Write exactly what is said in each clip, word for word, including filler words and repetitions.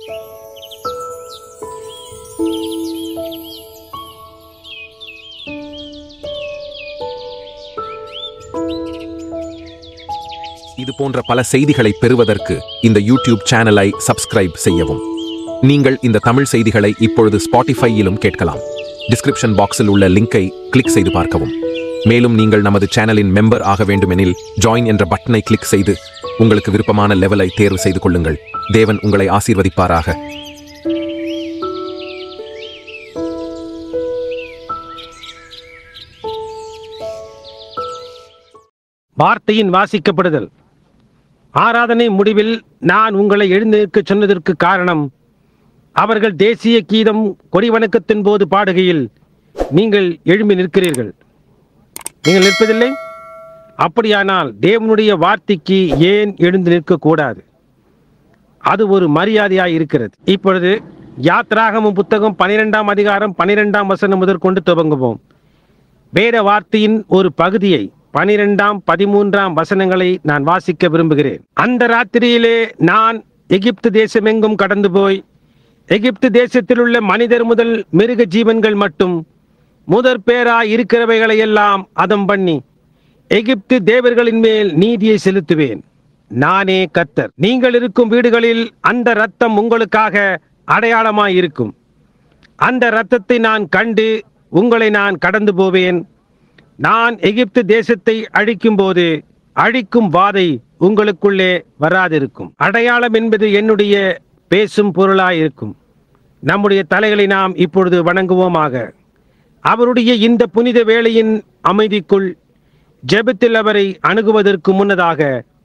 இது போன்ற பல செய்திகளை பெறுவதற்கு இந்த யூடியூப் சேனலை சப்ஸ்கிரைப் செய்யவும். நீங்கள் இந்த தமிழ் செய்திகளை இப்பொழுது ஸ்பாட்டிஃபையிலும் கேட்கலாம். டிஸ்கிரிப்ஷன் பாக்ஸில் உள்ள லிங்கை கிளிக் செய்து பார்க்கவும். மேலும் நீங்கள் நமது சேனலின் மெம்பர் ஆக வேண்டுமெனில் ஜாயின் என்ற பட்டனை கிளிக் செய்து உங்களுக்கு விருப்பமான லெவலை தேர்வு செய்து கொள்ளுங்கள். தேவன் உங்களை ஆசீர்வதிப்பாராக. வார்த்தையின் வாசிக்கப்படுதல். ஆராதனை முடிவில் நான் உங்களை எழுந்து நிற்க சொன்னதற்கு காரணம், அவர்கள் தேசிய கீதம் கொடி வணக்கத்தின் போது பாடுகையில் நீங்கள் எழும்பி நிற்கிறீர்கள். நீங்கள் நிற்பதில்லை? அப்படியானால் தேவனுடைய வார்த்தைக்கு ஏன் எழுந்து நிற்கக்கூடாது? அது ஒரு மரியாதையாய் இருக்கிறது. இப்பொழுது யாத்ராகமம் புத்தகம் பனிரெண்டாம் அதிகாரம் பனிரெண்டாம் வசனம் முதற்கொண்டு துவங்குவோம். வேத வார்த்தையின் ஒரு பகுதியை பனிரெண்டாம் பதிமூன்றாம் வசனங்களை நான் வாசிக்க விரும்புகிறேன். அந்த ராத்திரியிலே நான் எகிப்து தேசமெங்கும் கடந்து போய் எகிப்து தேசத்தில் உள்ள மனிதர் முதல் மிருக ஜீவன்கள் மட்டும் முதற் பேராய் இருக்கிறவைகளை எல்லாம் அதம் பண்ணி எகிப்து தேவர்களின் மேல் நீதியை செலுத்துவேன். நானே கர்த்தர். நீங்கள் இருக்கும் வீடுகளில் அந்த இரத்தம் உங்களுக்காக அடையாளமாய் இருக்கும். அந்த இரத்தத்தை நான் கண்டு உங்களை நான் கடந்து போவேன். நான் எகிப்து தேசத்தை அழிக்கும் போது அழிக்கும் வாதை உங்களுக்குள்ளே வராதிருக்கும். அடையாளம் என்பது என்னுடைய பேசும் பொருளாயிருக்கும். நம்முடைய தலைகளை நாம் இப்பொழுது வணங்குவோமாக. அவருடைய இந்த புனித வேளையின் அமைதிக்குள் ஜெபத்தில் அவரை அணுகுவதற்கு முன்னதாக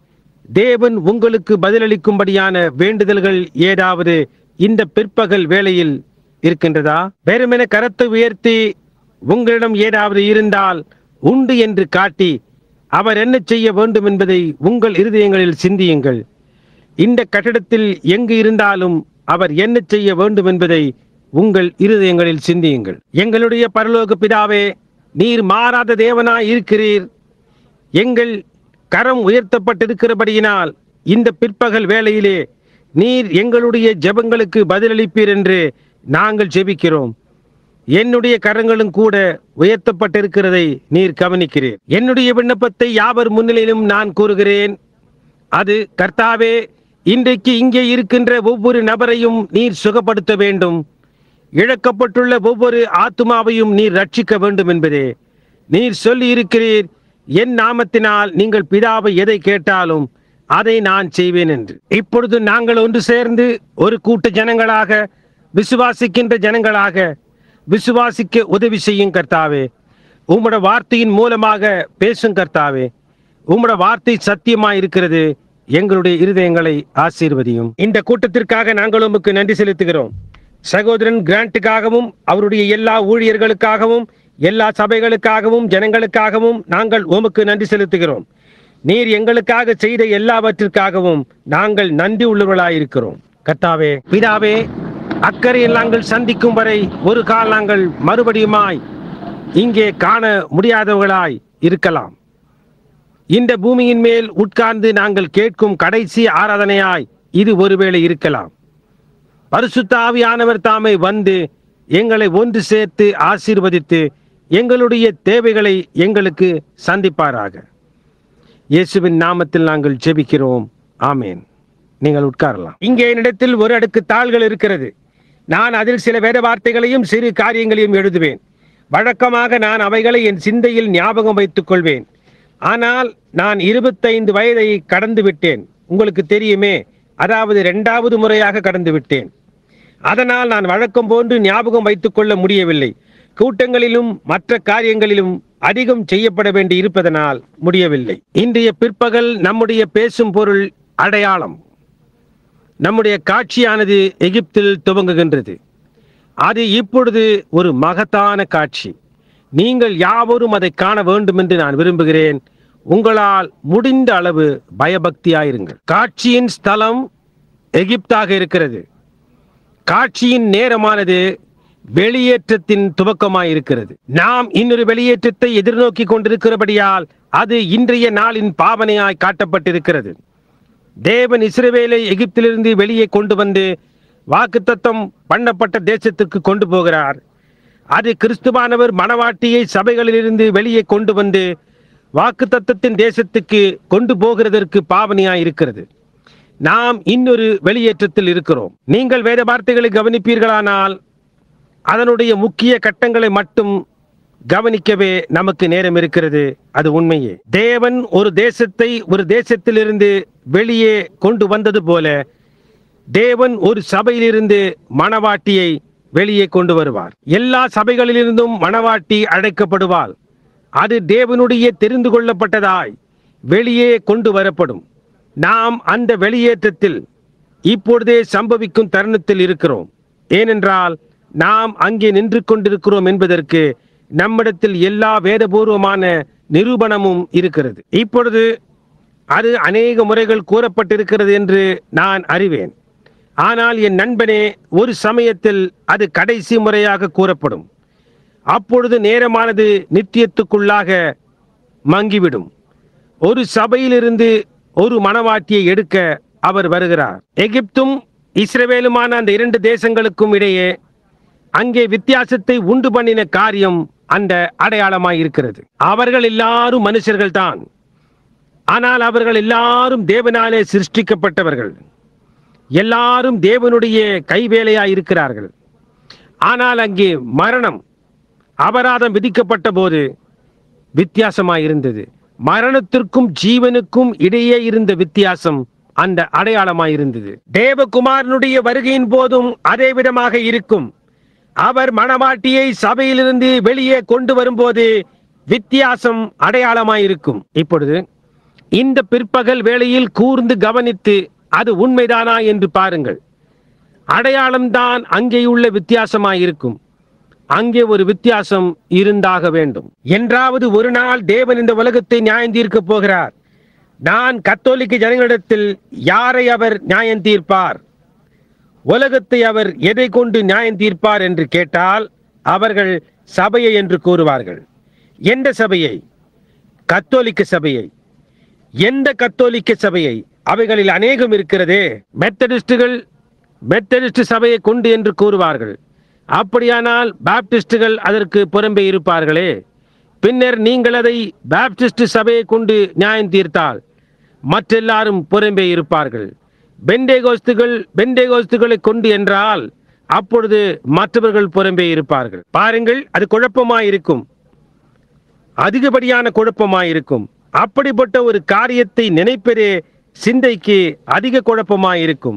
தேவன் உங்களுக்கு பதிலளிக்கும்படியான வேண்டுதல்கள் ஏதாவது இந்த பிற்பகல் வேளையில் இருக்கின்றதா? வெறுமென கரத்தை உயர்த்தி உங்களிடம் ஏதாவது இருந்தால் உண்டு என்று காட்டி அவர் என்ன செய்ய வேண்டும் என்பதை உங்கள் இருதயங்களில் சிந்தியுங்கள். இந்த கட்டடத்தில் எங்கு இருந்தாலும் அவர் என்ன செய்ய வேண்டும் என்பதை உங்கள் இருதயங்களில் சிந்தியுங்கள். எங்களுடைய பரலோக பிதாவே, நீர் மாறாத தேவனாய் இருக்கிறீர். எங்கள் கரம் உயர்த்தப்பட்டிருக்கிறபடியினால் இந்த பிற்பகல் வேளையிலே நீர் எங்களுடைய ஜெபங்களுக்கு பதிலளிப்பீர் என்று நாங்கள் ஜெபிக்கிறோம். என்னுடைய கரங்களும் கூட உயர்த்தப்பட்டிருக்கிறதை நீர் கவனிக்கிறீர். என்னுடைய விண்ணப்பத்தை யாவர் முன்னிலையிலும் நான் கூறுகிறேன். அது, கர்த்தாவே, இன்றைக்கு இங்கே இருக்கின்ற ஒவ்வொரு நபரையும் நீர் சுகப்படுத்த வேண்டும். இழக்கப்பட்டுள்ள ஒவ்வொரு ஆத்துமாவையும் நீர் ரட்சிக்க வேண்டும் என்பதே. நீர் சொல்லி இருக்கிறீர், என் நாமத்தினால் நீங்கள் பிதாவை எதை கேட்டாலும் அதை நான் செய்வேன் என்று. இப்பொழுது நாங்கள் ஒன்று சேர்ந்து ஒரு கூட்ட ஜனங்களாக, விசுவாசிக்கின்ற ஜனங்களாக விசுவாசிக்க உதவி செய்யும் கர்த்தாவே. உம்முடைய வார்த்தையின் மூலமாக பேசும் கர்த்தாவே. உம்முடைய வார்த்தை சத்தியமாய் இருக்கிறது. எங்களுடைய இருதயங்களை ஆசீர்வதியும். இந்த கூட்டத்திற்காக நாங்கள் உமக்கு நன்றி செலுத்துகிறோம். சகோதரன் கிராண்டுக்காகவும் அவருடைய எல்லா ஊழியர்களுக்காகவும் எல்லா சபைகளுக்காகவும் ஜனங்களுக்காகவும் நாங்கள் உமக்கு நன்றி செலுத்துகிறோம். நீர் எங்களுக்காக செய்த எல்லாவற்றிற்காகவும் நாங்கள் நன்றி உள்ளவர்களாயிருக்கிறோம். கர்த்தாவே, பிதாவே, அக்கறையில் நாங்கள் சந்திக்கும் வரை ஒரு கால் நாங்கள் மறுபடியுமாய் இங்கே காண முடியாதவர்களாய் இருக்கலாம். இந்த பூமியின் மேல் உட்கார்ந்து நாங்கள் கேட்கும் கடைசி ஆராதனையாய் இது ஒருவேளை இருக்கலாம். பரிசுத்த ஆவியானவர் தாமே வந்து எங்களை ஒன்று சேர்த்து ஆசீர்வதித்து எங்களுடைய தேவைகளை எங்களுக்கு சந்திப்பாராக. இயேசுவின் நாமத்தில் நாங்கள் ஜெபிக்கிறோம். ஆமேன். நீங்கள் உட்காரலாம். இங்கே என்னிடத்தில் ஒரு அடுக்கு தாள்கள் இருக்கிறது. நான் அதில் சில வேத வார்த்தைகளையும் சிறு காரியங்களையும் எழுதுவேன். வழக்கமாக நான் அவைகளை என் சிந்தையில் ஞாபகம் வைத்துக் கொள்வேன். ஆனால் நான் இருபத்தைந்து வயதை கடந்து விட்டேன். உங்களுக்கு தெரியுமே, அதாவது இரண்டாவது முறையாக கடந்து விட்டேன். அதனால் நான் வழக்கம் போன்று ஞாபகம் வைத்துக் கொள்ள முடியவில்லை. கூட்டங்களிலும் மற்ற காரியங்களிலும் அதிகம் செய்யப்பட வேண்டி இருப்பதனால் முடியவில்லை. இன்றைய பிற்பகல் நம்முடைய பேசும் பொருள் அடையாளம். நம்முடைய காட்சியானது எகிப்தில் துவங்குகின்றது. அது இப்பொழுது ஒரு மகத்தான காட்சி. நீங்கள் யாவரும் அதை காண வேண்டும் என்று நான் விரும்புகிறேன். உங்களால் முடிந்த அளவு பயபக்தியாயிருங்கள். காட்சியின் ஸ்தலம் எகிப்தாக இருக்கிறது. காட்சியின் நேரமானது வெளியேற்றத்தின் துவக்கமாயிருக்கிறது. நாம் இன்னொரு வெளியேற்றத்தை எதிர்நோக்கி கொண்டிருக்கிறபடியால் அது இன்றைய நாளின் பாவனையாய் காட்டப்பட்டிருக்கிறது. தேவன் இஸ்ரவேலை எகிப்திலிருந்து வெளியே கொண்டு வந்து வாக்குத்தத்தம் பண்ணப்பட்ட தேசத்திற்கு கொண்டு போகிறார். அது கிறிஸ்துவானவர் மணவாட்டியை சபைகளிலிருந்து வெளியே கொண்டு வந்து வாக்குத்தத்தத்தின் தேசத்துக்கு கொண்டு போகிறதற்கு பாவனையாய் இருக்கிறது. நாம் இன்னொரு வெளியேற்றத்தில் இருக்கிறோம். நீங்கள் வேத வார்த்தைகளை கவனிப்பீர்களானால் அதனுடைய முக்கிய கட்டங்களை மட்டும் கவனிக்கவே நமக்கு நேரம் இருக்கிறது. அது உண்மையே. தேவன் ஒரு தேசத்தை ஒரு தேசத்திலிருந்து வெளியே கொண்டு வந்தது போல தேவன் ஒரு சபையிலிருந்து மணவாட்டியை வெளியே கொண்டு வருவார். எல்லா சபைகளிலிருந்தும் மணவாட்டி அழைக்கப்படுவாள். அது தேவனுடைய தெரிந்து கொள்ளப்பட்டதாய் வெளியே கொண்டு வரப்படும். நாம் அந்த வெளியேற்றத்தில் இப்பொழுதே சம்பவிக்கும் தருணத்தில் இருக்கிறோம். ஏனென்றால் நாம் அங்கே நின்று கொண்டிருக்கிறோம் என்பதற்கு நம்மிடத்தில் எல்லா வேதபூர்வமான நிரூபணமும் இருக்கிறது. இப்பொழுது அது அநேக முறைகள் கூறப்பட்டிருக்கிறது என்று நான் அறிவேன். ஆனால் என் நண்பனே, ஒரு சமயத்தில் அது கடைசி முறையாக கூறப்படும். அப்பொழுது நேரமானது நித்தியத்துக்குள்ளாக மங்கிவிடும். ஒரு சபையிலிருந்து ஒரு மணவாட்டியை எடுக்க அவர் வருகிறார். எகிப்தும் இஸ்ரவேலுமான அந்த இரண்டு தேசங்களுக்கும் இடையே அங்கே வித்தியாசத்தை உண்டு பண்ணின காரியம் அந்த அடையாளமாய் இருக்கிறது. அவர்கள் எல்லாரும் மனுஷர்கள் தான். ஆனால் அவர்கள் எல்லாரும் தேவனாலே சிருஷ்டிக்கப்பட்டவர்கள். எல்லாரும் தேவனுடைய கைவேலையாய் இருக்கிறார்கள். ஆனால் அங்கே மரணம் அபராதம் விதிக்கப்பட்ட போது வித்தியாசமாய் இருந்தது. மரணத்திற்கும் ஜீவனுக்கும் இடையே இருந்த வித்தியாசம் அந்த அடையாளமாய் இருந்தது. தேவகுமாரனுடைய வருகையின் போதும் அதே விதமாக இருக்கும். அவர் மணவாட்டியை சபையிலிருந்து வெளியே கொண்டு வரும்போது வித்தியாசம் அடையாளமாயிருக்கும். இப்பொழுது இந்த பிற்பகல் வேளையில் கூர்ந்து கவனித்து அது உண்மைதானா என்று பாருங்கள். அடையாளம்தான் அங்கேயுள்ள வித்தியாசமாயிருக்கும். அங்கே ஒரு வித்தியாசம் இருந்தாக வேண்டும். என்றாவது ஒரு நாள் தேவன் இந்த உலகத்தை நியாயம் தீர்க்க போகிறார். நான் கத்தோலிக்க ஜனங்களிடத்தில் யாரை அவர் நியாயம் தீர்ப்பார், உலகத்தை அவர் எதை கொண்டு நியாயம் தீர்ப்பார் என்று கேட்டால் அவர்கள் சபையை என்று கூறுவார்கள். எந்த சபையை? கத்தோலிக்க சபையை. எந்த கத்தோலிக்க சபையை? அவைகளில் அநேகம் இருக்கிறதே. மெத்தடிஸ்டுகள் மெத்தடிஸ்ட் சபையை கொண்டு என்று கூறுவார்கள். அப்படியானால் பாப்டிஸ்டுகள் அதற்கு புறம்பே இருப்பார்களே. பின்னர் நீங்கள் அதை பாப்டிஸ்ட் சபையை கொண்டு நியாயம் தீர்த்தால் மற்றெல்லாரும் புறம்பே இருப்பார்கள். பெண்டேகோஸ்துகள் பெண்டேகோஸ்துகளை கொண்டு என்றால் அப்பொழுது மற்றவர்கள் புறம்பே இருப்பார்கள். பாருங்கள், அது குழப்பமாயிருக்கும். அதிகப்படியான குழப்பமாயிருக்கும். அப்படிப்பட்ட ஒரு காரியத்தை நினைப்பதே சிந்தைக்கு அதிக குழப்பமாயிருக்கும்.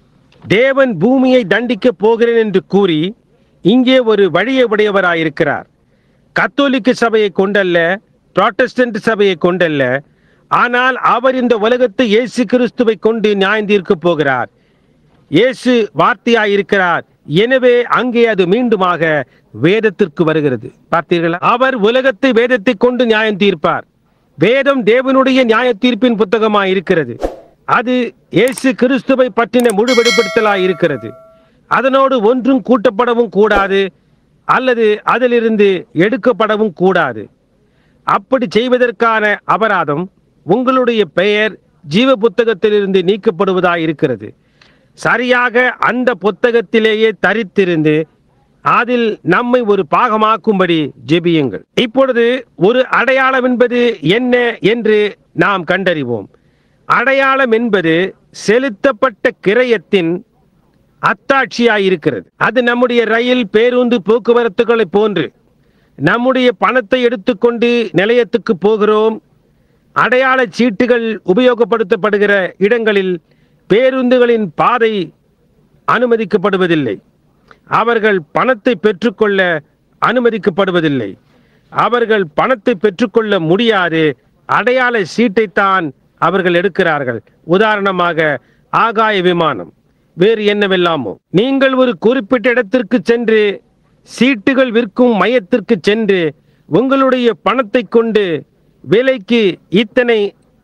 தேவன் பூமியை தண்டிக்க போகிறேன் என்று கூறி இங்கே ஒரு வழியை உடையவராயிருக்கிறார். கத்தோலிக்க சபையை கொண்டல்ல, புராட்டஸ்டன்ட் சபையை கொண்டல்ல. ஆனால் அவர் இந்த உலகத்தை இயேசு கிறிஸ்துவை கொண்டு நியாயம் தீர்க்க போகிறார். இயேசு வார்த்தையாயிருக்கிறார். எனவே அங்கே அது மீண்டுமாக வேதத்திற்கு வருகிறது. பார்த்தீர்களா? அவர் உலகத்தை வேதத்தை கொண்டு நியாயம் தீர்ப்பார். வேதம் தேவனுடைய நியாய தீர்ப்பின் புத்தகமாய் இருக்கிறது. அது இயேசு கிறிஸ்துவை பற்றின முழு வெளிப்படுத்தலாய் இருக்கிறது. அதனோடு ஒன்றும் கூட்டப்படவும் கூடாது அல்லது அதிலிருந்து எடுக்கப்படவும் கூடாது. அப்படி செய்வதற்கான அபராதம் உங்களுடைய பெயர் ஜீவ புத்தகத்திலிருந்து நீக்கப்படுவதாய் இருக்கிறது. சரியாக அந்த புத்தகத்திலேயே தரித்திருந்து அதில் நம்மை ஒரு பாகமாக்கும்படி ஜெபியுங்கள். இப்பொழுது ஒரு அடையாளம் என்பது என்ன என்று நாம் கண்டறிவோம். அடையாளம் என்பது செலுத்தப்பட்ட கிரயத்தின் அத்தாட்சியாயிருக்கிறது. அது நம்முடைய ரயில், பேருந்து, போக்குவரத்துகளை போன்று நம்முடைய பணத்தை எடுத்துக்கொண்டு நிலையத்துக்கு போகிறோம். அடையாள சீட்டுகள் உபயோகப்படுத்தப்படுகிற இடங்களில் பேருந்துகளின் பாதை அனுமதிக்கப்படுவதில்லை. அவர்கள் பணத்தை பெற்றுக்கொள்ள அனுமதிக்கப்படுவதில்லை. அவர்கள் பணத்தை பெற்றுக்கொள்ள முடியாது. அடையாள சீட்டைத்தான் அவர்கள் எடுக்கிறார்கள். உதாரணமாக ஆகாய விமானம், வேறு என்னவெல்லாமோ. நீங்கள் ஒரு குறிப்பிட்ட இடத்திற்கு சென்று சீட்டுகள் விற்கும் மையத்திற்கு சென்று உங்களுடைய பணத்தை கொண்டு விலைக்கு இத்தனை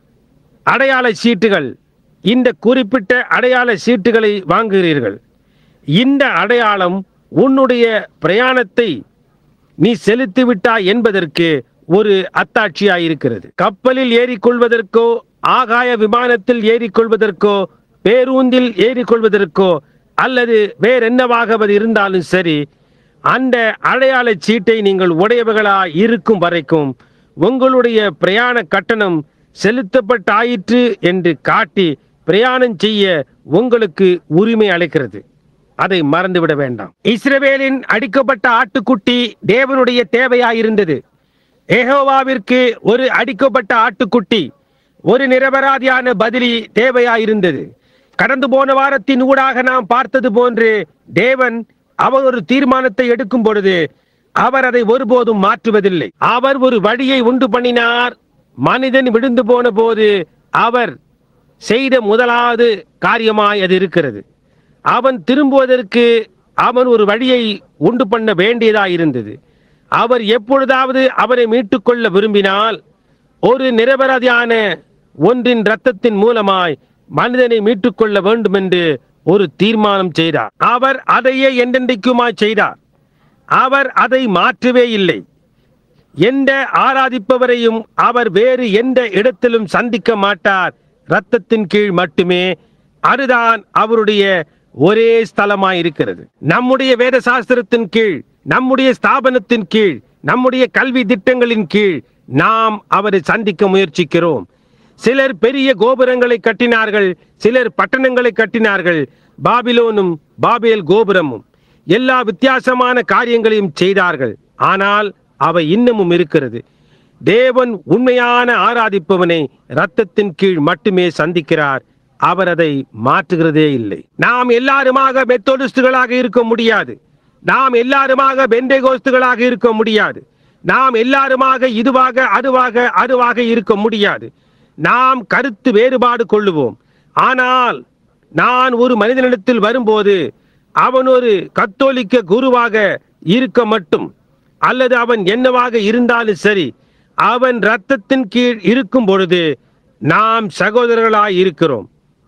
அடையாள சீட்டுகள், இந்த குறிப்பிட்ட அடையாள சீட்டுகளை வாங்குகிறீர்கள். இந்த அடையாளம் உன்னுடைய பிரயாணத்தை நீ செலுத்திவிட்டாய் என்பதற்கு ஒரு அத்தாட்சியாயிருக்கிறது. கப்பலில் ஏறிக்கொள்வதற்கோ, ஆகாய விமானத்தில் ஏறிக்கொள்வதற்கோ, பேருந்தில் ஏறிக்கொள்வதற்கோ அல்லது வேற என்னவாக இருந்தாலும் சரி, அந்த அடையாள சீட்டை நீங்கள் உடையவர்களாய் இருக்கும் வரைக்கும் உங்களுடைய பிரயாண கட்டணம் செலுத்தப்பட்டாயிற்று என்று காட்டி பிரயாணம் செய்ய உங்களுக்கு உரிமை அளிக்கிறது. அதை மறந்துவிட வேண்டாம். இஸ்ரவேலின் அடிக்கப்பட்ட ஆட்டுக்குட்டி தேவனுடைய தேவையாயிருந்தது. யெகோவாவிற்கு ஒரு அடிக்கப்பட்ட ஆட்டுக்குட்டி, ஒரு நிரபராதியான பதிலி தேவையாயிருந்தது. கடந்து போன வாரத்தின் ஊடாக நாம் பார்த்தது போன்று தேவன் அவர் ஒரு தீர்மானத்தை எடுக்கும் பொழுது அவர் அதை ஒருபோதும் மாற்றுவதில்லை. அவர் ஒரு வழியை உண்டு பண்ணினார். மனிதன் விழுந்து போன போது அவர் செய்த முதலாவது காரியமாய் அது இருக்கிறது. அவன் திரும்புவதற்கு அவன் ஒரு வழியை உண்டு பண்ண வேண்டியதாயிருந்தது. அவர் எப்பொழுதாவது அவரை மீட்டுக்கொள்ள விரும்பினால் ஒரு நிரபராதியான ஒன்றின் இரத்தத்தின் மூலமாய் மனிதனை மீட்டுக்கொள்ள வேண்டும் என்று ஒரு தீர்மானம் செய்தார். அவர் அதையே என்றென்றைக்குமாய் செய்தார். அவர் அதை மாற்றவே இல்லை. எந்த ஆராதிப்பவரையும் அவர் வேறு எந்த இடத்திலும் சந்திக்க மாட்டார். இரத்தத்தின் கீழ் மட்டுமே. அதுதான் அவருடைய ஒரே ஸ்தலமாய் இருக்கிறது. நம்முடைய வேத சாஸ்திரத்தின் கீழ், நம்முடைய ஸ்தாபனத்தின் கீழ், நம்முடைய கல்வி திட்டங்களின் கீழ் நாம் அவரை சந்திக்க முயற்சிக்கிறோம். சிலர் பெரிய கோபுரங்களை கட்டினார்கள், சிலர் பட்டணங்களை கட்டினார்கள். பாபிலோனும் பாபேல் கோபுரமும் எல்லா வித்தியாசமான காரியங்களையும் செய்தார்கள். ஆனால் அவை இன்னமும் இருக்கிறது. தேவன் உண்மையான ஆராதிப்பவனை இரத்தத்தின் கீழ் மட்டுமே சந்திக்கிறார். அவர் அதை மாற்றுகிறதே இல்லை. நாம் எல்லாருமாக மெத்தோடிஸ்டுகளாக இருக்க முடியாது. நாம் எல்லாருமாக பெந்தேகோஸ்துகளாக இருக்க முடியாது. நாம் எல்லாருமாக இதுவாக அதுவாக அதுவாக இருக்க முடியாது. நாம் கருத்து வேறுபாடு கொள்ளுவோம். ஆனால் நான் ஒரு மனிதனிடத்தில் வரும்போது அவன் ஒரு கத்தோலிக்க குருவாக இருக்க மட்டும், அல்லது அவன் என்னவாக இருந்தாலும் சரி, அவன் இரத்தத்தின் கீழ் இருக்கும் பொழுது நாம் சகோதரர்களாய் இருக்கிறோம்.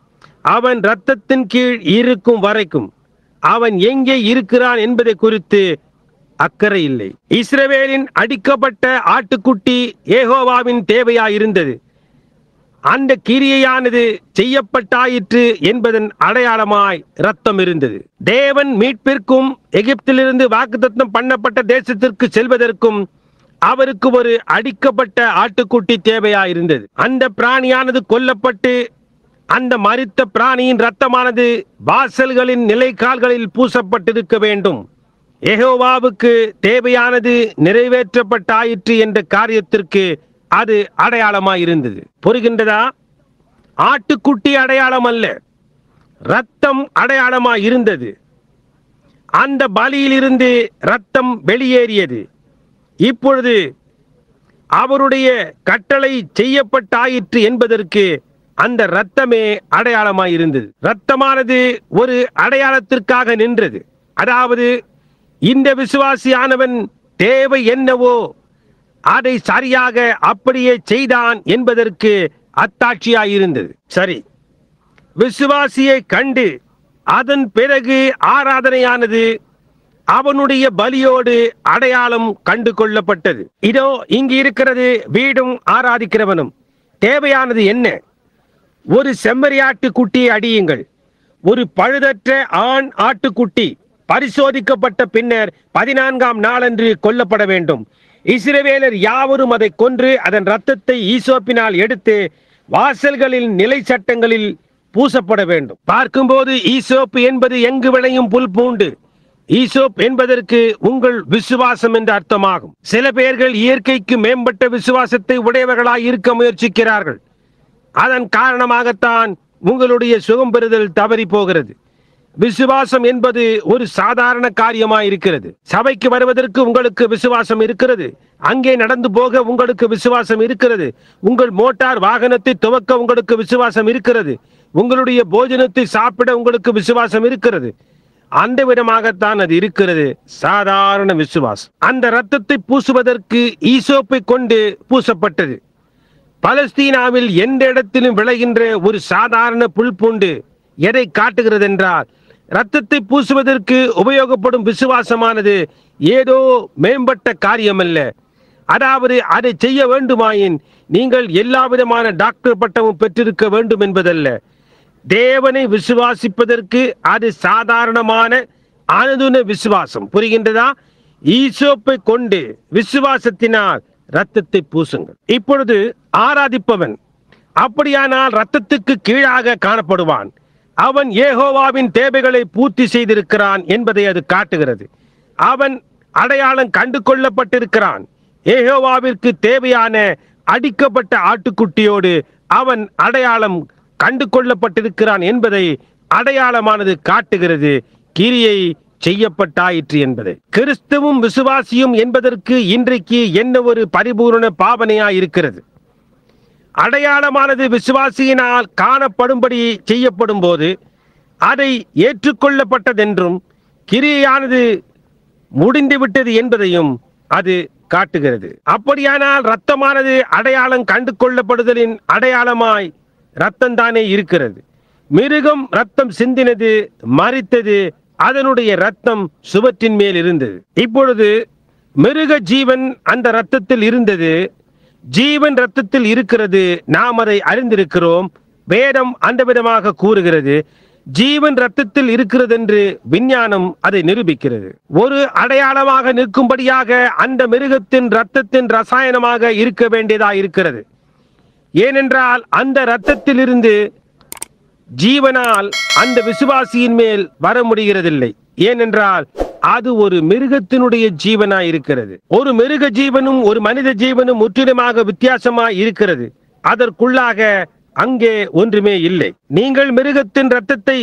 அவன் இரத்தத்தின் கீழ் இருக்கும் வரைக்கும் அவன் எங்கே இருக்கிறான் என்பதை குறித்து அக்கறை இல்லை. இஸ்ரவேலின் அடிக்கப்பட்ட ஆட்டுக்குட்டி யெகோவாவின் தேவையாயிருந்தது. அந்த கிரியையானது செய்யப்பட்டாயிற்று என்பதன் அடையாளமாய் இரத்தம் இருந்தது. தேவன் மீட்பிற்கும் எகிப்திலிருந்து வாக்குத்தத்தம் பண்ணப்பட்ட தேசத்திற்கு செல்வதற்கும் அவருக்கு ஒரு அடிக்கப்பட்ட ஆட்டுக்குட்டி தேவையாயிருந்தது. அந்த பிராணியானது கொல்லப்பட்டு அந்த மரித்த பிராணியின் இரத்தமானது வாசல்களின் நிலைக்கால்களில் பூசப்பட்டிருக்க வேண்டும். யெகோவாவுக்கு தேவையானது நிறைவேற்றப்பட்டாயிற்று என்ற காரியத்திற்கு அது அடையாளமாய் இருந்தது. புரிகின்றதா? ஆட்டுக்குட்டி அடையாளம் அல்ல, இரத்தம் அடையாளமாய் இருந்தது. அந்த பலியிலிருந்து இரத்தம் வெளியேறியது. இப்பொழுது அவருடைய கட்டளை செய்யப்பட்டாயிற்று என்பதற்கு அந்த இரத்தமே அடையாளமாய் இருந்தது. இரத்தமானது ஒரு அடையாளத்திற்காக நின்றது. அதாவது இந்த விசுவாசியானவன் தேவை என்னவோ அதை சரியாக அப்படியே செய்தான் என்பதற்கு அத்தாட்சியாயிருந்தது. சரி, விசுவாசியை கண்டு அதன் பிறகு ஆராதனையானது அவனுடைய பலியோடு அடையாளம் கண்டு கொள்ளப்பட்டது. இதோ இங்கு இருக்கிறது வீடும் ஆராதிக்கிறவனும். தேவையானது என்ன? ஒரு செம்மறியாட்டு குட்டியை அடியுங்கள். ஒரு பழுதற்ற ஆண் ஆட்டுக்குட்டி பரிசோதிக்கப்பட்ட பின்னர் பதினான்காம் நாளன்று கொல்லப்பட வேண்டும். இஸ்ரவேலர் யாவரும் அதை கொன்று அதன் இரத்தத்தை ஈசோப்பினால் எடுத்து வாசல்களில் நிலை சட்டங்களில் பூசப்பட வேண்டும். பார்க்கும்போது ஈசோப்பு என்பது எங்கு விளையும் புல் பூண்டு. ஈசோப் என்பதற்கு உங்கள் விசுவாசம் என்று அர்த்தமாகும். சில பேர்கள் இயற்கைக்கு மேம்பட்ட விசுவாசத்தை உடையவர்களாய் இருக்க முயற்சிக்கிறார்கள். அதன் காரணமாகத்தான் உங்களுடைய சுகம் பெறுதல் தவறி போகிறது. விசுவாசம் என்பது ஒரு சாதாரண காரியமாயிருக்கிறது. சபைக்கு வருவதற்கு உங்களுக்கு விசுவாசம் இருக்கிறது. அங்கே நடந்து போக உங்களுக்கு விசுவாசம் இருக்கிறது. உங்கள் மோட்டார் வாகனத்தை துவக்க உங்களுக்கு விசுவாசம் இருக்கிறது. உங்களுடைய போஜனத்தை சாப்பிட உங்களுக்கு விசுவாசம் இருக்கிறது. அந்த விதமாகத்தான் அது இருக்கிறது, சாதாரண விசுவாசம். அந்த இரத்தத்தை பூசுவதற்கு ஈசோப்பை கொண்டு பூசப்பட்டது. பலஸ்தீனாவில் எந்த இடத்திலும் விளைகின்ற ஒரு சாதாரண புல் பூண்டு எதை காட்டுகிறது என்றால், இரத்தத்தை பூசுவதற்கு உபயோகப்படும் விசுவாசமானது ஏதோ மேம்பட்ட காரியம் அல்ல. அதாவது அதை செய்ய வேண்டுமாயின் நீங்கள் எல்லா விதமான டாக்டர் பட்டமும் பெற்றிருக்க வேண்டும் என்பதல்ல. தேவனை விசுவாசிப்பதற்கு அது சாதாரணமான அனுதின விசுவாசம். புரிகின்றதா? ஈசோப்பை கொண்டு விசுவாசத்தினால் இரத்தத்தை பூசுங்கள். இப்பொழுது ஆராதிப்பவன் அப்படியானால் இரத்தத்துக்கு கீழாக காணப்படுவான். அவன் யெகோவாவின் தேவைகளை பூர்த்தி செய்திருக்கிறான் என்பதை அது காட்டுகிறது. அவன் அடையாளம் கண்டு கொள்ளப்பட்டிருக்கிறான். யெகோவாவிற்கு தேவையான அடிக்கப்பட்ட ஆட்டுக்குட்டியோடு அவன் அடையாளம் கண்டு கொள்ளப்பட்டிருக்கிறான் என்பதை அடையாளமானது காட்டுகிறது. கிரியை செய்யப்பட்டாயிற்று என்பதை. கிறிஸ்துவும் விசுவாசியும் என்பதற்கு இன்றைக்கு என்ன ஒரு பரிபூரண பாவனையாய் இருக்கிறது. அடையாளமானது விசுவாசியினால் காணப்படும்படி செய்யப்படும் போது அதை ஏற்றுக்கொள்ளப்பட்டதென்றும் கிரியையானது முடிந்துவிட்டது என்பதையும் அது காட்டுகிறது. அப்படியானால் இரத்தமானது அடையாளம் கண்டு கொள்ளப்படுதலின் அடையாளமாய் இரத்தம் தானே இருக்கிறது. மிருகம் இரத்தம் சிந்தினது, மரித்தது, அதனுடைய இரத்தம் சுவற்றின் மேல் இருந்தது. இப்பொழுது மிருக ஜீவன் அந்த இரத்தத்தில் இருந்தது, ஜீவன் இரத்தத்தில் இருக்கிறது. நாம் அதை அறிந்திருக்கிறோம். வேதம் அந்த விதமாக கூறுகிறது. ஜீவன் இரத்தத்தில் இருக்கிறது என்று விஞ்ஞானம் அதை நிரூபிக்கிறது. ஒரு அடையாளமாக நிற்கும்படியாக அந்த மிருகத்தின் இரத்தத்தின் ரசாயனமாக இருக்க வேண்டியதா இருக்கிறது. ஏனென்றால் அந்த இரத்தத்தில் இருந்து ஜீவனால் அந்த விசுவாசியின் மேல் வர முடிகிறதில்லை. ஏனென்றால் அது ஒரு மிருகத்தினுடைய ஜீவனாய் இருக்கிறது. ஒரு மிருக ஜீவனும் ஒரு மனித ஜீவனும் முற்றிலுமாக வித்தியாசமாய் இருக்கிறது. அதற்குள்ளாக அங்கே ஒன்றுமே இல்லை. நீங்கள் மிருகத்தின் இரத்தத்தை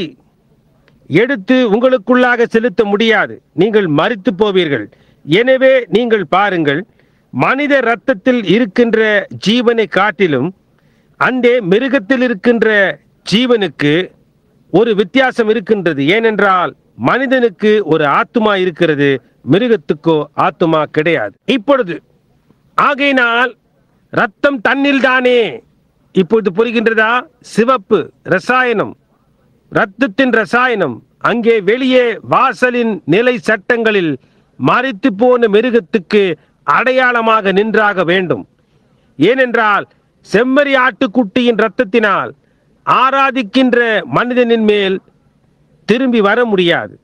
எடுத்து உங்களுக்குள்ளாக செலுத்த முடியாது. நீங்கள் மரித்து போவீர்கள். எனவே நீங்கள் பாருங்கள், மனித இரத்தத்தில் இருக்கின்ற ஜீவனை காட்டிலும் அந்த மிருகத்தில் இருக்கின்ற ஜீவனுக்கு ஒரு வித்தியாசம் இருக்கின்றது. ஏனென்றால் மனிதனுக்கு ஒரு ஆத்துமா இருக்கிறது, மிருகத்துக்கோ ஆத்துமா கிடையாது. இப்பொழுது ஆகையினால் ரத்தம் தன்னில் தானே. இப்பொழுது புரிகின்றதா? சிவப்பு ரசாயனம், ரத்தத்தின் ரசாயனம் அங்கே வெளியே வாசலின் நிலை சட்டங்களில் மரித்து போன மிருகத்துக்கு அடையாளமாக நின்றாக வேண்டும். ஏனென்றால் செம்மறி ஆட்டுக்குட்டியின் இரத்தத்தினால் ஆராதிக்கின்ற மனிதனின் மேல் திரும்பி வர முடியாது.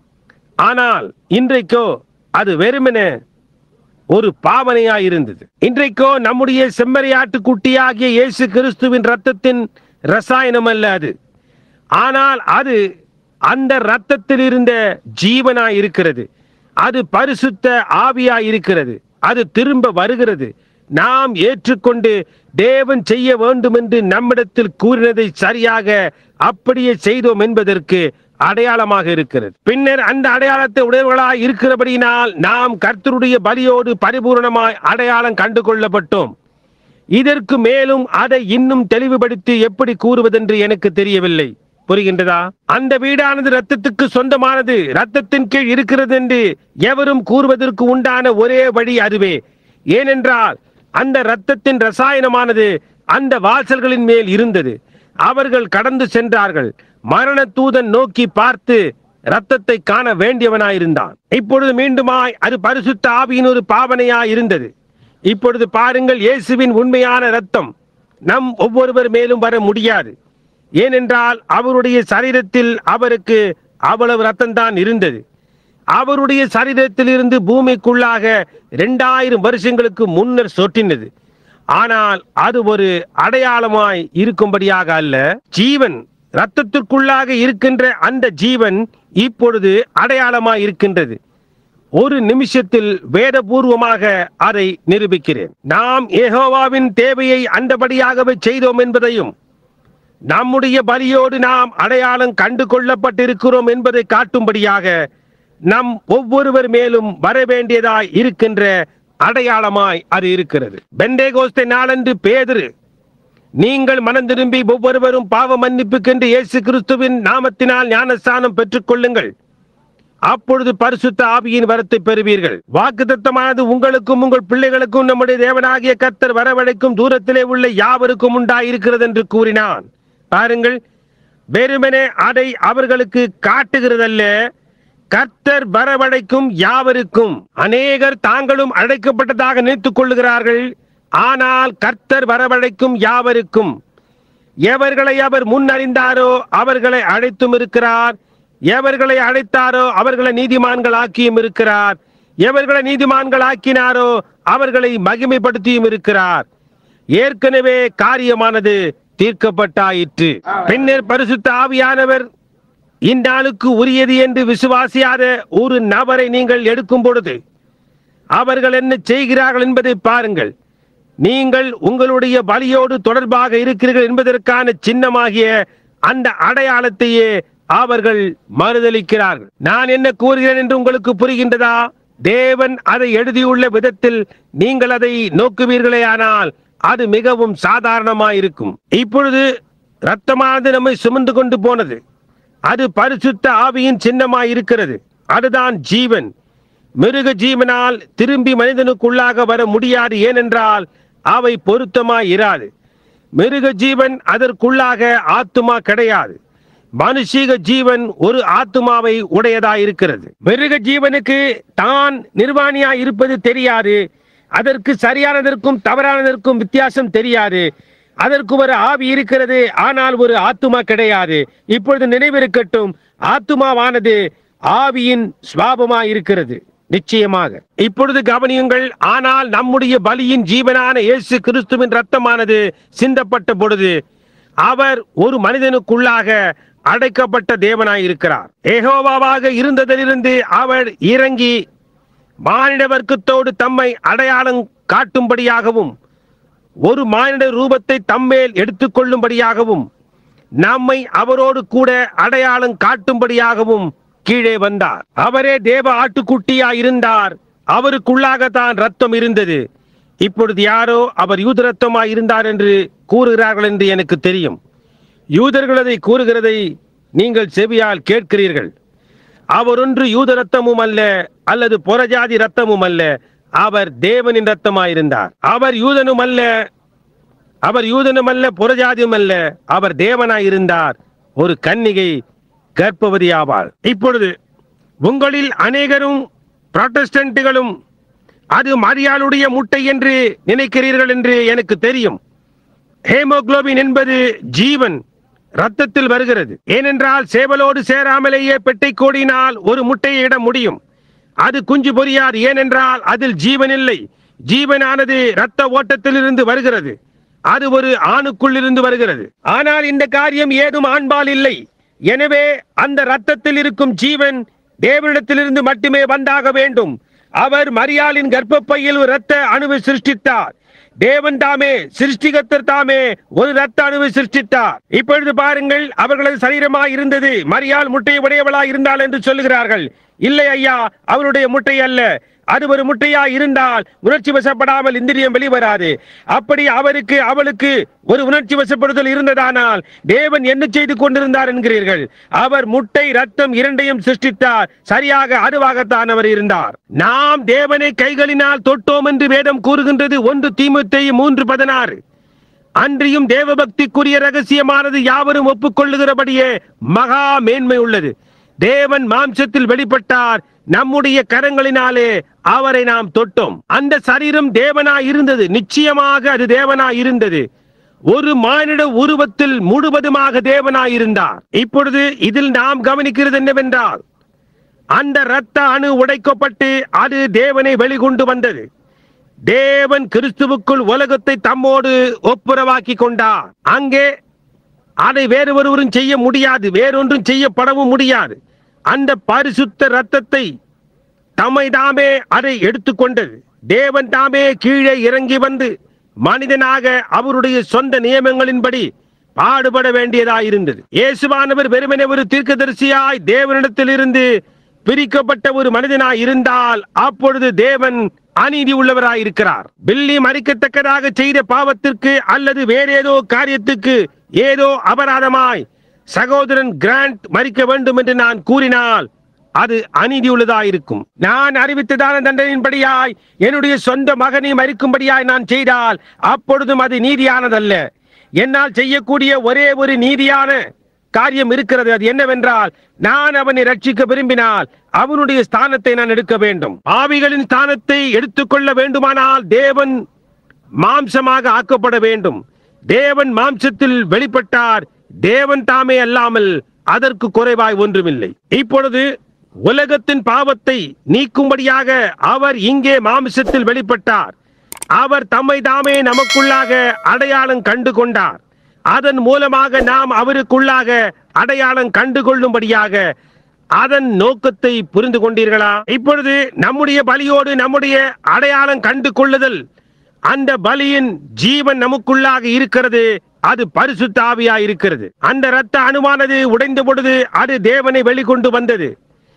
ஆனால் இன்றைக்கோ அது வெறுமன ஒரு பாவனையாய் இருந்தது. இன்றைக்கோ நம்முடைய செம்மறி ஆட்டுக்குட்டியாகிய இயேசு கிறிஸ்துவின் இரத்தத்தின் ரசாயனம் அல்ல அது. ஆனால் அது அந்த இரத்தத்தில் இருந்த ஜீவனாய் இருக்கிறது. அது பரிசுத்த ஆவியாய் இருக்கிறது. அது திரும்ப வருகிறது. நாம் ஏற்றுக்கொண்டு தேவன் செய்ய வேண்டும் என்று நம்மிடத்தில் கூறினதை சரியாக அப்படியே செய்தோம் என்பதற்கு அடையாளமாக இருக்கிறது. பின்னர் அந்த அடையாளத்தை உடையவர்களாய் இருக்கிறபடியினால் நாம் கர்த்தருடைய பலியோடு பரிபூர்ணமாய் அடையாளம் கண்டு கொள்ளப்பட்டோம். இதற்கு மேலும் அதை இன்னும் தெளிவுபடுத்தி எப்படி கூறுவதென்று எனக்கு தெரியவில்லை. புரிகின்றதா? அந்த வீடானது இரத்தத்துக்கு சொந்தமானது, இரத்தத்தின் கீழ் இருக்கிறது என்று எவரும் கூறுவதற்கு உண்டான ஒரே வழி அதுவே. ஏனென்றால் அந்த இரத்தத்தின் ரசாயனமானது அந்த வாசல்களின் மேல் இருந்தது. அவர்கள் கடந்து சென்றார்கள். மரண தூதன் நோக்கி பார்த்து இரத்தத்தை காண வேண்டியவனாயிருந்தான். இப்பொழுது மீண்டுமாய் அது பரிசுத்த ஆவியின் ஒரு பாவனையாய் இருந்தது. இப்பொழுது பாருங்கள், இயேசுவின் உண்மையான இரத்தம் நம் ஒவ்வொருவர் மேலும் வர முடியாது. ஏனென்றால் அவருடைய சரீரத்தில் அவருக்கு அவ்வளவு இரத்தம் தான் இருந்தது. அவருடைய சரீரத்தில் இருந்து பூமிக்குள்ளாக இரண்டாயிரம் வருஷங்களுக்கு முன்னர் சொட்டினது. ஆனால் அது ஒரு அடையாளமாய் இருக்கும்படியாக அல்ல. ஜீவன் இரத்தத்திற்குள்ளாக இருக்கின்ற அந்த ஜீவன் இப்பொழுது அடையாளமாய் இருக்கின்றது. ஒரு நிமிஷத்தில் வேதபூர்வமாக அதை நிரூபிக்கிறேன். நாம் யெகோவாவின் தேவையை அந்தபடியாகவே செய்தோம் என்பதையும் நம்முடைய பலியோடு நாம் அடையாளம் கண்டு கொள்ளப்பட்டிருக்கிறோம் என்பதை காட்டும்படியாக நம் ஒவ்வொருவர் மேலும் வரவேண்டியதாய் இருக்கின்ற அடையாளமாய் அது இருக்கிறது. பெந்தேகோஸ்தே நாளன்று பேதுரு, நீங்கள் மனம் திரும்பி ஒவ்வொருவரும் பாவ மன்னிப்புக்கென்று இயேசு கிறிஸ்துவின் நாமத்தினால் ஞானஸ்தானம் பெற்றுக் கொள்ளுங்கள், அப்பொழுது பரிசுத்த ஆவியின் வரத்தை பெறுவீர்கள். வாக்குத்தத்தமானது உங்களுக்கும் உங்கள் பிள்ளைகளுக்கும் நம்முடைய தேவனாகிய கர்த்தர் வரவழைக்கும் தூரத்திலே உள்ள யாவருக்கும் உண்டாயிருக்கிறது என்று கூறினான். பாருங்கள், வெறுமனே அதை அவர்களுக்கு காட்டுகிறதல்ல, கர்த்தர் வரவழைக்கும் யாவருக்கும். அநேகர் தாங்களும் அழைக்கப்பட்டதாக நினைத்துக் கொள்ளுகிறார்கள். ஆனால் கர்த்தர் வரவழைக்கும் யாவருக்கும். எவர்களை அவர் முன் அறிந்தாரோ அவர்களை அழைத்தும் இருக்கிறார், எவர்களை அழைத்தாரோ அவர்களை நீதிமான்கள் ஆக்கியும் இருக்கிறார், எவர்களை நீதிமான்கள் ஆக்கினாரோ அவர்களை மகிமைப்படுத்தியும் இருக்கிறார். ஏற்கனவே காரியமானது தீர்க்கப்பட்டாயிற்று. பின்னர் பரிசுத்த ஆவியானவர் இந்நாளுக்கு உரியது என்று விசுவாசியாத ஒரு நபரை நீங்கள் எடுக்கும் பொழுது அவர்கள் என்ன செய்கிறார்கள் என்பதை பாருங்கள். நீங்கள் உங்களுடைய பலியோடு தொடர்பாக இருக்கிறீர்கள் என்பதற்கான சின்னமாகிய அந்த அடையாளத்தையே அவர்கள் மறுதலிக்கிறார்கள். நான் என்ன கூறுகிறேன் என்று உங்களுக்கு புரிகின்றதா? தேவன் அதை எழுதியுள்ள விதத்தில் நீங்கள் அதை நோக்குவீர்களே ஆனால் அது மிகவும் சாதாரணமாயிருக்கும். இப்பொழுது இரத்தமானது நம்மை சுமந்து கொண்டு போனது. அது பரிசுத்த ஆவியின் சின்னமாய் இருக்கிறது. அதுதான் ஜீவன். மிருக ஜீவனால் திரும்பி மனிதனுக்குள்ளாக வர முடியாது. ஏனென்றால் அவை பொருத்தமாய் இராது. மிருக ஜீவன் அதற்குள்ளாக ஆத்துமா கிடையாது. மனுஷீக ஜீவன் ஒரு ஆத்துமாவை உடையதாய் இருக்கிறது. மிருக ஜீவனுக்கு தான் நிர்வாணியாய் இருப்பது தெரியாது. அதற்கு சரியானதற்கும் தவறானதற்கும் வித்தியாசம் தெரியாது. அதற்கு ஒரு ஆவி இருக்கிறது, ஆனால் ஒரு ஆத்துமா கிடையாது. இப்பொழுது நினைவிருக்கட்டும், ஆத்துமாவானது ஆவியின் சுவாபமாய் இருக்கிறது. நிச்சயமாக இப்பொழுது கவனியுங்கள். ஆனால் நம்முடைய பலியின் ஜீவனான இயேசு கிறிஸ்துவின் இரத்தமானது சிந்தப்பட்ட பொழுது அவர் ஒரு மனிதனுக்குள்ளாக அடைக்கப்பட்ட தேவனாய் இருக்கிறார். யெகோவாவாக இருந்ததிலிருந்து அவர் இறங்கி மானிட வர்க்கத்தோடு தம்மை அடையாளம் காட்டும்படியாகவும் ஒரு மானிட ரூபத்தை தம்மேல் எடுத்துக்கொள்ளும்படியாகவும் நம்மை அவரோடு கூட அடையாளம் காட்டும்படியாகவும் கீழே வந்தார். அவரே தேவ ஆட்டுக்குட்டியாய் இருந்தார். அவருக்குள்ளாகத்தான் ரத்தம் இருந்தது. இப்பொழுது யாரோ அவர் யூத ரத்தமாய் இருந்தார் என்று கூறுகிறார்கள் என்று எனக்கு தெரியும். யூதர்கள் அதை கூறுகிறதை நீங்கள் செவியால் கேட்கிறீர்கள். அவர் ஒன்று யூத ரத்தமும் அல்ல, அல்லது புறஜாதி ரத்தமும் அல்ல. அவர் தேவனின் ரத்தமாயிருந்தார். அவர் யூதனும் அல்ல, அவர் யூதனும் அல்ல, புறஜாதியும் அல்ல. அவர் தேவனாயிருந்தார். ஒரு கன்னிகை கர்ப்பவதி ஆவாள். இப்பொழுது உங்களில் அநேகரும் புராட்டஸ்டன்ட்டுகளும் அது மரியாளுடைய முட்டை என்று நினைக்கிறீர்கள் என்று எனக்கு தெரியும். ஹேமோகுளோபின் என்பது ஜீவன் ரத்தத்தில் வருகிறது. ஏனென்றால் சேவலோடு சேராமலேயே பெட்டை கோடினால் ஒரு முட்டையை இட முடியும். அது குஞ்சு பொரியாது. ஏனென்றால் அதில் ஜீவன் இல்லை. ஜீவனானது இரத்த ஓட்டத்தில் இருந்து வருகிறது. அது ஒரு ஆணுக்குள் இருந்து வருகிறது. ஆனால் இந்த காரியம் ஏதும் ஆண்பால் இல்லை. எனவே அந்த இரத்தத்தில் இருக்கும் ஜீவன் தேவனிடத்திலிருந்து மட்டுமே வந்தாக வேண்டும். அவர் மரியாளின் கர்ப்பப்பையில் ஒரு இரத்த அணுவை சிருஷ்டித்தார். தேவன் தாமே, சிருஷ்டிகர்த்தர் தாமே ஒரு இரத்த அணுவை சிருஷ்டித்தார். இப்பொழுது பாருங்கள், அவர்களது சரீரமாய் இருந்தது. மரியாள் முட்டை உடையவளாய் இருந்தாள் என்று சொல்லுகிறார்கள். இல்லை ஐயா, அவருடைய முட்டை அல்ல. அது ஒரு முட்டையா இருந்தால் உணர்ச்சி வசப்படாமல் இந்திரியம் வெளிவராது. அப்படி அவருக்கு அவளுக்கு ஒரு உணர்ச்சி வசப்படுதல் இருந்ததானால் தேவன் என்ன செய்து கொண்டிருந்தார் என்கிறீர்கள்? அவர் முட்டை ரத்தம் இரண்டையும் சிருஷ்டித்தார். சரியாக அதுவாகத்தான் அவர் இருந்தார். நாம் தேவனை கைகளினால் தொட்டோம் என்று வேதம் கூறுகின்றது. ஒன்று தீமோத்தேயு மூன்று பதினாறு. அன்றியும் தேவபக்திக்குரிய ரகசியமானது யாவரும் ஒப்புக்கொள்ளுகிறபடியே மகா மேன்மை உள்ளது. தேவன் மாம்சத்தில் வெளிப்பட்டார். நம்முடைய கரங்களினாலே அவரை நாம் தொட்டோம். அந்த சரீரம் தேவனாய் இருந்தது. நிச்சயமாக அது தேவனாய் இருந்தது. ஒரு மானிட உருவத்தில் முழுவதுமாக தேவனாய் இருந்தார். இப்பொழுது இதில் நாம் கவனிக்கிறது என்னவென்றால், அந்த இரத்த அணு உடைக்கப்பட்டு அது தேவனை வெளிக்கொண்டு வந்தது. தேவன் கிறிஸ்துவுக்குள் உலகத்தை தம்மோடு ஒப்புரவாக்கி கொண்டார். அங்கே அதை வேறு ஒருவரும் செய்ய முடியாது. வேறொன்றும் செய்யப்படவும் முடியாது. அந்த பரிசுத்த இரத்தத்தை தம்மை தாமே அதை எடுத்துக்கொண்டது. தேவன் தாமே கீழே இறங்கி வந்து மனிதனாக அவருடைய சொந்த நியமங்களின்படி பாடுபட வேண்டியதாயிருந்தது. இயேசுவானவர் வெறுமனே ஒரு தீர்க்கதரிசியாய் தேவனிடத்தில் இருந்து பிரிக்கப்பட்ட ஒரு மனிதனாய் இருந்தால் அப்பொழுது தேவன் அநீதி உள்ளவராய் இருக்கிறார். பில்லி மறிக்கத்தக்கதாக செய்த பாவத்திற்கு அல்லது வேறேதோ காரியத்துக்கு ஏதோ அபராதமாய் சகோதரன் கிராண்ட் மறிக்க வேண்டும் என்று நான் கூறினால் அது அநீதி உள்ளதாயிருக்கும். நான் அறிவித்ததான தண்டனையின்படியாய் என்னுடைய சொந்த மகனை மறிக்கும்படியாய் நான் செய்தால் அப்பொழுதும் அது நீதியானதல்ல. என்னால் செய்யக்கூடிய ஒரே ஒரு நீதியான காரியம் இருக்கிறது. அது என்னவென்றால், நான் அவனை ரட்சிக்க விரும்பினால் அவனுடைய ஸ்தானத்தை நான் எடுக்க வேண்டும். பாவிகளின் ஸ்தானத்தை எடுத்துக்கொள்ள வேண்டுமானால் தேவன் மாம்சமாக ஆக்கப்பட வேண்டும். தேவன் மாம்சத்தில் வெளிப்பட்டார், தேவன் தாமே அல்லாமல் அதற்கு குறைவாய் ஒன்றுமில்லை. இப்பொழுது உலகத்தின் பாவத்தை நீக்கும்படியாக அவர் இங்கே மாம்சத்தில் வெளிப்பட்டார். அவர் தம்மை தாமே நமக்குள்ளாக அடையாளம் கண்டு கொண்டார். அதன் மூலமாக நாம் அவருக்குள்ளாக அடையாளம் கண்டு கொள்ளும்படியாக அதன் நோக்கத்தை புரிந்து கொண்டீர்களா? இப்பொழுது நம்முடைய பலியோடு நம்முடைய அடையாளம் கண்டு கொள்ளுதல், அந்த பலியின் ஜீவன் நமக்குள்ளாக இருக்கிறது. அது பரிசுத்த ஆவியா இருக்கிறது. அந்த இரத்த அணுவானது உடைந்த பொழுது அது தேவனை வெளிக்கொண்டு வந்தது.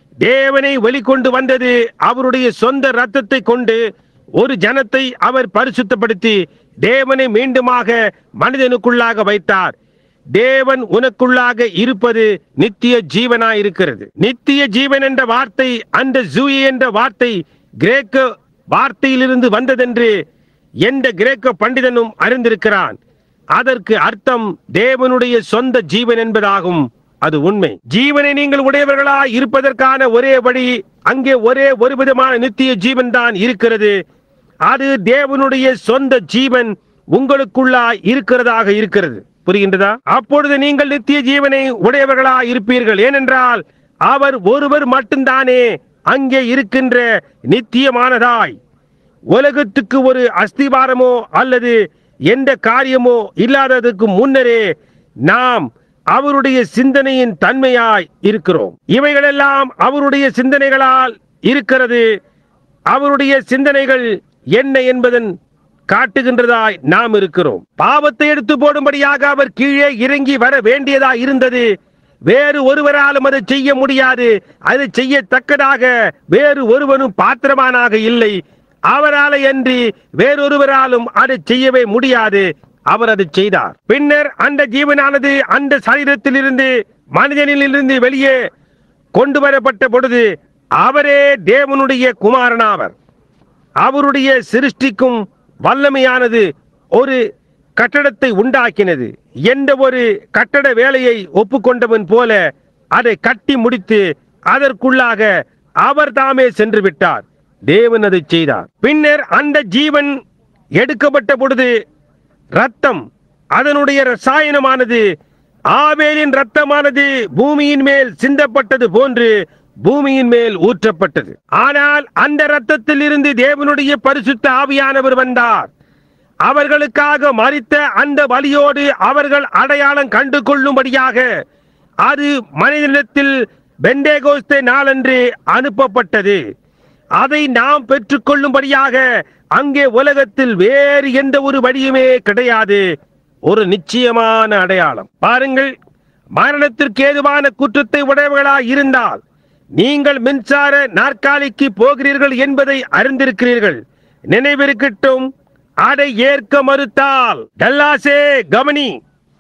தேவனை வெளிக்கொண்டு வந்தது அவருடைய சொந்த இரத்தத்தை கொண்டு ஒரு ஜனத்தை அவர் பரிசுத்தப்படுத்தி தேவனை மீண்டுமாக மனிதனுக்குள்ளாக வைத்தார். தேவன் உனக்குள்ளாக இருப்பது நித்திய ஜீவனாய் இருக்கிறது. நித்திய ஜீவன் என்ற வார்த்தை, அந்த ஜூயி என்ற வார்த்தை கிரேக்க வார்த்தையிலிருந்து வந்ததென்று எந்த கிரேக்க பண்டிதனும் அறிந்திருக்கிறான். அதற்கு அர்த்தம் தேவனுடைய சொந்த ஜீவன் என்பதாகும். அது உண்மை. ஜீவனை நீங்கள் உடையவர்களாய் இருப்பதற்கான ஒரே வழி, அங்கே ஒரே ஒரு விதமான நித்திய ஜீவன் தான் இருக்கிறது. அது தேவனுடைய சொந்த ஜீவன் உங்களுக்குள்ளாய் இருக்கிறதாக இருக்கிறது. புரிகின்றதா? அப்பொழுது நீங்கள் நித்திய ஜீவனை உடையவர்களாய் இருப்பீர்கள். ஏனென்றால் அவர் ஒருவர் மட்டும்தானே அங்கே இருக்கின்ற நித்தியமானதாய். உலகத்துக்கு ஒரு அஸ்திவாரமோ அல்லது எந்த காரியமோ இல்லாததற்கு முன்னரே நாம் அவருடைய சிந்தனையின் தன்மையாய் இருக்கிறோம். இவைகளெல்லாம் அவருடைய சிந்தனைகளால் இருக்கிறது. அவருடைய சிந்தனைகள் என்ன என்பதன் காட்டுகின்றதாய் நாம் இருக்கிறோம். பாவத்தை எடுத்து போடும்படியாக அவர் கீழே இறங்கி வர வேண்டியதா இருந்தது. வேறு ஒருவராலும் அதை செய்ய முடியாது. அதை செய்யத்தக்கதாக வேறு ஒருவனும் பாத்திரமானாக இல்லை. அவரால் அன்றி வேறொருவராலும் அதை செய்யவே முடியாது. அவர் அதை செய்தார். பின்னர் அந்த ஜீவனானது அந்த சரீரத்தில் இருந்து மனிதனிலிருந்து வெளியே கொண்டு வரப்பட்ட பொழுது அவரே தேவனுடைய குமாரனாவர். அவருடைய சிருஷ்டிக்கும் வல்லமையானது ஒரு கட்டடத்தை உண்டாக்கினது. எந்த ஒரு கட்டட வேலையை ஒப்புக்கொண்டவன் போல அதை கட்டி முடித்து அதற்குள்ளாக அவர் தாமே சென்று விட்டார். தேவன் அதை செய்தார். பின்னர் அந்த ஜீவன் எடுக்கப்பட்ட பொழுது ரத்தம், அதனுடைய ரசாயனமானது ஆபேலின் ரத்தமானது பூமியின் மேல் சிந்தப்பட்டது போன்று பூமியின் மேல் ஊற்றப்பட்டது. ஆனால் அந்த ரத்தத்தில் இருந்து தேவனுடைய பரிசுத்த ஆவியானவர் வந்தார். அவர்களுக்காக மரித்த அந்த பலியோடு அவர்கள் அடையாளம் கண்டு கொள்ளும்படியாக அது மனிதனிடத்தில் பெந்தேகோஸ்தே நாளன்று அனுப்பப்பட்டது. அதை நாம் பெற்றுக் கொள்ளும்படியாக அங்கே உலகத்தில் வேறு எந்த ஒரு வழியுமே கிடையாது. ஒரு நிச்சயமான அடையாளம். பாருங்கள், மரணத்திற்கு ஏதுவான குற்றத்தை உடையவர்களாய் இருந்தால் நீங்கள் மின்சார நாற்காலிக்கு போகிறீர்கள் என்பதை அறிந்திருக்கிறீர்கள். நினைவிருக்கட்டும், அதை ஏற்க மறுத்தால், டல்லாசே கவனி,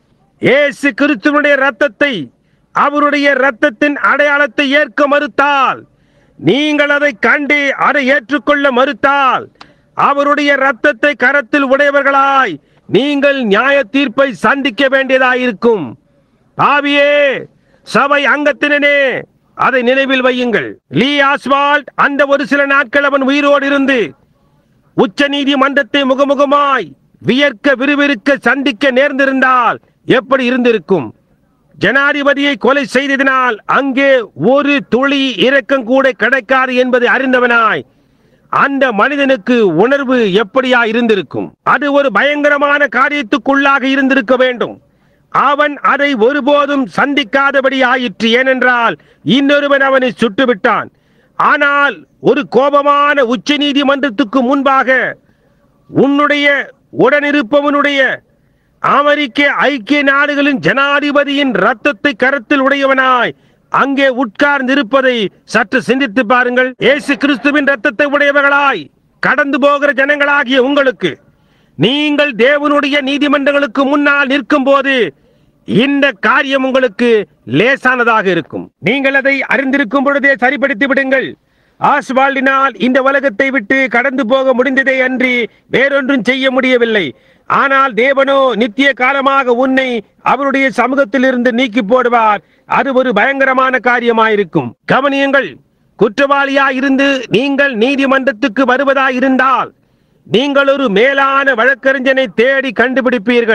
இயேசு கிறிஸ்துவினுடைய ரத்தத்தை, அவருடைய ரத்தத்தின் அடையாளத்தை ஏற்க மறுத்தால், நீங்கள் அதை கண்டு அதை ஏற்றுக்கொள்ள மறுத்தால், அவருடைய ரத்தத்தை கரத்தில் உடையவர்களாய் நீங்கள் நியாய தீர்ப்பை சந்திக்க வேண்டியதாயிருக்கும். ஆவியே, சபை அங்கத்தினே, அதை நினைவில் வையுங்கள். லீ ஆஸ்வால்ட் அந்த ஒரு சில நாட்கள் அவன் உயிரோடு இருந்து உச்ச நீதிமன்றத்தை முகமுகமாய் வியர்க்க விறுவிறுக்க சந்திக்க நேர்ந்திருந்தால் எப்படி இருந்திருக்கும்? ஜனாதிபதியை கொலை செய்ததினால் அங்கே ஒரு துளி இரக்கம் கூட கிடைக்காது என்பதை அறிந்தவனாய் அந்த மனிதனுக்கு உணர்வு எப்படியா இருந்திருக்கும்? அது ஒரு பயங்கரமான காரியத்துக்குள்ளாக இருந்திருக்க வேண்டும். அவன் அதை ஒருபோதும் சந்திக்காதபடி ஆயிற்று. ஏனென்றால் இன்னொருவன் அவனை சுட்டுவிட்டான். ஆனால் ஒரு கோபமான உச்ச நீதிமன்றத்துக்கு முன்பாக உன்னுடைய உடனிருப்பவனுடைய அமெரிக்க ஐக்கிய நாடுகளின் ஜனாதிபதியின் ரத்தத்தை கரத்தில் உடையவனாய் அங்கே உட்கார்ந்திருப்பதை சற்று சிந்தித்து பாருங்கள். இயேசு கிறிஸ்துவின் ரத்தத்தை உடையவர்களாய் கடந்து போகிற ஜனங்களாகிய உங்களுக்கு, நீங்கள் தேவனுடைய நீதிமன்றங்களுக்கு முன்னால் நிற்கும் போது இந்த காரியம் உங்களுக்கு லேசானதாக இருக்கும். நீங்கள் அதை அறிந்திருக்கும் பொழுதே சரிப்படுத்தி விடுங்கள். ஆஸ்வால்டினால் இந்த உலகத்தை விட்டு கடந்து போக முடிந்ததே அன்றி வேறொன்றும் செய்ய முடியவில்லை. ஆனால் தேவனோ நித்திய காலமாக உன்னை அவருடைய சமூகத்தில் இருந்து நீக்கி போடுவார். அது ஒரு பயங்கரமான காரியமாயிருக்கும். கவனியுங்கள், குற்றவாளியாய் இருந்து நீங்கள் நீதிமன்றத்துக்கு வருவதாய் இருந்தால் நீங்கள் ஒரு மேலான வழக்கறிஞனை தேடி கண்டுபிடிப்பீர்கள்.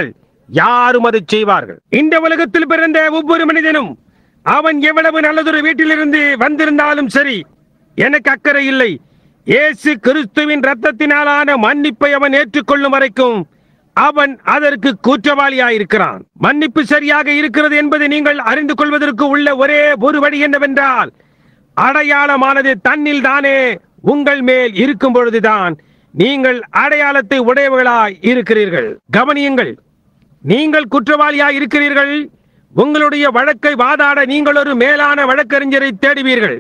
யாரும் அதை செய்வார்கள். இந்த உலகத்தில் பிறந்த ஒவ்வொரு மனிதனும் அவன் எவ்வளவு நல்லதொரு வீட்டிலிருந்து வந்திருந்தாலும் சரி, எனக்கு அக்கறை இல்லை. இயேசு கிறிஸ்துவின் இரத்தத்தினாலான மன்னிப்பை அவன் ஏற்றுக்கொள்ளும் வரைக்கும் அவன் அதற்கு குற்றவாளியாயிருக்கிறான். மன்னிப்பு சரியாக இருக்கிறது என்பதை நீங்கள் அறிந்து கொள்வதற்கு உள்ள ஒரே ஒரு வழி என்னவென்றால், அடையாளமானது தன்னில் தானே உங்கள் மேல் இருக்கும் பொழுதுதான் நீங்கள் அடையாளத்தை உடையவர்களாய் இருக்கிறீர்கள். கவனியுங்கள், நீங்கள் குற்றவாளியாய் இருக்கிறீர்கள். உங்களுடைய வழக்கை வாதாட நீங்கள் ஒரு மேலான வழக்கறிஞரை தேடுவீர்கள்.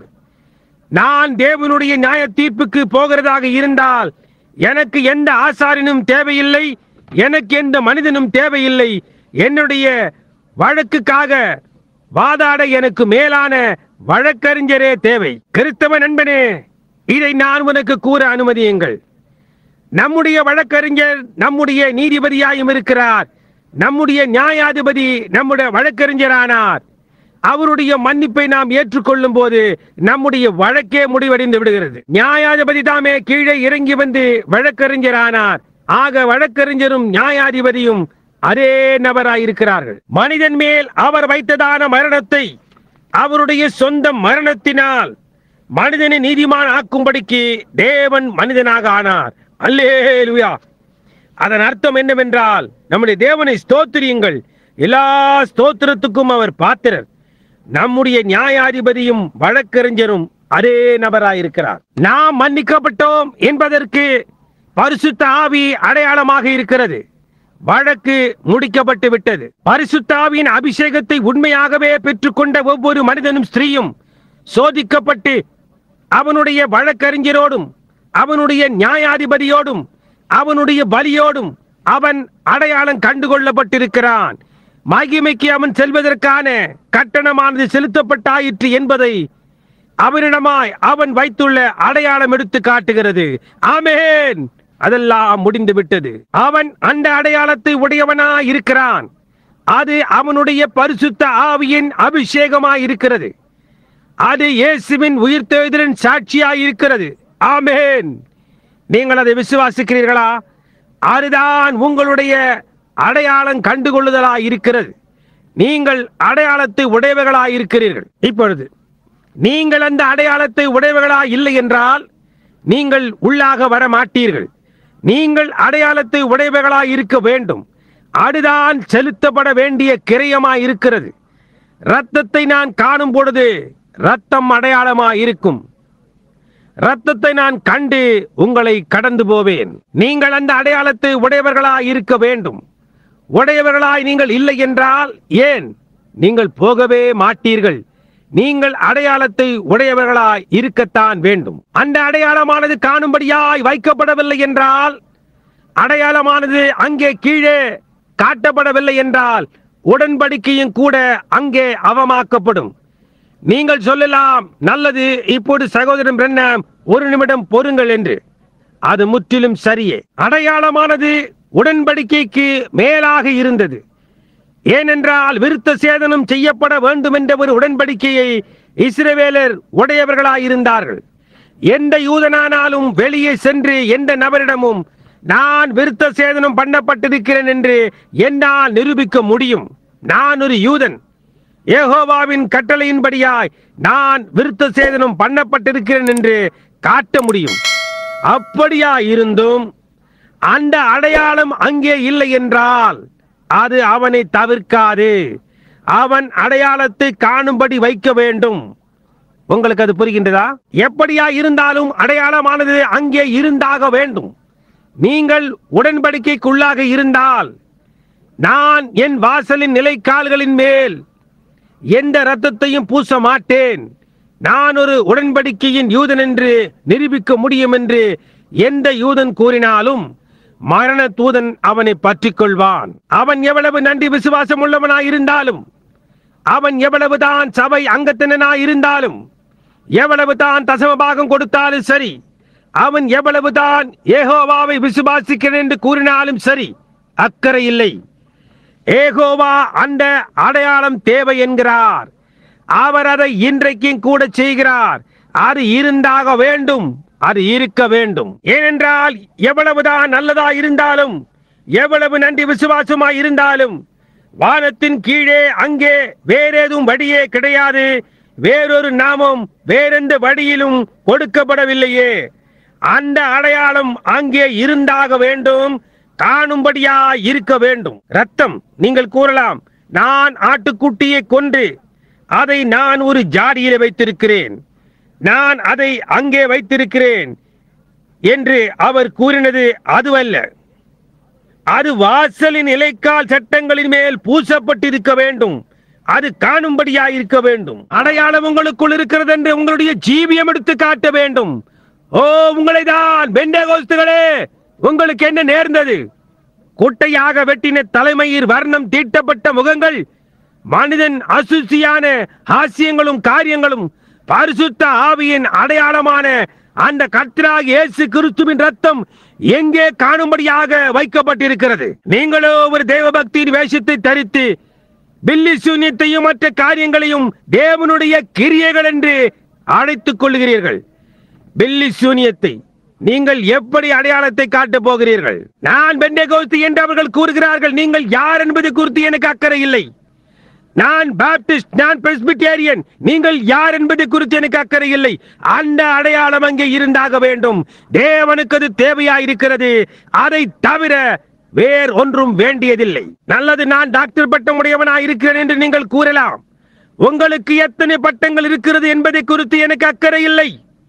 நான் தேவனுடைய நியாய தீர்ப்புக்கு போகிறதாக இருந்தால் எனக்கு எந்த ஆசாரியனும் தேவையில்லை, எனக்கு எந்த மனிதனும் தேவையில்லை. என்னுடைய வழக்குக்காக வாதாட எனக்கு மேலான வழக்கறிஞரே தேவை. கிறிஸ்தவ நண்பனே, இதை நான் உனக்கு கூற அனுமதியுங்கள். நம்முடைய வழக்கறிஞர் நம்முடைய நீதிபதியாயும் இருக்கிறார். நம்முடைய நியாயாதிபதி நம்முடைய வழக்கறிஞரானார். அவருடைய மன்னிப்பை நாம் ஏற்றுக்கொள்ளும் போது நம்முடைய வழக்கே முடிவடைந்து விடுகிறது. நியாயாதிபதி தாமே கீழே இறங்கி வந்து வழக்கறிஞரானார். ஆக வழக்கறிஞரும் நியாயாதிபதியும் அதே நபராயிருக்கிறார்கள். மனிதன் மேல் அவர் வைத்ததான மரணத்தை அவருடைய சொந்த மரணத்தினால் மனிதனை நீதிமான் ஆக்கும்படிக்கு தேவன் மனிதனாக ஆனார். அல்லேலூயா. அதன் அர்த்தம் என்னவென்றால், நம்முடைய தேவனை ஸ்தோத்திரியுங்கள். எல்லா ஸ்தோத்திரத்துக்கும் அவர் பாத்திரர். நம்முடைய நியாயாதிபதியும் வழக்கறிஞரும் அதே நபராயிருக்கிறார். நாம் மன்னிக்கப்பட்டோம் என்பதற்கு பரிசுத்த ஆவி அடையாளமாக இருக்கிறது. வழக்கு முடிக்கப்பட்டு விட்டது. பரிசுத்த ஆவியின் அபிஷேகத்தை உண்மையாகவே பெற்றுக்கொண்ட ஒவ்வொரு மனிதனும் ஸ்திரீயும் சோதிக்கப்பட்டு அவனுடைய வழக்கறிஞரோடும் அவனுடைய நியாயாதிபதியோடும் அவனுடைய பலியோடும் அவன் அடையாளம் கண்டுகொள்ளப்பட்டிருக்கிறான். மகிமைக்கு அவன் செல்வதற்கான கட்டணமானது செலுத்தப்பட்டாயிற்று என்பதை அவனிடமாய் அவன் வைத்துள்ள அடையாளம் எடுத்து காட்டுகிறது. ஆமென். அதெல்லாம் முடிந்து விட்டது. அவன் அந்த அடையாளத்தை உடையவனாய் இருக்கிறான். அது அவனுடைய பரிசுத்த ஆவியின் அபிஷேகமாய் இருக்கிறது. அது இயேசுவின் உயிர்த்தெழுதலின் சாட்சியாய் இருக்கிறது. ஆமென். நீங்கள் அதை விசுவாசிக்கிறீர்களா? அதுதான் உங்களுடைய அடையாளம் கண்டுகொள்ளுதலாய் இருக்கிறது. நீங்கள் அடையாளத்தை உடையவர்களாய் இருக்கிறீர்கள். இப்பொழுது நீங்கள் அந்த அடையாளத்தை உடையவர்களாய் இல்லை என்றால் நீங்கள் உள்ளாக வர மாட்டீர்கள். நீங்கள் அடையாளத்தை உடையவர்களாய் இருக்க வேண்டும். அதுதான் செலுத்தப்பட வேண்டிய கிரயமாய் இருக்கிறது. இரத்தத்தை நான் காணும் பொழுது இரத்தம் அடையாளமாய் இருக்கும். இரத்தத்தை நான் கண்டு உங்களை கடந்து போவேன். நீங்கள் அந்த அடையாளத்தை உடையவர்களாய் இருக்க வேண்டும். உடையவர்களாய் நீங்கள் இல்லை என்றால் ஏன் நீங்கள் போகவே மாட்டீர்கள். நீங்கள் அடையாளத்தை உடையவர்களாய் இருக்கத்தான் வேண்டும். அந்த அடையாளமானது காணும்படியாய் வைக்கப்படவில்லை என்றால், அடையாளமானது அங்கே கீழே காட்டப்படவில்லை என்றால் உடன்படிக்கையும் கூட அங்கே அவமாக்கப்படும். நீங்கள் சொல்லலாம், நல்லது, இப்போது சகோதரன் பிரண்ணாம் ஒரு நிமிடம் பொறுங்கள் என்று. அது முற்றிலும் சரியே. அடையாளமானது உடன்படிக்கைக்கு மேலாக இருந்தது. ஏனென்றால் விருத்த சேதனம் செய்யப்பட வேண்டும் என்ற ஒரு உடன்படிக்கையை இஸ்ரவேலர் உடையவர்களாயிருந்தார்கள். எந்த யூதனானாலும் வெளியே சென்று எந்த நபரிடமும் நான் விருத்த சேதனம் பண்ணப்பட்டிருக்கிறேன் என்று என்னால் நிரூபிக்க முடியும். நான் ஒரு யூதன், யெகோவாவின் கட்டளையின்படியாய் நான் விருத்த சேதனம் பண்ணப்பட்டிருக்கிறேன் என்று காட்ட முடியும். அப்படியா இருந்தும் அந்த அடையாளம் அங்கே இல்லை என்றால் அது அவனை தவிர்க்காது. அவன் அடையாளத்தை காணும்படி வைக்க வேண்டும். உங்களுக்கு அது புரிகின்றதா? எப்படியா இருந்தாலும் அடையாளமானது அங்கே இருந்தாக வேண்டும். நீங்கள் உடன்படிக்கைக்குள்ளாக இருந்தால், நான் என் வாசலின் நிலைக்கால்களின் மேல் எந்த இரத்தத்தையும் பூச மாட்டேன், நான் ஒரு உடன்படிக்கையின் யூதன் என்று நிரூபிக்க முடியும் என்று எந்த யூதன் கூறினாலும் மரண தூதன் அவனை பற்றிக் கொள்வான். அவன் எவ்வளவு நன்றி விசுவாசம் உள்ளவனாய் இருந்தாலும், அவன் எவ்வளவுதான் சபை அங்கத்தினனாய் இருந்தாலும், எவ்வளவு தான் தசமபாகம் கொடுத்தாலும் சரி, அவன் எவ்வளவுதான் யெகோவாவை விசுவாசிக்கிறேன் என்று கூறினாலும் சரி, அக்கறை இல்லை. யெகோவா அந்த அடையாளம் தேவை என்கிறார். அவர் அதை இன்றைக்கும் கூட செய்கிறார். அது இருந்தாக வேண்டும், அது இருக்க வேண்டும். ஏனென்றால் எவ்வளவுதான் நல்லதா இருந்தாலும் எவ்வளவு நன்றி விசுவாசமாய் இருந்தாலும் வானத்தின் கீழே அங்கே வேறேதும் வழியே கிடையாது, வேறொரு நாமம் வேறெந்த வழியிலும் கொடுக்கப்படவில்லையே. அந்த அடையாளம் அங்கே இருந்தாக வேண்டும், காணும்படியா இருக்க வேண்டும். ரத்தம், நீங்கள் கூறலாம், நான் ஆட்டுக்குட்டியை கொன்று அதை நான் ஒரு ஜாடியிலே வைத்திருக்கிறேன், நான் அதை அங்கே வைத்திருக்கிறேன் என்று அவர் கூறினது அதுவல்ல. அது வாசலின் இலைக்கால் சட்டங்களின் மேல் பூசப்பட்டிருக்க வேண்டும், அது காணும்படியா இருக்க வேண்டும். அடையாளம் உங்களுக்குள் இருக்கிறது என்று உங்களுடைய ஜீவியம் எடுத்து காட்ட வேண்டும். ஓ, உங்களை தான் பெந்தேகோஸ்துகளே, உங்களுக்கு என்ன நேர்ந்தது? குட்டையாக வெட்டின தலைமயிர், வர்ணம் தீட்டப்பட்ட முகங்கள், மனிதன் அசுசியான ஹாஸ்யங்களும் காரியங்களும், பரிசுத்த ஆவியின் அடையாளமான அந்த கர்த்தராகிய இயேசு கிறிஸ்துவின் ரத்தம் எங்கே காணும்படியாக வைக்கப்பட்டிருக்கிறது. நீங்களோ ஒரு தேவபக்தியின் வேஷத்தை தரித்து பில்லி சூன்யத்தையும் மற்ற காரியங்களையும் தேவனுடைய கிரியைகள் என்று அழைத்துக் கொள்கிறீர்கள். பில்லி சூன்யத்தை நீங்கள் எப்படி அடையாளத்தை காட்டப் போகிறீர்கள்? நான் பெந்தேகோஸ்து என்று அவர்கள் கூறுகிறார்கள். நீங்கள் யார் என்பது குறித்து எனக்கு அக்கறை இல்லை. நான் பாப்டிஸ்ட், நான் பிரெஸ்பிட்டேரியன், நீங்கள் யார் என்பது குறித்து எனக்கு அக்கறை இல்லை. அந்த அடையாளம் அங்கே இருந்தாக வேண்டும். தேவனுக்கு அது தேவையாயிருக்கிறது. அதை தவிர வேறு ஒன்றும் வேண்டியதில்லை. நல்லது, நான் டாக்டர் பட்டம் உடையவனாய் இருக்கிறேன் என்று நீங்கள் கூறலாம். உங்களுக்கு எத்தனை பட்டங்கள் இருக்கிறது என்பதை குறித்து எனக்கு அக்கறை இல்லை.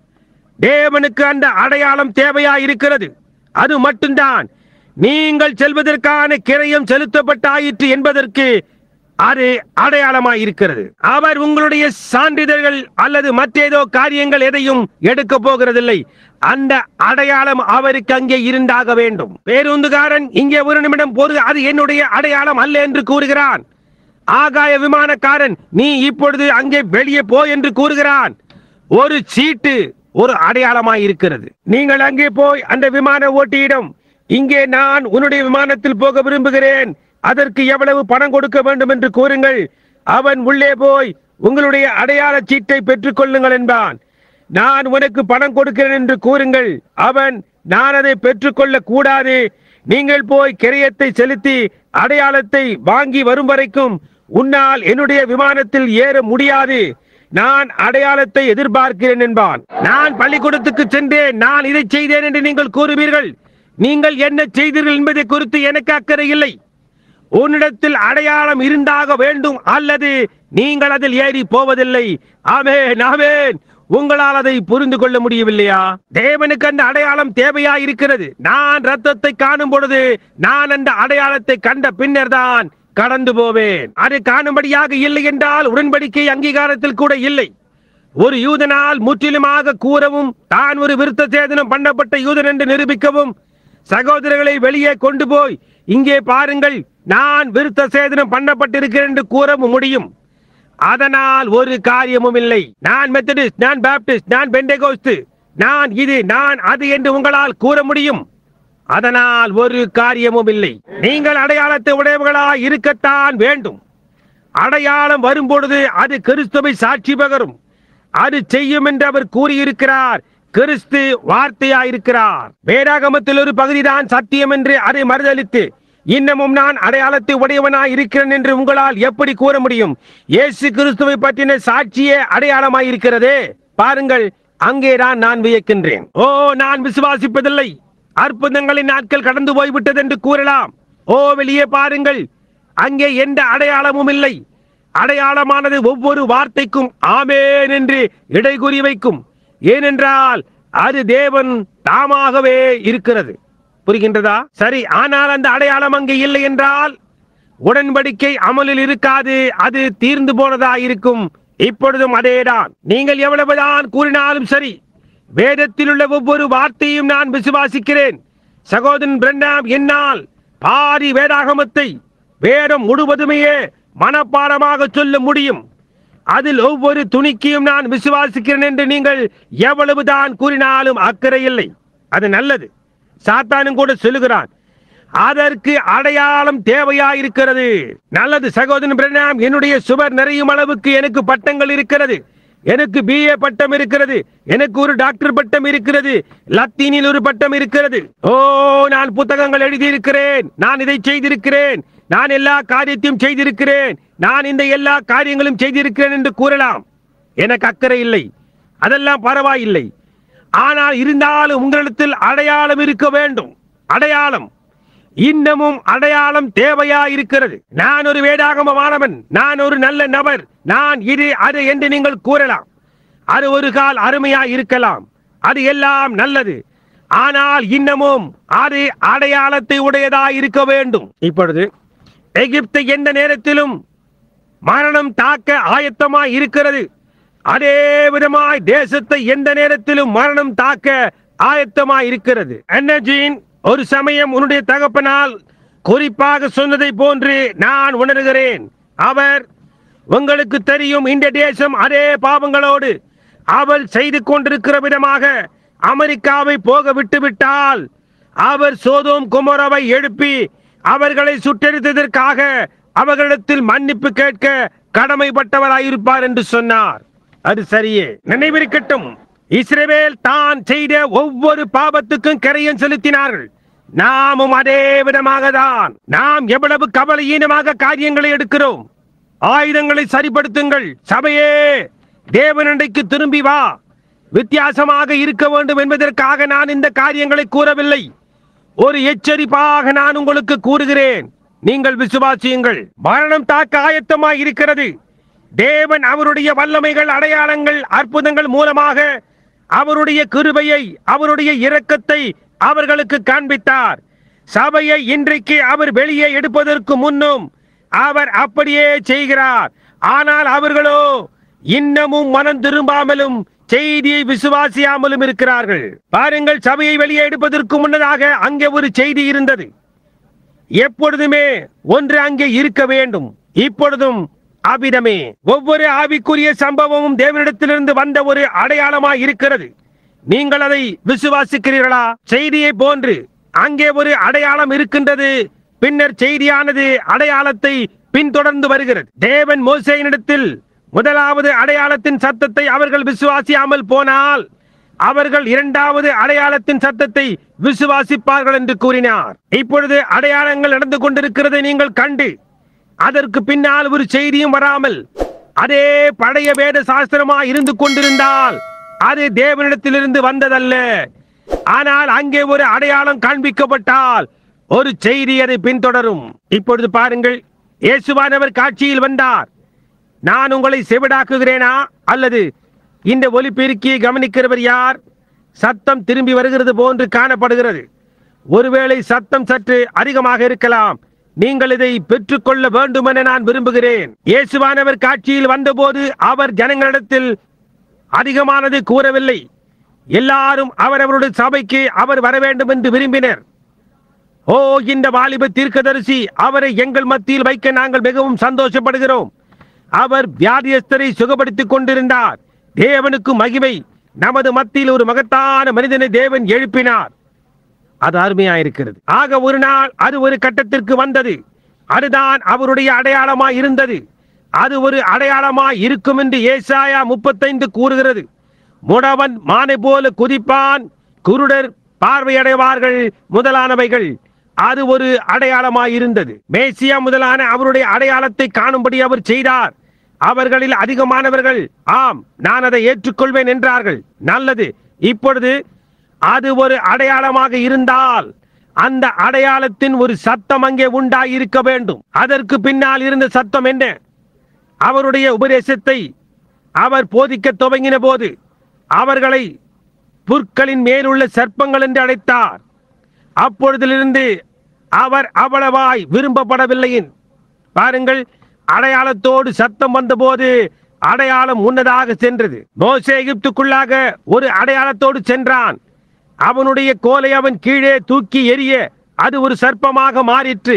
தேவனுக்கு அந்த அடையாளம் தேவையாயிருக்கிறது. அது மட்டும்தான். நீங்கள் செல்வதற்கான கிரயம் செலுத்தப்பட்டாயிற்று என்பதற்கு அது அடையாளமாய் இருக்கிறது. அவர் உங்களுடைய சான்றிதழ்கள் அல்லது மற்றேதோ காரியங்கள் எதையும் எடுக்க போகிறதில்லை. அந்த அடையாளம் அவருக்கு அங்கே இருந்தாக வேண்டும். பேருந்துகாரன் இங்கே ஒரு நிமிடம் போது அது என்னுடைய அடையாளம் அல்ல என்று கூறுகிறான். ஆகாய விமானக்காரன் நீ இப்பொழுது அங்கே வெளியே போ என்று கூறுகிறான். ஒரு சீட்டு ஒரு அடையாளமாய் இருக்கிறது. நீங்கள் அங்கே போய் அந்த விமான ஓட்டியிடம், இங்கே நான் உன்னுடைய விமானத்தில் போக விரும்புகிறேன், அதற்கு எவ்வளவு பணம் கொடுக்க வேண்டும் என்று கூறுங்கள். அவன் உள்ளே போய் உங்களுடைய அடையாள சீட்டை பெற்றுக் கொள்ளுங்கள் என்பான். நான் உனக்கு பணம் கொடுக்கிறேன் என்று கூறுங்கள். அவன், நான் அதை பெற்றுக்கொள்ள கூடாது, நீங்கள் போய் கிரயத்தை செலுத்தி அடையாளத்தை வாங்கி வரும் வரைக்கும் உன்னால் என்னுடைய விமானத்தில் ஏற முடியாது, நான் அடையாளத்தை எதிர்பார்க்கிறேன் என்பான். நான் பள்ளிக்கூடத்துக்கு சென்றேன், நான் இதை செய்தேன் என்று நீங்கள் கூறுவீர்கள். நீங்கள் என்ன செய்தீர்கள் என்பதை குறித்து எனக்கு அக்கறை இல்லை. உன்னிடத்தில் அடையாளம் இருந்தாக வேண்டும், அல்லது நீங்கள் அதில் ஏறி போவதில்லை. ஆமென், ஆமென். உங்களால் அதை புரிந்து கொள்ள முடியவில்லையா? தேவனுக்கு அந்த அடையாளம் தேவையா இருக்கிறது. நான் ரத்தத்தை காணும் பொழுது நான் அந்த அடையாளத்தை கண்ட பின்னர் தான் கடந்து போவேன். அது காணும்படியாக இல்லை என்றால் உடன்படிக்கை அங்கீகாரத்தில் கூட இல்லை. ஒரு யூதனால் முற்றிலுமாக கூறவும், தான் ஒரு விருத்த சேதனம் பண்ணப்பட்ட யூதன் என்று நிரூபிக்கவும், சகோதரர்களை வெளியே கொண்டு போய், இங்கே பாருங்கள், நான் விருத்த சேதனம் பண்ணப்பட்டிருக்கிறேன் என்று கூறவும் முடியும். அதனால் ஒரு காரியமும் இல்லை. நான் மெத்தடிஸ்ட், நான் பாப்டிஸ்ட், நான் பெந்தேகோஸ்து, நான் இது, நான் அது என்று உங்களால் கூற முடியும். அதனால் ஒரு காரியமும் இல்லை. நீங்கள் அடையாளத்தை உடையவர்களாய் இருக்கத்தான் வேண்டும். அடையாளம் வரும்பொழுது அது கிறிஸ்துவை சாட்சி பகரும். அது செய்யும் என்று அவர் கூறியிருக்கிறார். கிறிஸ்து வார்த்தையாயிருக்கிறார். வேதாகமத்தில் ஒரு பகுதிதான் சத்தியம் என்று அதை மறுதலித்து இன்னமும் நான் அடையாளத்தை உடையவனாய் இருக்கிறேன் என்று உங்களால் எப்படி கூற முடியும்? இயேசு கிறிஸ்துவை பற்றின சாட்சியே அடையாளமாய் இருக்கிறதே. பாருங்கள், அங்கேதான் நான் வியக்கின்றேன். ஓ, நான் விசுவாசிப்பதில்லை, அற்புதங்களின் நாட்கள் கடந்து போய்விட்டது என்று கூறலாம். ஓ, வெளியே பாருங்கள், அங்கே எந்த அடையாளமும் இல்லை. அடையாளமானது ஒவ்வொரு வார்த்தைக்கும் ஆமென் என்று இடைகுறி வைக்கும். ஏனென்றால் அது தேவன் தாமாகவே இருக்கிறது. புரிகின்றதா? சரி, ஆனால் அந்த அடையாளம் அங்கே இல்லை என்றால் உடன்படிக்கை அமலில் இருக்காது, அது தீர்ந்து போனதா இருக்கும். இப்பொழுதும் அதேதான். நீங்கள் எவ்வளவுதான் கூறினாலும் சரி, வேதத்தில் உள்ள ஒவ்வொரு வார்த்தையும் நான் விசுவாசிக்கிறேன். சகோதரன் பிரண்ணாம் என்னால் பாதி வேதாகமத்தை, வேதம் முழுவதுமே மனப்பாடமாக சொல்ல முடியும். அதில் ஒவ்வொரு துணிக்கையும் நான் விசுவாசிக்கிறேன் என்று நீங்கள் எவ்வளவுதான் கூறினாலும் அக்கறை இல்லை. அது நல்லது. சாத்தானும் கூட சொல்லுகிறான், அதற்கு அடையாளம் தேவையாயிருக்கிறது. நல்லது சகோதரன் பிரண்ணாம், என்னுடைய சுவர் நிறையும் அளவுக்கு எனக்கு பட்டங்கள் இருக்கிறது. எனக்கு பிஏ பட்டம் இருக்கிறது, எனக்கு ஒரு டாக்டர் பட்டம் இருக்கிறது, லத்தீனில் ஒரு பட்டம் இருக்கிறது. ஓ, நான் புத்தகங்கள் எழுதியிருக்கிறேன், நான் இதை செய்திருக்கிறேன், நான் எல்லா காரியத்தையும் செய்திருக்கிறேன், நான் இந்த எல்லா காரியங்களும் செய்திருக்கிறேன் என்று கூறலாம். எனக்கு அக்கறை இல்லை, அதெல்லாம் பரவாயில்லை. ஆனால் இருந்தாலும் உங்களிடத்தில் அடையாளம் இருக்க வேண்டும். அடையாளம், இன்னமும் அடையாளம் தேவையா இருக்கிறது. நான் ஒரு வேதாகம மாணவன், நான் ஒரு நல்ல நபர், நான் இது அது என்று நீங்கள் கூறலாம். அது ஒரு கால் அருமையா இருக்கலாம், அது எல்லாம் நல்லது. ஆனால் இன்னமும் அது அடையாளத்தை உடையதா இருக்க வேண்டும். இப்பொழுது எகிப்து எந்த நேரத்திலும் மரணம் தாக்க ஆயத்தமாய் இருக்கிறது. அதே விதமாய் தேசத்தை எந்த நேரத்திலும் மரணம் தாக்க ஆயத்தமாய் இருக்கிறது. அன்னஜீன், ஒரு சமயம் உன்னுடைய தகப்பனால் குறிப்பாக சொன்னதை போன்று நான் உணர்கிறேன். அவர், உங்களுக்கு தெரியும், இந்த தேசம் அதே பாவங்களோடு அவள் செய்து கொண்டிருக்கிற விதமாக அமெரிக்காவை போக விட்டுவிட்டால் அவர் சோதோம் குமோராவை எழுப்பி அவர்களை சுட்டெரித்ததற்காக அவர்களிடத்தில் மன்னிப்பு கேட்க கடமைப்பட்டவராயிருப்பார் என்று சொன்னார். அது சரியே. நினைவிருக்கட்டும், இஸ்ரவேல் தான் செய்த ஒவ்வொரு பாவத்துக்கும் கரையன் செலுத்தினார்கள். நாமும் அதே விதமாக தான். நாம் எவ்வளவு கவலையீனமாக காரியங்களை எடுக்கிறோம். ஆயுதங்களை சரிப்படுத்துங்கள். சபையே, தேவனண்டைக்கு திரும்பி வா. வித்தியாசமாக இருக்க வேண்டும் என்பதற்காக நான் இந்த காரியங்களை கூறவில்லை. ஒரு எச்சரிப்பாக நான் உங்களுக்கு கூறுகிறேன். நீங்கள் விசுவாசியுங்கள். மரணம் தாக்க ஆயத்தமாய் இருக்கிறது. தேவன் அவருடைய வல்லமைகள், அடையாளங்கள், அற்புதங்கள் மூலமாக அவருடைய கிருபையை, அவருடைய இரக்கத்தை அவர்களுக்கு காண்பித்தார். சபையை இன்றைக்கு அவர் வெளியே எடுப்பதற்கு முன்னும் அவர் அப்படியே செய்கிறார். ஆனால் அவர்களோ இன்னமும் மனம் திரும்பாமலும் செய்தியை விசுவாசியாமலும் இருக்கிறார்கள். பாருங்கள், சபையை வெளியே எடுப்பதற்கு முன்னதாக அங்கே ஒரு செய்தி இருந்தது. எப்பொழுதுமே ஒன்று அங்கே இருக்க வேண்டும். இப்பொழுதும் அவ்விதமே. ஒவ்வொரு ஆவிக்குரிய சம்பவமும் தேவனிடத்திலிருந்து வந்த ஒரு அடையாளமாய் இருக்கிறது. நீங்கள் அதை விசுவாசிக்கிறீர்களா? செய்தியை போன்று அங்கே ஒரு அடையாளம் இருக்கின்றது. பின்னர் செய்தியானது அடையாளத்தை பின்தொடர்ந்து வருகிறது. தேவன் மோசேயினிடத்தில் முதலாவது அடையாளத்தின் சத்தத்தை அவர்கள் விசுவாசியாமல் போனால் அவர்கள் இரண்டாவது அடையாளத்தின் சத்தத்தை விசுவாசிப்பார்கள் என்று கூறினார். இப்பொழுது அடையாளங்கள் நடந்து கொண்டிருக்கிறதை நீங்கள் கண்டு அதற்கு பின்னால் ஒரு செய்தியும் வராமல் அதே பழைய வேத சாஸ்திரமா இருந்து கொண்டிருந்தால் அது தேவனிடத்திலிருந்து வந்ததல்ல. ஆனால் அங்கே ஒரு அடையாளம் காண்பிக்கப்பட்டால் ஒரு செய்தி அதை பின்தொடரும். இப்பொழுது பாருங்கள், இயேசுவானவர் காட்சியில் வந்தார். நான் உங்களை செவிடாக்குகிறேனா அல்லது இந்த ஒலிபெருக்கியை கவனிக்கிறவர் யார்? சத்தம் திரும்பி வருகிறது போன்று காணப்படுகிறது. ஒருவேளை சத்தம் சற்று அதிகமாக இருக்கலாம். நீங்கள் இதை பெற்றுக்கொள்ள வேண்டும் என நான் விரும்புகிறேன். இயேசுவானவர் காட்சியில் வந்தபோது அவர் ஜனங்களிடத்தில் அதிகமானது கூறவில்லை. எல்லாரும் அவரவருடைய சபைக்கு அவர் வர வேண்டும் என்று விரும்பினர். ஓ, இந்த வாலிப தீர்க்கதரிசி, அவரை எங்கள் மத்தியில் வைக்க நாங்கள் மிகவும் சந்தோஷப்படுகிறோம். அவர் வியாதியஸ்தரை சுகப்படுத்திக் கொண்டிருந்தார். தேவனுக்கு மகிமை. நமது மத்தியில் ஒரு மகத்தான மனிதனை தேவன் எழுப்பினார். அது அருமையாயிருக்கிறது. ஆக ஒரு நாள் அது ஒரு கட்டத்திற்கு வந்தது. அதுதான் அவருடைய அடையாளமாய் இருந்தது. அது ஒரு அடையாளமாய் இருக்கும் என்று ஏசாயா முப்பத்தைந்து கூறுகிறது. முடவன் மானை போல குதிப்பான், குருடர் பார்வையடைவார்கள் முதலானவைகள். அது ஒரு அடையாளமாய் இருந்தது. மேசியா முதலான அவருடைய அடையாளத்தை காணும்படி அவர் செய்தார். அவர்களில் அதிகமானவர்கள் ஆம், நான் அதை ஏற்றுக்கொள்வேன் என்றார்கள். நல்லது. இப்பொழுது அது ஒரு அடையாளமாக இருந்தால் அந்த அடையாளத்தின் ஒரு சத்தம் அங்கே உண்டாயிருக்க வேண்டும். அதற்கு பின்னால் இருந்த சத்தம் என்ன? அவருடைய உபதேசத்தை அவர் போதிக்க துவங்கின போது அவர்களை புற்களின் மேலுள்ள சர்ப்பங்கள் என்று அழைத்தார். அப்பொழுதிலிருந்து அவர் அவ்வளவாய் விரும்பப்படவில்லை. பாருங்கள், அடையாளத்தோடு சத்தம் வந்தபோது அடையாளம் முன்னதாக சென்றது. மோசே எகிப்துக்குள்ளாக ஒரு அடையாளத்தோடு சென்றான். அவனுடைய கோலை அவன் கீழே தூக்கி எறிய அது ஒரு சர்ப்பமாக மாறிற்று.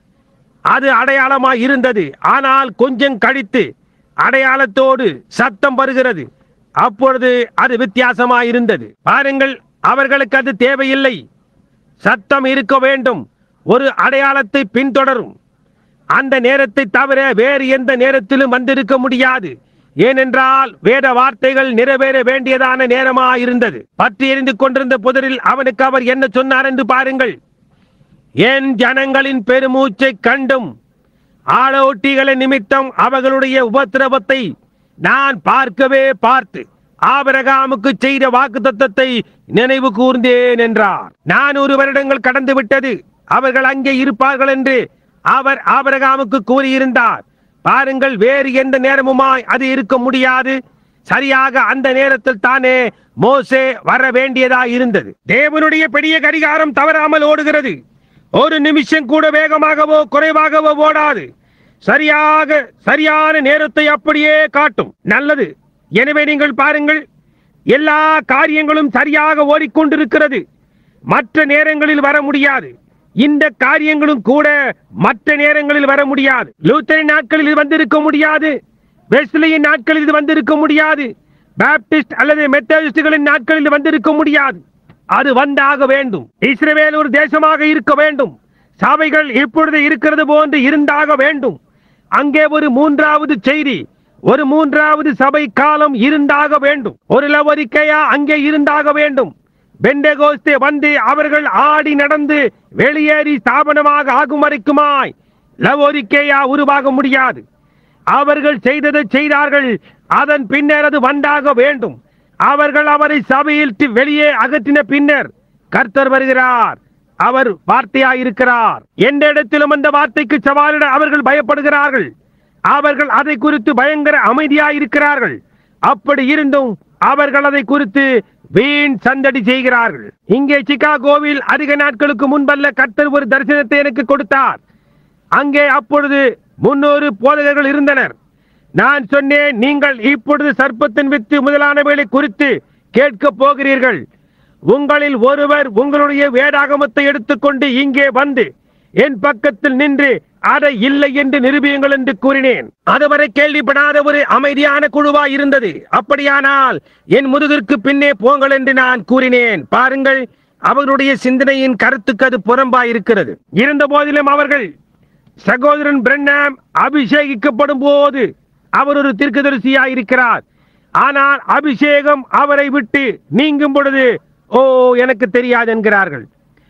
அது அடையாளமாய் இருந்தது. ஆனால் கொஞ்சம் கழித்து அடையாளத்தோடு சத்தம் வருகிறது. அப்பொழுது அது வித்தியாசமாய் இருந்தது. பாருங்கள், அவர்களுக்கு அது தேவையில்லை. சத்தம் இருக்க வேண்டும். ஒரு அடையாளத்தை பின்தொடரும். அந்த நேரத்தை தவிர வேறு எந்த நேரத்திலும் வந்திருக்க முடியாது. ஏனென்றால் வேத வார்த்தைகள் நிறைவேற வேண்டியதான நேரமாயிருந்தது. பற்றி எரிந்து கொண்டிருந்த புதரில் அவனுக்கு அவர் என்ன சொன்னார் என்று பாருங்கள். என் ஜனங்களின் பெருமூச்சை கண்டும் ஆளோட்டிகளை நிமித்தம் அவர்களுடைய உபத்திரவத்தை நான் பார்க்கவே பார்த்து ஆபிரகாமுக்கு செய்த வாக்குத்தத்தத்தை நினைவு கூர்ந்தேன் என்றார். நானூறு வருடங்கள் கடந்து விட்டது, அவர்கள் அங்கே இருப்பார்கள் என்று அவர் ஆபிரகாமுக்கு கூறியிருந்தார். பாருங்கள், வேறு எந்த நேரமுமாய் அது இருக்க முடியாது. சரியாக அந்த நேரத்தில் தானே மோசே வர வேண்டியதா இருந்தது. தேவனுடைய பெரிய கடிகாரம் தவறாமல் ஓடுகிறது. ஒரு நிமிஷம் கூட வேகமாகவோ குறைவாகவோ ஓடாது. சரியாக சரியான நேரத்தை அப்படியே காட்டும். நல்லது. எனவே நீங்கள் பாருங்கள், எல்லா காரியங்களும் சரியாக ஓடிக்கொண்டிருக்கிறது. மற்ற நேரங்களில் வர முடியாது. இந்த காரியங்களும் கூட மற்ற நேரங்களில் வர முடியாது. லூத்தரின் நாட்களில் வந்திருக்க முடியாது. வெஸ்லியின் நாட்களில் இது வந்திருக்க முடியாது. பாப்டிஸ்ட் அல்லது மெத்தடிஸ்டுகளின் நாட்களில் வந்திருக்க முடியாது. அது வந்தாக வேண்டும். இஸ்ரவேல் ஒரு தேசமாக இருக்க வேண்டும். சபைகள் இப்பொழுது இருக்கிறது போன்று இருந்தாக வேண்டும். அங்கே ஒரு மூன்றாவது செய்தி, ஒரு மூன்றாவது சபை காலம் இருந்தாக வேண்டும். ஒரு லவோதிக்கேயா அங்கே இருந்தாக வேண்டும். பெண்டெகோஸ்தே வந்து அவர்கள் ஆடி நடந்து வெளியேறி ஸ்தாபனமாக ஆகும் வரைக்குமாய் லவோதிக்கேயா உருவாக முடியாது. அவர்கள் செய்ததை செய்தார்கள். அதன் பின்னர் அது வந்தாக வேண்டும். அவர்கள் அவரை சபையில் வெளியே அகற்றின பின்னர் கர்த்தர் வருகிறார். அவர் வார்த்தையாயிருக்கிறார். எந்த இடத்திலும் அந்த வார்த்தைக்கு சவாலிட அவர்கள் பயப்படுகிறார்கள். அவர்கள் அதை குறித்து பயங்கர அமைதியாயிருக்கிறார்கள். அப்படி இருந்தும் அவர்கள் அதை குறித்து வீண் சந்தடி செய்கிறார்கள். இங்கே சிகாகோவில் அதிக நாட்களுக்கு முன்பல்ல கர்த்தர் ஒரு தரிசனத்தை எனக்கு கொடுத்தார். அங்கே அப்பொழுது முன்னூறு போதகர்கள் இருந்தனர். நான் சொன்னேன், நீங்கள் இப்பொழுது சர்ப்பத்தின் வித்து முதலானவைகளை குறித்து கேட்க போகிறீர்கள். உங்களில் ஒருவர் உங்களுடைய வேதாகமத்தை எடுத்துக்கொண்டு இங்கே வந்து என் பக்கத்தில் நின்று அதை இல்லை என்று நிரூபியுங்கள் என்று கூறினேன். அதுவரை கேள்விப்படாத ஒரு அமைதியான குழுவா இருந்தது. அப்படியானால் என் முதுகிற்கு பின்னே போங்கள் என்று நான் கூறினேன். பாருங்கள், அவர்களுடைய சிந்தனையின் கருத்துக்கு அது புறம்பாயிருக்கிறது. இருந்த போதிலும் அவர்கள் சகோதரன் பிரண்ணாம் அபிஷேகிக்கப்படும் போது அவர் ஒரு தீர்க்கதரிசியாயிருக்கிறார். ஆனால் அபிஷேகம் அவரை விட்டு நீங்கும் பொழுது ஓ எனக்கு தெரியாது என்கிறார்கள்.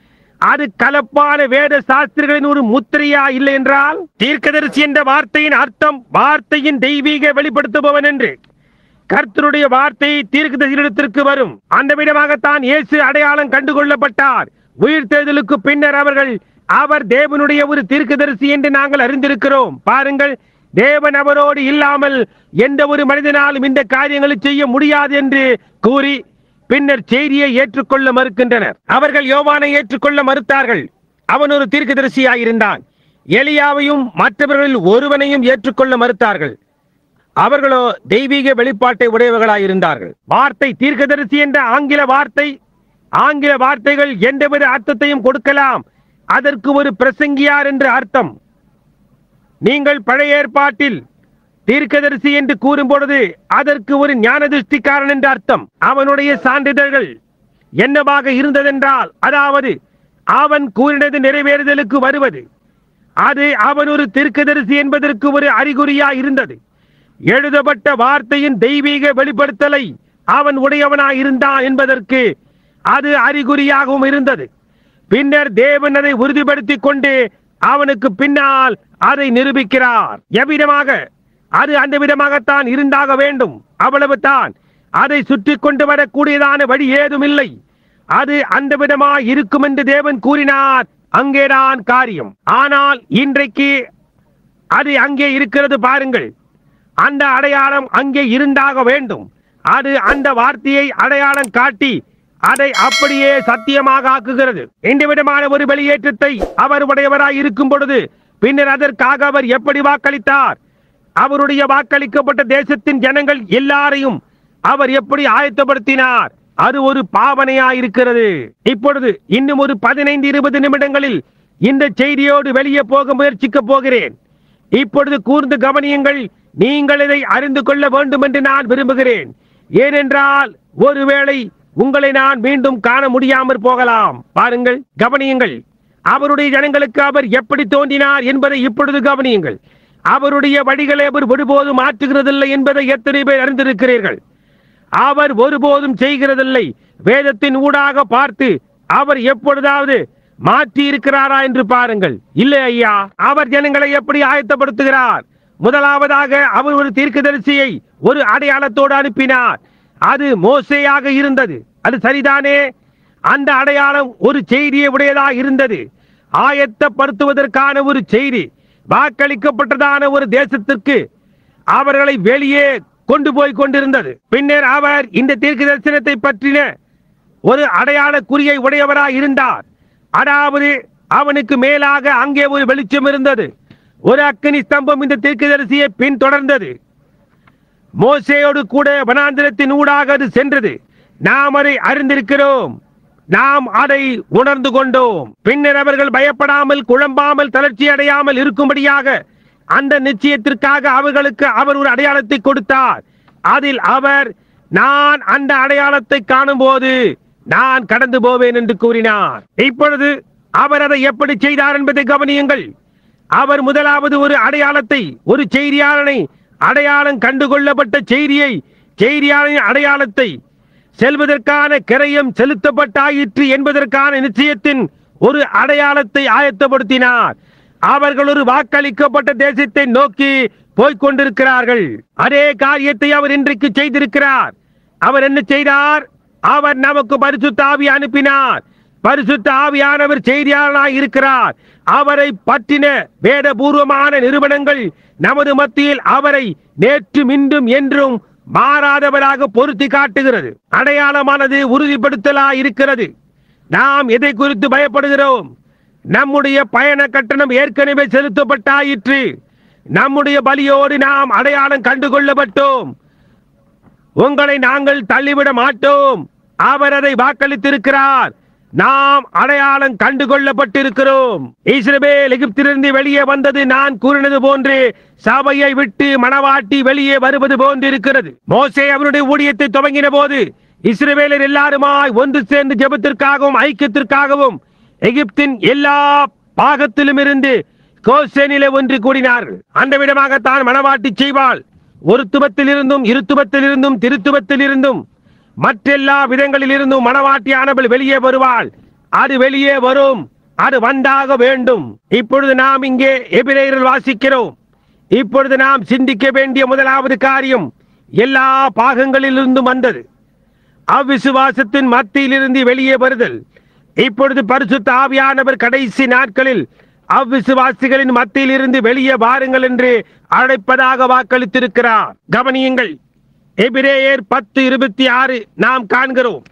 அது கலப்பான வேத சாஸ்திரிகளின் ஒரு முத்திரையா இல்லை என்றால்? தீர்க்கதரிசி என்ற வார்த்தையின் அர்த்தம் வார்த்தையின் தெய்வீக வெளிப்படுத்துபவன் என்று. கர்த்தருடைய வார்த்தை தீர்க்கதரிசியிடத்திற்கு வரும். அந்த விதமாகத்தான் இயேசு அடையாளம் கண்டுகொள்ளப்பட்டார். உயிர்த்தெழுதலுக்கு பின்னர் அவர்கள் அவர் தேவனுடைய ஒரு தீர்க்கதரிசி என்று நாங்கள் அறிந்திருக்கிறோம். பாருங்கள், தேவன் அவரோடு இல்லாமல் எந்த ஒரு மனிதனாலும் இந்த காரியங்களை செய்ய முடியாது என்று கூறி பின்னர் செய்தியை ஏற்றுக்கொள்ள மறுக்கின்றனர். அவர்கள் யோவானை ஏற்றுக்கொள்ள மறுத்தார்கள். அவன் ஒரு தீர்க்கதரிசியாயிருந்தான். எலியாவையும் மற்றவர்களில் ஒருவனையும் ஏற்றுக்கொள்ள மறுத்தார்கள். அவர்களோ தெய்வீக வெளிப்பாட்டை உடையவர்களாயிருந்தார்கள். வார்த்தை தீர்க்கதரிசி என்ற ஆங்கில வார்த்தை, ஆங்கில வார்த்தைகள் எந்தவித அர்த்தத்தையும் கொடுக்கலாம். அதற்கு ஒரு பிரசங்கியார் என்று அர்த்தம். நீங்கள் பழைய ஏற்பாட்டில் தீர்க்கதரிசி என்று கூறும் பொழுது அதற்கு ஒரு ஞானதிஷ்டிக்காரன் என்று அர்த்தம். அவனுடைய சான்றிதழ்கள் என்னவாக இருந்ததென்றால், அதாவது அவன் கூறினது நிறைவேறுதலுக்கு வருவது. அது அவன் ஒரு தீர்க்கதரிசி என்பதற்கு ஒரு அறிகுறியா இருந்தது. எழுதப்பட்ட வார்த்தையின் தெய்வீக வெளிப்படுத்தலை அவன் உடையவனாய் இருந்தான் என்பதற்கு அது அறிகுறியாகவும் இருந்தது. பின்னர் தேவன் அதை உறுதிப்படுத்திக் கொண்டு அவனுக்கு பின்னால் அதை நிரூபிக்கிறார். எவ்விதமாக? அது அந்த விதமாகத்தான் இருந்தாக வேண்டும். அவ்வளவு தான். அதை சுற்றி கொண்டு வரக்கூடியதான வழி ஏதும் இல்லை. அது அந்த விதமாய் இருக்கும் என்று தேவன் கூறினார். அங்கேதான் காரியம். ஆனால் இன்றைக்கு அது அங்கே இருக்கிறது. பாருங்கள், அந்த அடையாளம் அங்கே இருந்தாக வேண்டும். அது அந்த வார்த்தையை அடையாளம் காட்டி அதை அப்படியே சத்தியமாக ஆக்குகிறது. இந்த விதமான ஒரு வெளியேற்றத்தை அவர் உடையவராய் இருக்கும் பொழுது பின்னர் அதற்காக அவர் எப்படி வாக்களித்தார்? அவருடைய வாக்களிக்கப்பட்ட தேசத்தின் ஜனங்கள் எல்லாரையும் அவர் எப்படி ஆயத்தப்படுத்தினார்? அது ஒரு பாவனையாயிருக்கிறது. இப்பொழுது இன்னும் ஒரு பதினைந்து இருபது நிமிடங்களில் இந்த செய்தியோடு வெளியே போக முயற்சிக்க போகிறேன். இப்பொழுது கூர்ந்து கவனியுங்கள். நீங்கள் இதை அறிந்து கொள்ள வேண்டும் என்று நான் விரும்புகிறேன். ஏனென்றால் ஒருவேளை உங்களை நான் மீண்டும் காண முடியாமற் போகலாம். பாருங்கள், கவனியுங்கள். அவருடைய ஜனங்களுக்கு அவர் எப்படி தோன்றினார் என்பதை இப்பொழுது கவனியுங்கள். அவருடைய வழிகளை அவர் ஒருபோதும் மாற்றுகிறதில்லை என்பதை எத்தனை பேர் அறிந்திருக்கிறீர்கள்? அவர் ஒருபோதும் செய்கிறதில்லை. வேதத்தின் ஊடாக பார்த்து அவர் எப்பொழுதாவது மாற்றி இருக்கிறாரா என்று பாருங்கள். இல்லை ஐயா. அவர் ஜனங்களை எப்படி ஆயத்தப்படுத்துகிறார்? முதலாவதாக அவர் ஒரு தீர்க்கதரிசியை ஒரு அடையாளத்தோடு அனுப்பினார். அது மோசேயாக இருந்தது. அது சரிதானே? அந்த அடையாளம் ஒரு செய்தியை உடையதாக இருந்தது. ஆயத்தப்படுத்துவதற்கான ஒரு செய்தி, வாக்களிக்கப்பட்டதான ஒரு தேசத்திற்கு அவர்களை வெளியே கொண்டு போய் கொண்டிருந்தது. பின்னர் அவர் இந்த தீர்க்க தரிசனத்தை பற்றின ஒரு அடையாள குறியை உடையவராய் இருந்தார். அதாவது அவனுக்கு மேலாக அங்கே ஒரு வெளிச்சம் இருந்தது. ஒரு அக்கினி ஸ்தம்பம் இந்த தீர்க்கதரிசியை பின்தொடர்ந்தது. மோசேயோடு கூட வனாந்திரத்தின் ஊடாக அது சென்றது. நாம் அதை அறிந்திருக்கிறோம். நாம் அதை உணர்ந்து கொண்டோம். பின்னர் அவர்கள் பயப்படாமல், குழம்பாமல், தளர்ச்சி அடையாமல் இருக்கும்படியாக அந்த நிச்சயத்திற்காக அவர்களுக்கு அவர் ஒரு அடையாளத்தை கொடுத்தார். அதில் அவர், நான் அந்த அடையாளத்தை காணும் போது நான் கடந்து போவேன் என்று கூறினார். இப்பொழுது அவர் அதை எப்படி செய்தார் என்பதை கவனியுங்கள். அவர் முதலாவது ஒரு அடையாளத்தை, ஒரு செய்தியாளனை, அடையாளம் கண்டுகொள்ளப்பட்ட செய்தியை, செய்தியாளனின் அடையாளத்தை, செல்வதற்கான கிரயம் செலுத்தப்பட்டாயிற்று என்பதற்கான நிச்சயத்தின் ஒரு அடையாளத்தை ஆயத்தப்படுத்தினார். அவர்கள் ஒரு வாக்களிக்கப்பட்ட தேசத்தை நோக்கி போய்கொண்டிருக்கிறார்கள். அதே காரியத்தை அவர் இன்றைக்கு செய்திருக்கிறார். அவர் என்ன செய்தார்? அவர் நமக்கு பரிசுத்த ஆவி அனுப்பினார். பரிசுத்த ஆவியானவர் செய்தியாளனாய் இருக்கிறார். அவரை பற்றின வேதபூர்வமான நிறுவனங்கள் நமது மத்தியில் அவரை நேற்று இன்றும் என்றும் மாறாதவராக பொருத்தி காட்டுகிறது. அடையாளமானது உறுதிப்படுத்தலாய் இருக்கிறது. நாம் எதை குறித்து பயப்படுகிறோம்? நம்முடைய பயண கட்டணம் ஏற்கனவே செலுத்தப்பட்டாயிற்று. நம்முடைய பலியோடு நாம் அடையாளம் கண்டுகொள்ளப்பட்டோம். உங்களை நாங்கள் தள்ளிவிட மாட்டோம். அவர் அதை வாக்களித்திருக்கிறார். நாம் அடையாளம் கண்டுகொள்ளப்பட்டிருக்கிறோம். இஸ்ரவேல் எகிப்திலிருந்து வெளியே வந்தது நான் கூறினது போன்று சபையை விட்டு மணவாட்டி வெளியே வருவது போன்று இருக்கிறது. மோசே அவருடைய ஊழியத்தை துவங்கின போது இஸ்ரவேலர் எல்லாருமாய் ஒன்று சேர்ந்து ஜெபத்திற்காகவும் ஐக்கியத்திற்காகவும் எகிப்தின் எல்லா பாகத்திலும் இருந்து கோசேனிலே ஒன்று கூடினார்கள். அந்த விதமாகத்தான் மணவாட்டி செய்வாள். ஒரு துபத்தில் இருந்தும் இருத்துவத்தில் இருந்தும் திருத்துவத்தில் இருந்தும் மற்றெல்லா விதங்களில் இருந்தும் மணவாட்டியானவள் வெளியே வருவாள். அது வெளியே வரும். அது வந்தாக வேண்டும். இப்பொழுது நாம் இங்கே எபிரேயரில் வாசிக்கிறோம். இப்பொழுது நாம் சிந்திக்க வேண்டிய முதலாவது காரியம் எல்லா பாகங்களிலிருந்தும் வந்தது. அவ்விசுவாசத்தின் மத்தியிலிருந்து வெளியே வருதல். இப்பொழுது பரிசுத்த ஆவியானவர் கடைசி நாட்களில் அவ்விசுவாசிகளின் மத்தியில் இருந்து வெளியே வாருங்கள் என்று அழைப்பதாக வாக்களித்திருக்கிறார். கவனியுங்கள். எபிரேயர் பத்து இருபத்தி ஆறு நாம் காண்கிறோம்.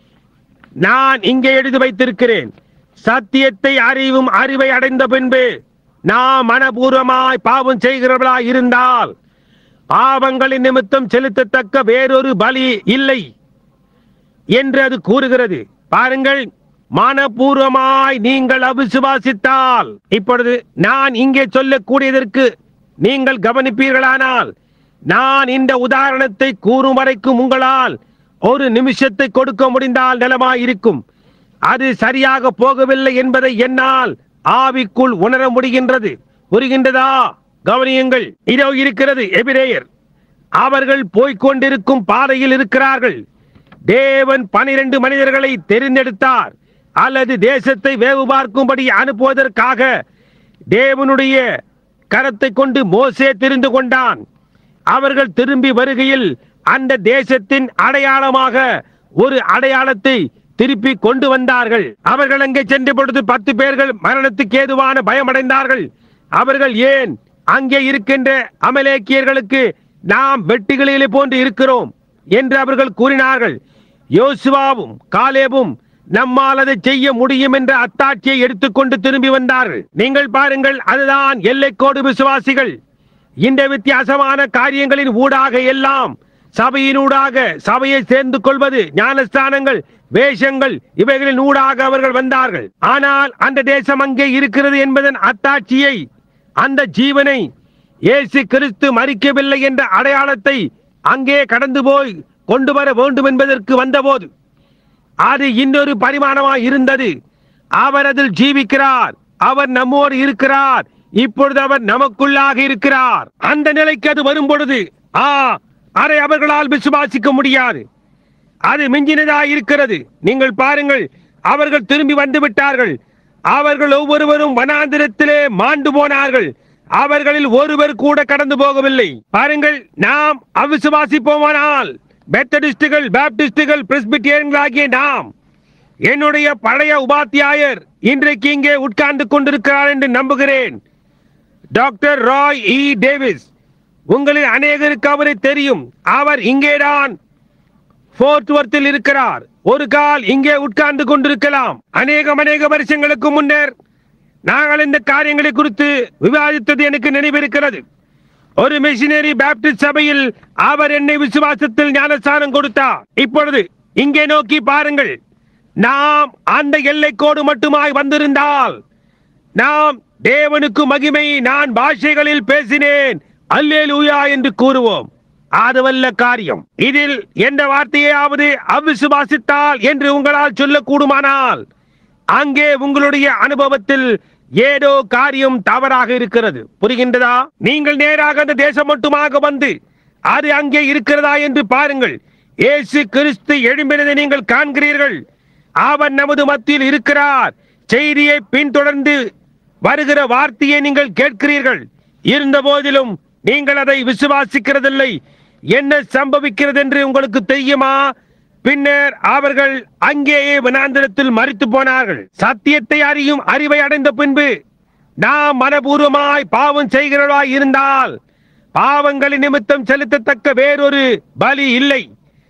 நான் இங்கே எழுதி வைத்திருக்கிறேன். சத்தியத்தை அறிவும் அறிவை அடைந்த பின்பு நாம் மனப்பூர்வமாய் பாவம் செய்கிறவர்களாய் இருந்தால் பாவங்களின் நிமித்தம் செலுத்தத்தக்க வேறொரு பலி இல்லை என்று அது கூறுகிறது. பாருங்கள், மனப்பூர்வமாய் நீங்கள் அவிசுவாசித்தால். இப்பொழுது நான் இங்கே சொல்லக்கூடியதற்கு நீங்கள் கவனிப்பீர்களானால், நான் இந்த உதாரணத்தை கூறும் வரைக்கும் உங்களால் ஒரு நிமிஷத்தை கொடுக்க முடிந்தால் நலமாயிருக்கும். அது சரியாக போகவில்லை என்பதை என்னால் ஆவிக்குள் உணர முடிகின்றது. புரிகின்றதா? கவனியுங்கள். இதோ இருக்கிறது எபிரேயர். அவர்கள் போய்கொண்டிருக்கும் பாதையில் இருக்கிறார்கள். தேவன் பனிரெண்டு மனிதர்களை தெரிந்தெடுத்தார், அல்லது தேசத்தை வேவு பார்க்கும்படி அனுப்புவதற்காக தேவனுடைய கரத்தை கொண்டு மோசே தெரிந்து கொண்டான். அவர்கள் திரும்பி வருகையில் அந்த தேசத்தின் அடையாளமாக ஒரு அடையாளத்தை திருப்பி கொண்டு வந்தார்கள். அவர்கள் அங்கே சென்ற பொழுது பத்து பேர்கள் மரணத்துக்கு ஏதுவான பயமடைந்தார்கள். அவர்கள் ஏன் அங்கே இருக்கின்ற அமலேக்கியர்களுக்கு நாம் வெட்டுகளிலே போன்று இருக்கிறோம் என்று அவர்கள் கூறினார்கள். யோசுவாவும் காலேபும் நம்மால் அதை செய்ய முடியும் என்ற அத்தாட்சியை எடுத்துக்கொண்டு திரும்பி வந்தார்கள். நீங்கள் பாருங்கள், அதுதான் எல்லைக்கோடு விசுவாசிகள். இந்த வித்தியாசமான காரியங்களின் ஊடாக எல்லாம் சபையினூடாக சபையை சேர்ந்து கொள்வது, ஞானஸ்தானங்கள், வேஷங்கள், இவைகளின் ஊடாக அவர்கள் வந்தார்கள். ஆனால் அந்த தேசம் அங்கே இருக்கிறது என்பதன் அத்தாட்சியை, அந்த ஜீவனை இயேசு கிறிஸ்து மரிக்கவில்லை என்ற அடையாளத்தை அங்கே கடந்து போய் கொண்டு வர வேண்டும் என்பதற்கு வந்தபோது அது இன்னொரு பரிமாணமாய் இருந்தது. அவர் அதில் ஜீவிக்கிறார். அவர் நம்மோடு இருக்கிறார். இப்பொழுது அவர் நமக்குள்ளாக இருக்கிறார். அந்த நிலைக்கு அது வரும் பொழுது ஆ அதை அவர்களால் விசுவாசிக்க முடியாது. அது மிஞ்சினதாக இருக்கிறது. நீங்கள் பாருங்கள், அவர்கள் திரும்பி வந்து விட்டார்கள். அவர்கள் ஒவ்வொருவரும் வனாந்திரத்திலே மாண்டு போனார்கள். அவர்களில் ஒருவர் கூட கடந்து போகவில்லை. பாருங்கள், நாம் அவிசுவாசிப்போமானால் மெத்தடிஸ்டுகள், பாப்டிஸ்டுகள், பிரெஸ்பிட்டேரியன்களாகிய நாம், என்னுடைய பழைய உபாத்தியாயர் இன்றைக்கு இங்கே உட்கார்ந்து கொண்டிருக்கிறார் என்று நம்புகிறேன். Doctor Roy E Davis. உங்களில் அநேகருக்கு அவரை தெரியும். அவர் இங்கேதான் ஃபோர்ட் வர்த்தில் இருக்கிறார். ஒரு கால் இங்கே உட்கார்ந்து கொண்டிருக்கலாம். அநேக அநேக வருஷங்களுக்கு முன்னர் நாங்கள் இந்த காரியங்களை குறித்து விவாதித்தது எனக்கு நினைவிருக்கிறது. ஒரு மிஷினரி பாப்டிஸ்ட் சபையில் அவர் என்னை விசுவாசத்தில் ஞானஸ்தானம் கொடுத்தார். இப்பொழுது இங்கே நோக்கி பாருங்கள், நாம் அந்த எல்லைக்கோடு மட்டுமாய் வந்திருந்தால், நாம் தேவனுக்கு மகிமை, நான் பாஷைகளில் பேசினேன், அல்லேலூயா என்று கூறுவோம். அதுவல்ல காரியம். இதில் எந்த வார்த்தையாவது அவிசுவாசித்தால் என்று உங்களால் சொல்லக்கூடுமானால், அங்கே உங்களுடைய அனுபவத்தில் ஏதோ காரியம் தவறாக இருக்கிறது. புரிகின்றதா? நீங்கள் நேராக அந்த தேசம் மட்டுமாக வந்து அது அங்கே இருக்கிறதா என்று பாருங்கள். இயேசு கிறிஸ்து எழும்பினதை நீங்கள் காண்கிறீர்கள். அவர் நமது மத்தியில் இருக்கிறார். செய்தியை பின்தொடர்ந்து வருகிற வார்த்தையை நீங்கள் கேட்கிறீர்கள். இருந்த போதிலும் நீங்கள் அதை விசுவாசிக்கிறதில்லை. என்ன சம்பவிக்கிறது என்று உங்களுக்கு தெரியுமா? பின்னர் அவர்கள் அங்கேயே வனாந்திரத்தில் மரித்து போனார்கள். சத்தியத்தை அறியும் அறிவை அடைந்த பின்பு நாம் மனப்பூர்வமாய் பாவம் செய்கிறவர்களாய் இருந்தால் பாவங்களின் நிமித்தம் செலுத்தத்தக்க வேறொரு பலி இல்லை.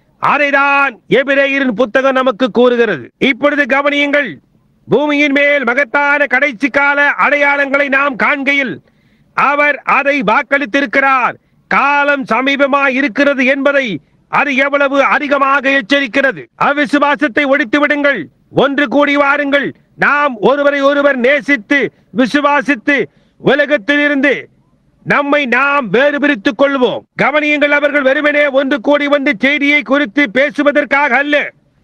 அதைதான் எபிரேயரின் புத்தகம் நமக்கு கூறுகிறது. இப்பொழுது கவனியுங்கள். பூமியின் மேல் மகத்தான கடைசி கால அடையாளங்களை நாம் காண்கையில் அவர் அதை வாக்களித்திருக்கிறார். காலம் சமீபமாய் இருக்கிறது என்பதை அது எவ்வளவு அதிகமாக எச்சரிக்கிறது. அவிசுவாசத்தை ஒழித்து விடுங்கள். ஒன்று கூடி வாருங்கள். நாம் ஒருவரை ஒருவர் நேசித்து விசுவாசித்து உலகத்தில் இருந்து நம்மை நாம் வேறு பிரித்துக் கொள்வோம். கவனியுங்கள், அவர்கள் வெறுமனே ஒன்று கூடி வந்து செய்தியை குறித்து பேசுவதற்காக அல்ல.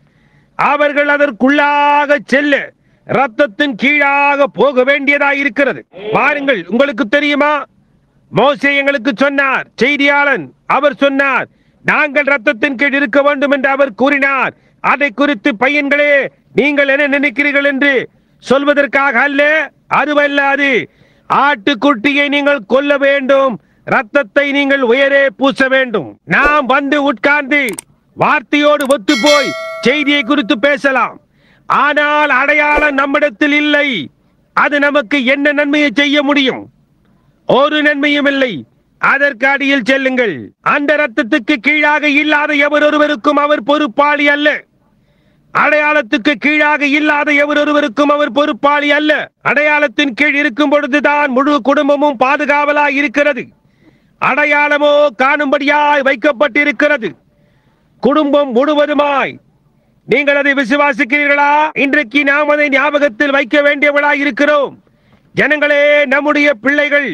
அவர்கள் அதற்குள்ளாக செல்ல ரத்தத்தின் கீழாக போக வேண்டியதாக இருக்கிறது. பாருங்கள், உங்களுக்கு தெரியுமா, மோசே எங்களுக்கு சொன்னார், செய்தியாளன் அவர் சொன்னார், நாங்கள் ரத்தத்தின் கீழ் இருக்க வேண்டும் என்று அவர் கூறினார். அதை குறித்து பையன்களே நீங்கள் என்ன நினைக்கிறீர்கள் என்று சொல்வதற்காக அல்ல. அதுவல்ல, அது ஆட்டுக்குட்டியை நீங்கள் கொல்ல வேண்டும், ரத்தத்தை நீங்கள் உயரே பூச வேண்டும். நாம் வந்து உட்கார்ந்து வார்த்தையோடு ஒத்து போய் செய்தியை குறித்து பேசலாம். ஆனால் அடையாளம் நம்மிடத்தில் இல்லை. அது நமக்கு என்ன நன்மையை செய்ய முடியும்? ஒரு நன்மையும் இல்லை. அதற்கு அடியில் செல்லுங்கள். அந்த ரத்தத்துக்கு கீழாக இல்லாத எவரொருவருக்கும் அவர் பொறுப்பாளி அல்ல. அடையாளத்துக்கு கீழாக இல்லாத எவரொருவருக்கும் அவர் பொறுப்பாளி அல்ல. அடையாளத்தின் கீழ் இருக்கும் பொழுதுதான் முழு குடும்பமும் பாதுகாவலாய் இருக்கிறது. அடையாளமோ காணும்படியாய் வைக்கப்பட்டிருக்கிறது. குடும்பம் முழுவதுமாய். நீங்கள் அதை விசுவாசிக்கிறீர்களா? இன்றைக்கு நாம் அதை ஞாபகத்தில் வைக்க வேண்டியவளாய் இருக்கிறோம். ஜனங்களே, நம்முடைய பிள்ளைகள்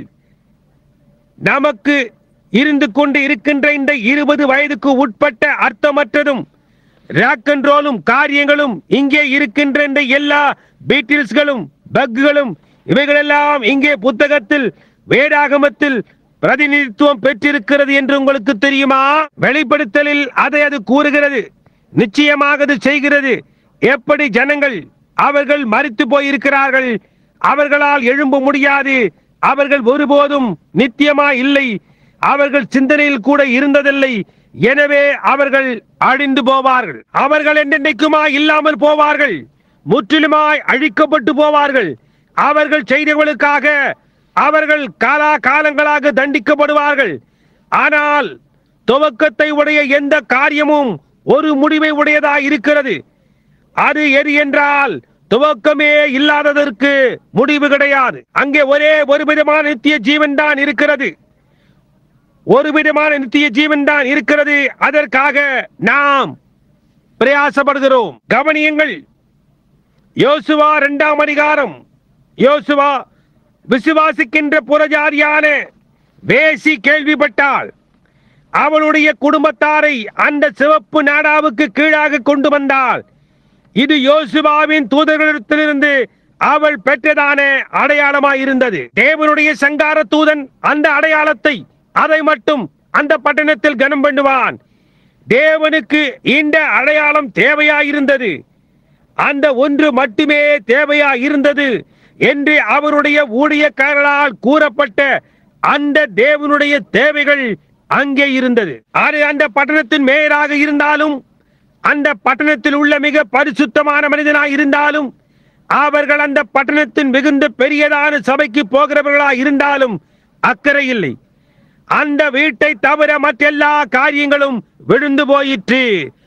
நமக்கு இருந்து கொண்டு இருக்கின்ற இந்த இருபது வயதுக்கு உட்பட்ட அர்த்தமற்றதும் ராக் அண்ட் ரோலும் காரியங்களும், இங்கே இருக்கின்ற இந்த எல்லா பீட்டில்ஸ்களும் பக்குகளும் இவைகளெல்லாம் இங்கே புத்தகத்தில் வேதாகமத்தில் பிரதிநிதித்துவம் பெற்றிருக்கிறது என்று உங்களுக்கு தெரியுமா? வெளிப்படுத்தலில் அதை அது கூறுகிறது. நிச்சயமாக அது செய்கிறது. எப்படி ஜனங்கள் அவர்கள் மரித்து போயிருக்கிறார்கள், அவர்களால் எழும்ப முடியாது, அவர்கள் ஒருபோதும் நித்தியமா இல்லை, அவர்கள் சிந்தனையில் கூட இருந்ததில்லை, எனவே அவர்கள் அழிந்து போவார்கள். அவர்கள் என்றென்றைக்குமா இல்லாமல் போவார்கள், முற்றிலுமாய் அழிக்கப்பட்டு போவார்கள். அவர்கள் செய்தவர்களுக்காக அவர்கள் காலா காலங்களாக தண்டிக்கப்படுவார்கள். ஆனால் துவக்கத்தை உடைய எந்த காரியமும் ஒரு முடிவை உடையதாக இருக்கிறது. அது எது என்றால், துவக்கமே இல்லாததற்கு முடிவு கிடையாது. அங்கே ஒரே ஒரு விதமான நித்திய ஜீவன் தான் இருக்கிறது. ஒரு விதமான நித்திய ஜீவன் தான் இருக்கிறது. அதற்காக நாம் பிரயாசப்படுகிறோம். கவனியுங்கள், யோசுவா இரண்டாம் அதிகாரம். யோசுவா விசுவாசிக்கின்ற புறஜாதியான வேசி கேள்விப்பட்டாள். அவளுடைய குடும்பத்தாரை அந்த சிவப்பு நாடாவுக்கு கீழாக கொண்டு வந்தாள். இது யோசுவாவின் தூதர்களிடத்திலிருந்து அவள் பெற்றதான அடையாளமாய் இருந்தது. தேவனுடைய சங்கார தூதன் அந்த அடையாளத்தை அதை மட்டும் அந்த பட்டணத்தில் கனம் பண்ணுவான். தேவனுக்கு இந்த அடையாளம் தேவையாயிருந்தது. அந்த ஒன்று மட்டுமே தேவையாயிருந்தது என்று அவருடைய ஊழியக்காரர்களால் கூறப்பட்ட அந்த தேவனுடைய தேவைகள் அங்கே இருந்தது. அது அந்த பட்டணத்தின் மேயராக இருந்தாலும், அந்த பட்டணத்தில் உள்ள மிக பரிசுத்தமான மனிதனாய் இருந்தாலும், அவர்கள் அந்த பட்டணத்தின் மிகுந்த பெரியதான சபைக்கு போகிறவர்களாய் இருந்தாலும் அக்கறை இல்லை. அந்த வீட்டை தவிர மற்றெல்லா காரியங்களும் விழுந்து போயிற்று.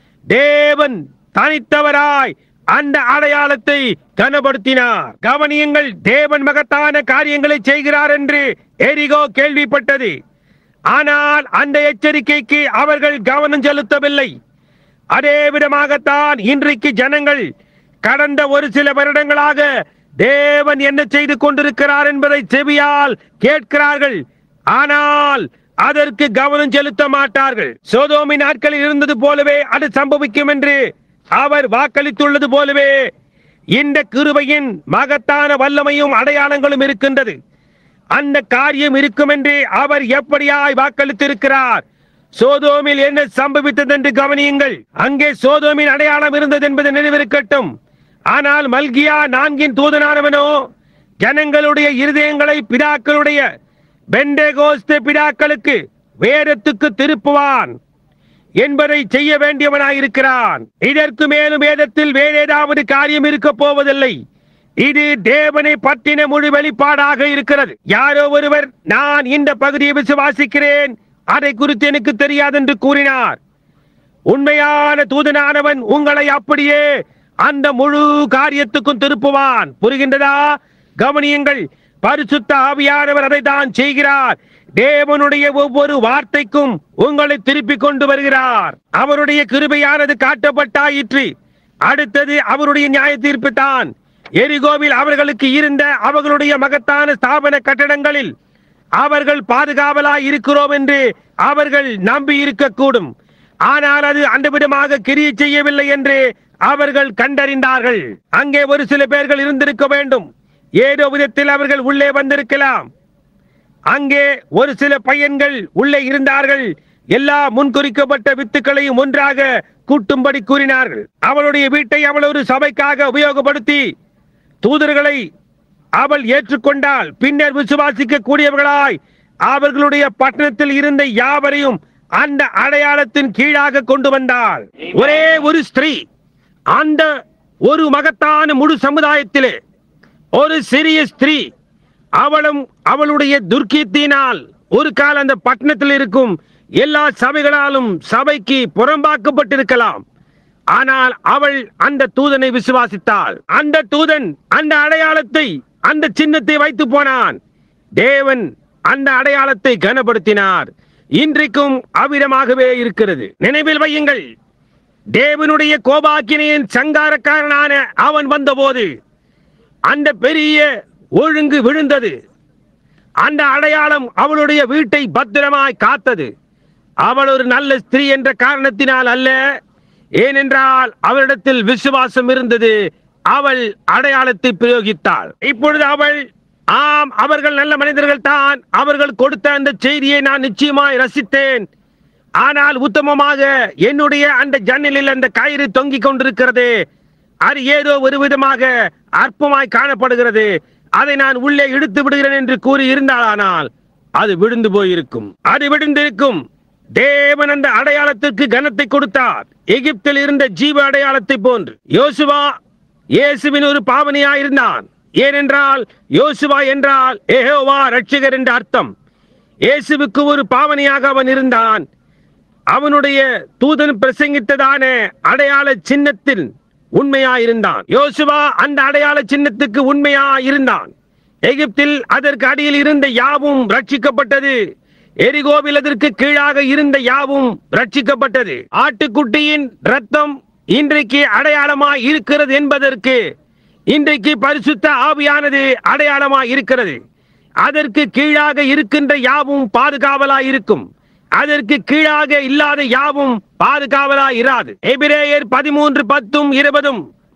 தேவன் தனித்தவராய் அந்த அடையாளத்தை கனப்படுத்தினார். கவனியுங்கள், தேவன் மகத்தான காரியங்களை செய்கிறார் என்று எரிகோ கேள்விப்பட்டது. ஆனால் அந்த எச்சரிக்கைக்கு அவர்கள் கவனம் செலுத்தவில்லை. அதே விதமாகத்தான் இன்றைக்கு ஜனங்கள் கடந்த ஒரு சில வருடங்களாக தேவன் என்ன செய்து கொண்டிருக்கிறார் என்பதை செவியால் கேட்கிறார்கள். ஆனால் அதற்கு கவனம் செலுத்த மாட்டார்கள். சோதோமின் நாட்களில் இருந்தது போலவே அது சம்பவிக்கும் என்று அவர் வாக்களித்துள்ளது போலவே இந்த கிருபையின் மகத்தான வல்லமையும் அடையாளங்களும் இருக்கின்றது. அந்த காரியம் இருக்கும் என்று அவர் எப்படியாய் வாக்களித்திருக்கிறார். சோதோமில் என்ன சம்பவித்தது என்று கவனியுங்கள். அங்கே சோதோமின் அடையாளம் இருந்தது என்பது நினைவிருக்கட்டும். ஆனால் மல்கியா நான்கின் தூதனானவனோ ஜனங்களுடைய இருதயங்களை பிதாக்களுடைய பெண்டேகோஸ்தே பிதாக்களுக்கு வேதத்துக்கு திருப்புவான் என்பதை செய்ய வேண்டியவனாயிருக்கிறான். இதற்கு மேலும் வேதத்தில் வேற ஏதாவது காரியம் இருக்க போவதில்லை. இது தேவனை பற்றின முழு வெளிப்பாடாக இருக்கிறது. யாரோ ஒருவர் நான் இந்த பகுதியை விசுவாசிக்கிறேன், அதை குறித்து எனக்கு தெரியாது என்று கூறினார். உண்மையான தூதனானவன் உங்களை அப்படியே அந்த முழு காரியத்துக்கும் திருப்புவான். புரிகின்றதா? கவனியுங்கள், பரிசுத்த ஆவியானவர் அதை தான் செய்கிறார். தேவனுடைய ஒவ்வொரு வார்த்தைக்கும் உங்களை திருப்பிக் கொண்டு வருகிறார். அவருடைய கிருபையானது காட்டப்பட்டாயிற்று. அடுத்தது அவருடைய நியாய தீர்ப்பு தான். எரிகோவில் அவர்களுக்கு இருந்த அவர்களுடைய மகத்தான ஸ்தாபன கட்டடங்களில் அவர்கள் பாதுகாவலாய் இருக்கிறோம் என்று அவர்கள் நம்பி இருக்கக்கூடும். ஆனால் அது அந்த விதமாக கிரியை செய்யவில்லை என்று அவர்கள் கண்டறிந்தார்கள். அங்கே ஒரு சில பேர்கள் இருந்திருக்க வேண்டும். ஏதோ விதத்தில் அவர்கள் உள்ளே வந்திருக்கலாம். அங்கே ஒரு சில பையன்கள் உள்ளே இருந்தார்கள். எல்லா முன்குறிக்கப்பட்ட வித்துக்களையும் ஒன்றாக கூட்டும்படி கூறினார்கள். அவளுடைய வீட்டை அவள் ஒரு சபைக்காக உபயோகப்படுத்தி தூதர்களை அவள் ஏற்றுக்கொண்டால் பின்னர் விசுவாசிக்க கூடியவர்களாய் அவர்களுடைய பட்டணத்தில் இருந்த யாவரையும் அந்த அடையாளத்தின் கீழாக கொண்டு வந்தாள். ஒரே ஒரு ஸ்திரீ அந்த ஒரு மகத்தான முழு சமுதாயத்திலே ஒரு சிறிய ஸ்திரீ, அவளும் அவளுடைய துர்க்கீர்த்தியினால் ஒரு கால அந்த பட்டணத்தில் இருக்கும் எல்லா சபைகளாலும் சபைக்கு புறம்பாக்கப்பட்டிருக்கலாம். ஆனால் அவள் அந்த தூதனை விசுவாசித்தாள். அந்த தூதன் அந்த அடையாளத்தை அந்த சின்னத்தை வைத்து போனான். தேவன் அந்த அடையாளத்தை கனப்படுத்தினார். இன்றைக்கும் அவ்விதமாகவே இருக்கிறது. நினைவில் வையுங்கள், தேவனுடைய கோபாக்கினையின் சங்காரக்காரனான அவன் வந்தபோது அந்த பெரிய ஒழுங்கு விழுந்தது. அந்த அடையாளம் அவளுடைய வீட்டை பத்திரமாய் காத்தது. அவள் ஒரு நல்ல ஸ்திரீ என்ற காரணத்தினால் அல்ல, ஏனென்றால் அவளிடத்தில் விசுவாசம் இருந்தது. அவள் அடையாளத்தை பிரயோகித்தாள். இப்பொழுது அவள், ஆம், அவர்கள் நல்ல மனிதர்கள் தான், அவர்கள் கொடுத்த அந்த செய்தியை நான் நிச்சயமாய் ரசித்தேன். ஆனால் உத்தமமாக என்னுடைய அந்த ஜன்னலில் அந்த கயிறு தொங்கிக் கொண்டிருக்கிறது. அது ஏதோ ஒரு விதமாக அற்பமாய் காணப்படுகிறது. அதை நான் உள்ளே இழுத்து விடுகிறேன் என்று கூறி இருந்தால் அது விழுந்து போயிருக்கும். அது விழுந்திருக்கும். தேவன் அந்த அடையாளத்திற்கு கனத்தை கொடுத்தார். எகிப்தில் இருந்த ஜீவ அடையாளத்தை போன்று. யோசுவா இயேசுவின் ஒரு பாவனையாயிருந்தான். ஏனென்றால் யோசுவா என்றால் யெகோவா ரட்சகர் என்ற அர்த்தம். இயேசுவுக்கு ஒரு பாவனையாக அவன் இருந்தான். அவனுடைய தூதன் பிரசங்கித்ததான அடையாள சின்னத்தில் உண்மையாயிருந்தான். யோசுவா அந்த அடையாள சின்னத்துக்கு உண்மையாயிருந்தான். எகிப்தில் அதற்கு அடியில் இருந்த யாவும் ரட்சிக்கப்பட்டது. எரிகோவில் அதற்கு கீழாக இருந்த யாவும் ரட்சிக்கப்பட்டது. ஆட்டுக்குட்டியின் ரத்தம் இன்றைக்கு அடையாளமாய் இருக்கிறது என்பதற்கு இன்றைக்கு பரிசுத்த ஆவியானது அடையாளமாய் இருக்கிறது. அதற்கு கீழாக இருக்கின்ற யாவும் பாதுகாவலாய் இருக்கும். அதற்கு கீழாக இல்லாத யாவும் பாதுகாவலாய் இராது. எபிரேயர் பதிமூன்று பத்தும் இருபதும்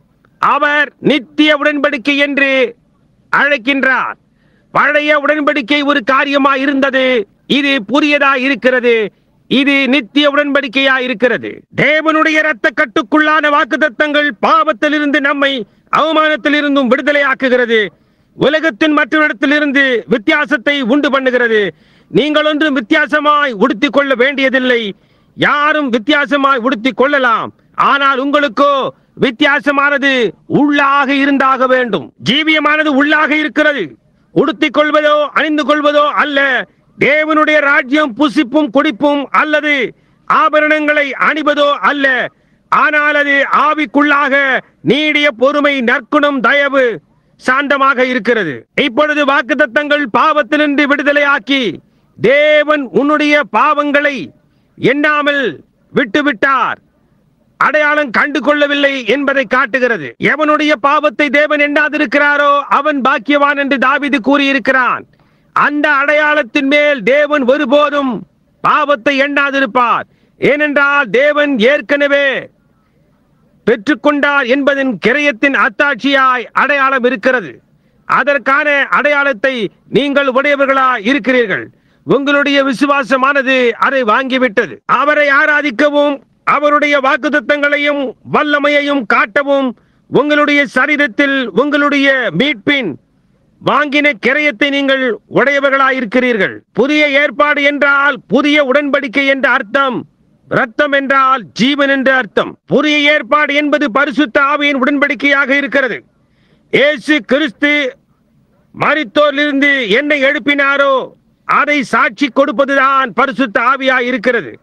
அவர் நித்திய உடன்படிக்கை என்று அழைக்கின்றார். பழைய உடன்படிக்கை ஒரு காரியமா இருந்தது, இது புதியதா இருக்கிறது, இது நித்திய உடன்படிக்கையா இருக்கிறது. தேவனுடைய இரத்த கட்டுக்குள்ளான வாக்குத்தத்தங்கள் பாவத்திலிருந்து நம்மை அவமானத்திலிருந்தும் விடுதலை ஆக்குகிறது. உலகத்தின் மற்றொரிடத்திலிருந்து வித்தியாசத்தை உண்டு பண்ணுகிறது. நீங்கள் ஒன்றும் வித்தியாசமாய் உடுத்திக் கொள்ள வேண்டியதில்லை. யாரும் வித்தியாசமாய் உடுத்திக் கொள்ளலாம். ஆனால் உங்களுக்கோ வித்தியாசமானது உள்ளாக இருந்தாக வேண்டும். ஜீவியமானது உள்ளாக இருக்கிறது. உடுத்திக் கொள்வதோ அணிந்து கொள்வதோ அல்ல. தேவனுடைய ராஜ்யம் புசிப்பும் குடிப்பும் அல்லது ஆபரணங்களை அணிவதோ அல்ல. ஆனால் அது ஆவிக்குள்ளாக நீடிய பொறுமை, நற்குணம், தயவு, சாந்தமாக இருக்கிறது. இப்பொழுது வாக்குத்தத்தங்கள் பாவத்திலிருந்து விடுதலை ஆக்கி தேவன் உன்னுடைய பாவங்களை எண்ணாமல் விட்டுவிட்டார், அடையாளம் கண்டு கொள்ளவில்லை என்பதை காட்டுகிறது. எவனுடைய பாவத்தை தேவன் எண்ணாதிருக்கிறாரோ அவன் பாக்கியவான் என்று தாவீது கூறியிருக்கிறான். அந்த அடையாளத்தின் மேல் தேவன் ஒருபோதும் பாவத்தை எண்ணாதிருப்பார். ஏனென்றால் தேவன் ஏற்கனவே பெற்றுக்கொண்டார் என்பதன் கிரயத்தின் அத்தாட்சியாய் அடையாளம் இருக்கிறது. அதற்கான அடையாளத்தை நீங்கள் உடையவர்களாய் இருக்கிறீர்கள். உங்களுடைய விசுவாசமானது அதை வாங்கிவிட்டது. அவரை ஆராதிக்கவும் அவருடைய வாக்குத்தத்தங்களையும் வல்லமையையும் காட்டவும் உங்களுடைய சரீரத்தில் உங்களுடைய மீட்பின் வாங்கின கிரயத்தை நீங்கள் உடையவர்களாயிருக்கிறீர்கள். புதிய ஏற்பாடு என்றால் புதிய உடன்படிக்கை என்ற அர்த்தம். ரத்தம் என்றால் ஜீவன் என்ற அர்த்தம். புதிய ஏற்பாடு என்பது பரிசுத்த ஆவியின் உடன்படிக்கையாக இருக்கிறது. இயேசு கிறிஸ்து மரித்தோரிலிருந்து என்னை எழுப்பினாரோ அதை சாட்சி கொடுப்பதுதான் பரிசுத்த ஆவியாய் இருக்கிறது.